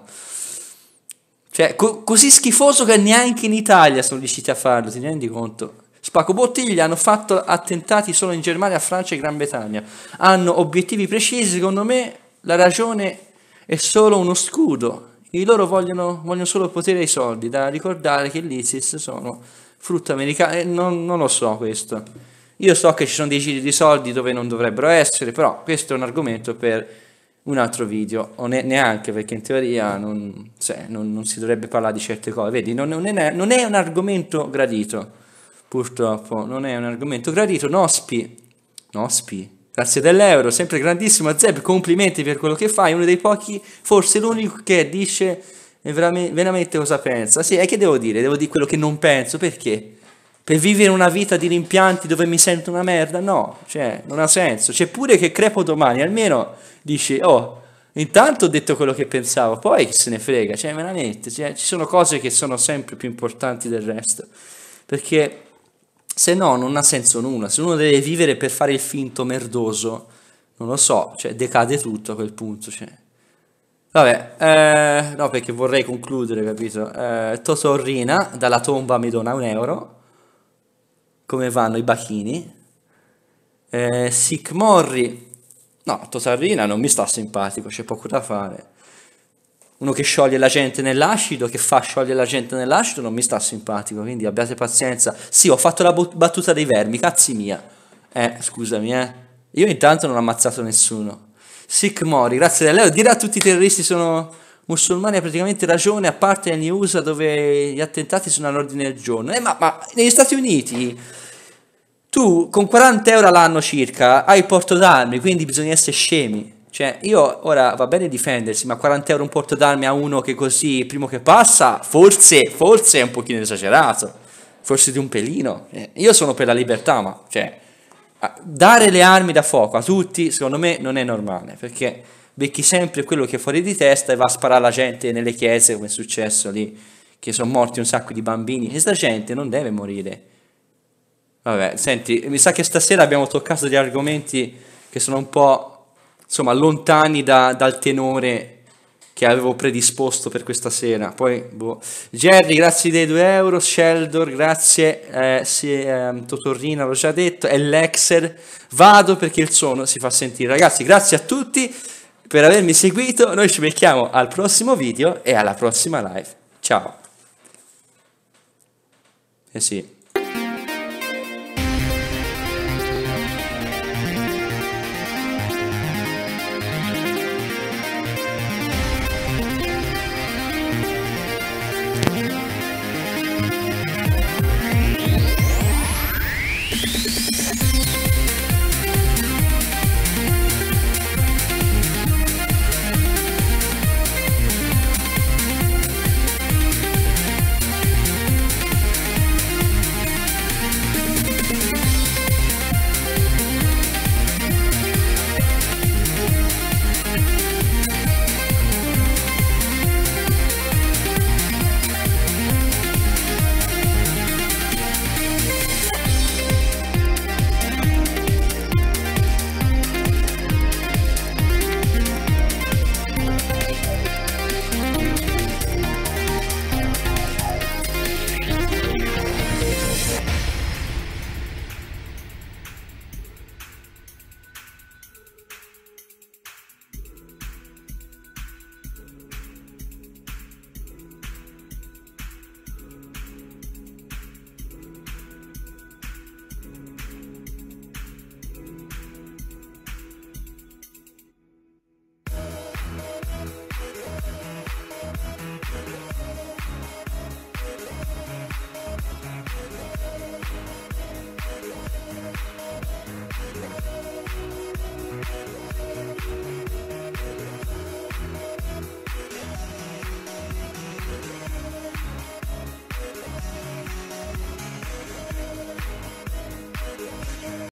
Cioè, co- così schifoso che neanche in Italia sono riusciti a farlo, ti rendi conto? Spacco bottiglia, hanno fatto attentati solo in Germania, Francia e Gran Bretagna. Hanno obiettivi precisi, secondo me la ragione è solo uno scudo. I loro vogliono, vogliono solo potere e soldi, da ricordare che l'ISIS sono frutta americana, eh, non, non lo so questo. Io so che ci sono dei giri di soldi dove non dovrebbero essere, però questo è un argomento per... un altro video, o ne- neanche perché in teoria non, cioè, non, non si dovrebbe parlare di certe cose, vedi, non, non, è, non è un argomento gradito, purtroppo, non è un argomento gradito. Nospi, Nospi, grazie dell'euro, sempre grandissimo, Zeb, complimenti per quello che fai, uno dei pochi, forse l'unico che dice veramente, veramente cosa pensa. Sì, e che devo dire? Devo dire quello che non penso, perché? Per vivere una vita di rimpianti dove mi sento una merda? No, cioè, non ha senso. C'è pure che crepo domani, almeno dici, oh, intanto ho detto quello che pensavo, poi chi se ne frega, cioè, veramente, cioè, ci sono cose che sono sempre più importanti del resto, perché se no non ha senso nulla. Se uno deve vivere per fare il finto merdoso, non lo so, cioè, decade tutto a quel punto, cioè. Vabbè, eh, no, perché vorrei concludere, capito? Eh, Totorrina, dalla tomba mi dona un euro. Come vanno i bachini? Eh, Sick Morri. No, Totarrina non mi sta simpatico, c'è poco da fare. Uno che scioglie la gente nell'acido, che fa sciogliere la gente nell'acido, non mi sta simpatico, quindi abbiate pazienza. Sì, ho fatto la battuta dei vermi, cazzi mia. Eh, scusami, eh. Io intanto non ho ammazzato nessuno. Sick Mori, grazie dell'euro. Dire a tutti i terroristi sono musulmani ha praticamente ragione, a parte negli U S A dove gli attentati sono all'ordine del giorno. Eh, ma, ma negli Stati Uniti tu con quaranta euro all'anno circa hai il porto d'armi, quindi bisogna essere scemi. Cioè, io, ora, va bene difendersi, ma quaranta euro un porto d'armi a uno che così, primo che passa, forse, forse è un pochino esagerato, forse di un pelino. Eh, io sono per la libertà, ma, cioè, dare le armi da fuoco a tutti, secondo me, non è normale, perché becchi sempre quello che è fuori di testa e va a sparare alla gente nelle chiese, come è successo lì, che sono morti un sacco di bambini. Questa gente non deve morire. Vabbè, senti, mi sa che stasera abbiamo toccato degli argomenti che sono un po'... insomma, lontani da, dal tenore che avevo predisposto per questa sera. Poi, boh. Jerry, grazie dei due euro. Sheldor, grazie. Eh, sì, eh, Totorrina, l'ho già detto. E Lexer. Vado perché il suono si fa sentire. Ragazzi, grazie a tutti per avermi seguito. Noi ci becchiamo al prossimo video e alla prossima live. Ciao. Eh sì.